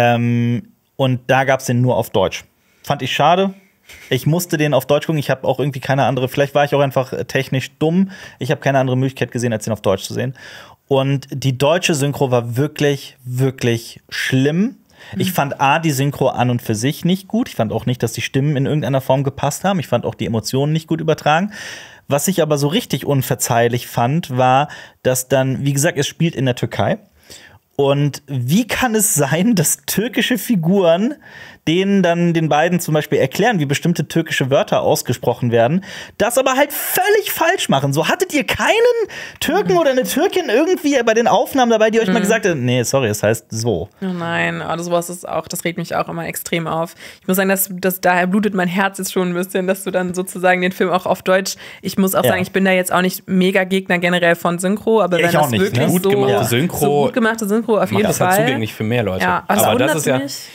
Und da gab es den nur auf Deutsch. Fand ich schade. Ich musste den auf Deutsch gucken. Ich habe auch irgendwie keine andere, vielleicht war ich auch einfach technisch dumm. Ich habe keine andere Möglichkeit gesehen, als den auf Deutsch zu sehen. Und die deutsche Synchro war wirklich, wirklich schlimm. Ich fand die Synchro an und für sich nicht gut. Ich fand auch nicht, dass die Stimmen in irgendeiner Form gepasst haben. Ich fand auch die Emotionen nicht gut übertragen. Was ich aber so richtig unverzeihlich fand, war, dass dann, wie gesagt, es spielt in der Türkei. Und wie kann es sein, dass türkische Figuren denen dann den beiden zum Beispiel erklären, wie bestimmte türkische Wörter ausgesprochen werden, das aber halt völlig falsch machen. So, hattet ihr keinen Türken oder eine Türkin irgendwie bei den Aufnahmen dabei, die euch mal gesagt hat, nee, sorry, es heißt so. Oh nein, sowas ist auch, das regt mich auch immer extrem auf. Ich muss sagen, dass daher blutet mein Herz jetzt schon ein bisschen, dass du dann sozusagen den Film auch auf Deutsch, ich muss auch sagen, ich bin da jetzt auch nicht mega Gegner generell von Synchro, aber wenn das nicht, wirklich gut gemachte Synchro auf jeden Fall. Das ist halt zugänglich für mehr Leute. Ja, aber das ist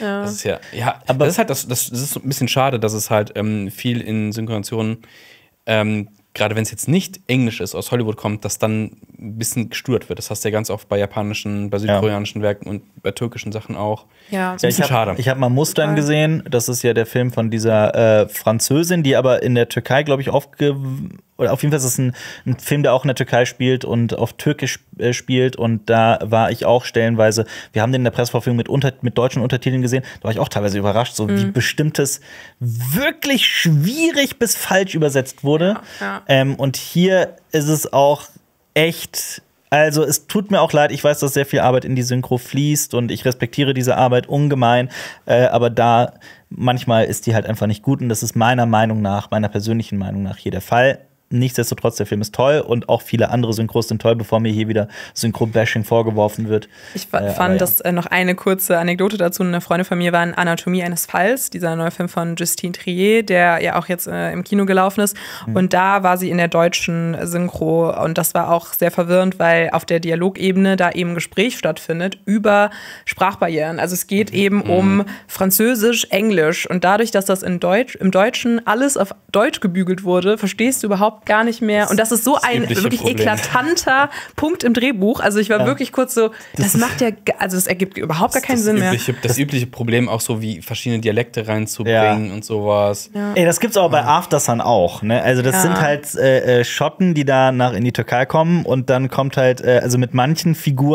aber das ist halt das ist ein bisschen schade, dass es halt viel in Synchronisationen, gerade wenn es jetzt nicht Englisch ist, aus Hollywood kommt, dass dann ein bisschen gestört wird. Das hast du ja ganz oft bei japanischen, bei südkoreanischen Werken und bei türkischen Sachen auch. Ja, das ist ein bisschen schade. Ich habe mal Mustang gesehen. Das ist ja der Film von dieser Französin, die aber in der Türkei, glaube ich, oder auf jeden Fall ist es ein Film, der auch in der Türkei spielt und auf Türkisch spielt. Und da war ich auch stellenweise, wir haben den in der Pressevorführung mit deutschen Untertiteln gesehen, da war ich auch teilweise überrascht, so wie bestimmtes wirklich schwierig bis falsch übersetzt wurde. Ja. Und hier ist es auch echt. Also es tut mir auch leid, ich weiß, dass sehr viel Arbeit in die Synchro fließt und ich respektiere diese Arbeit ungemein, aber da manchmal ist die halt einfach nicht gut und das ist meiner persönlichen Meinung nach hier der Fall. Nichtsdestotrotz, der Film ist toll und auch viele andere Synchros sind toll, bevor mir hier wieder Synchro-Bashing vorgeworfen wird. Ich fand das noch eine kurze Anekdote dazu. Eine Freundin von mir war in Anatomie eines Falls, dieser neue Film von Justine Triet, der ja auch jetzt im Kino gelaufen ist. Und da war sie in der deutschen Synchro und das war auch sehr verwirrend, weil auf der Dialogebene da eben ein Gespräch stattfindet über Sprachbarrieren. Also es geht eben um Französisch, Englisch und dadurch, dass das im Deutschen alles auf Deutsch gebügelt wurde, verstehst du überhaupt gar nicht mehr. Und das ist so ein wirklich eklatanter Punkt im Drehbuch. Also ich war wirklich kurz so, das ergibt überhaupt gar keinen Sinn mehr. Das übliche Problem auch so wie verschiedene Dialekte reinzubringen und sowas. Ja. Ey, das gibt's aber bei Aftersun auch, ne? Also das sind halt Schotten, die da in die Türkei kommen und dann kommt halt, also mit manchen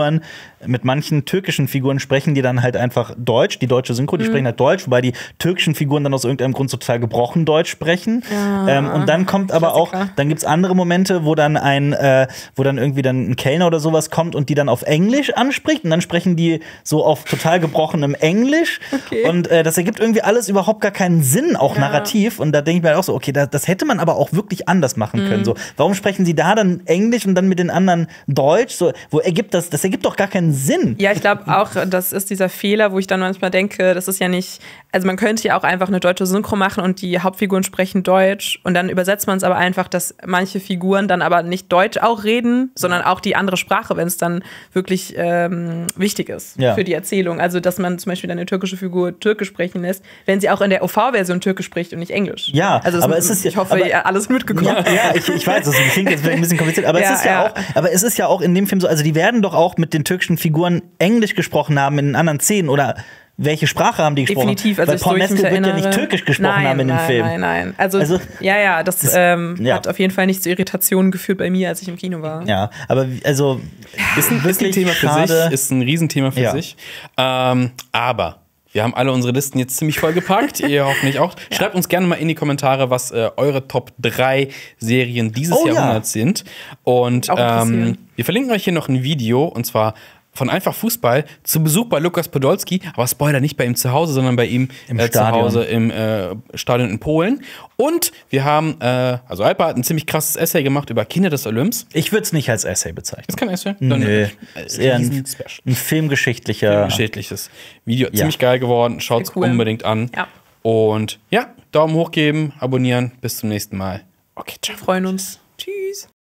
türkischen Figuren sprechen die dann halt einfach Deutsch, die deutsche Synchro, die sprechen halt Deutsch, wobei die türkischen Figuren dann aus irgendeinem Grund total gebrochen Deutsch sprechen. Ja. Und dann kommt aber auch, Dann gibt's andere Momente, wo dann irgendwie dann ein Kellner oder sowas kommt und die dann auf Englisch anspricht und dann sprechen die so auf total gebrochenem Englisch. Okay. Und das ergibt irgendwie alles überhaupt gar keinen Sinn, auch narrativ. Und da denke ich mir halt auch so, okay, das hätte man aber auch wirklich anders machen können. So, warum sprechen sie da dann Englisch und dann mit den anderen Deutsch? So, das ergibt doch gar keinen Sinn. Ja, ich glaube auch, das ist dieser Fehler, wo ich dann manchmal denke, das ist ja nicht, also man könnte ja auch einfach eine deutsche Synchro machen und die Hauptfiguren sprechen Deutsch und dann übersetzt man es aber einfach, dass manche Figuren dann aber nicht Deutsch auch reden, sondern auch die andere Sprache, wenn es dann wirklich wichtig ist für die Erzählung. Also, dass man zum Beispiel eine türkische Figur Türkisch sprechen lässt, wenn sie auch in der OV-Version Türkisch spricht und nicht Englisch. Ja, also aber es ist ich hoffe, ihr alles mitgekommen. Ja, ich weiß, das klingt jetzt ein bisschen kompliziert, aber es ist ja auch in dem Film so, also die werden doch auch mit den türkischen Figuren Englisch gesprochen haben in anderen Szenen oder welche Sprache haben die gesprochen? Definitiv. Also weil Paul Mescal wird ja nicht türkisch gesprochen haben in dem Film. Nein. Also das hat auf jeden Fall nicht zu Irritationen geführt bei mir, als ich im Kino war. Ja, aber also ist ein Thema für sich, ist ein Riesenthema für sich. Aber wir haben alle unsere Listen jetzt ziemlich vollgepackt, ihr hoffentlich auch. Schreibt uns gerne mal in die Kommentare, was eure Top 3 Serien dieses Jahrhunderts sind. Und wir verlinken euch hier noch ein Video, und zwar von Einfach Fußball zu Besuch bei Lukas Podolski, aber Spoiler, nicht bei ihm zu Hause, sondern bei ihm zu Hause im Stadion in Polen. Und wir haben, also Alpa hat ein ziemlich krasses Essay gemacht über Kinder des Olymps. Ich würde es nicht als Essay bezeichnen. Ist kein Essay? Nee, ist eher ein filmgeschichtliches Video. Ziemlich geil geworden, schaut es unbedingt an. Ja. Und Daumen hoch geben, abonnieren, bis zum nächsten Mal. Okay, ciao. Wir freuen uns. Tschüss.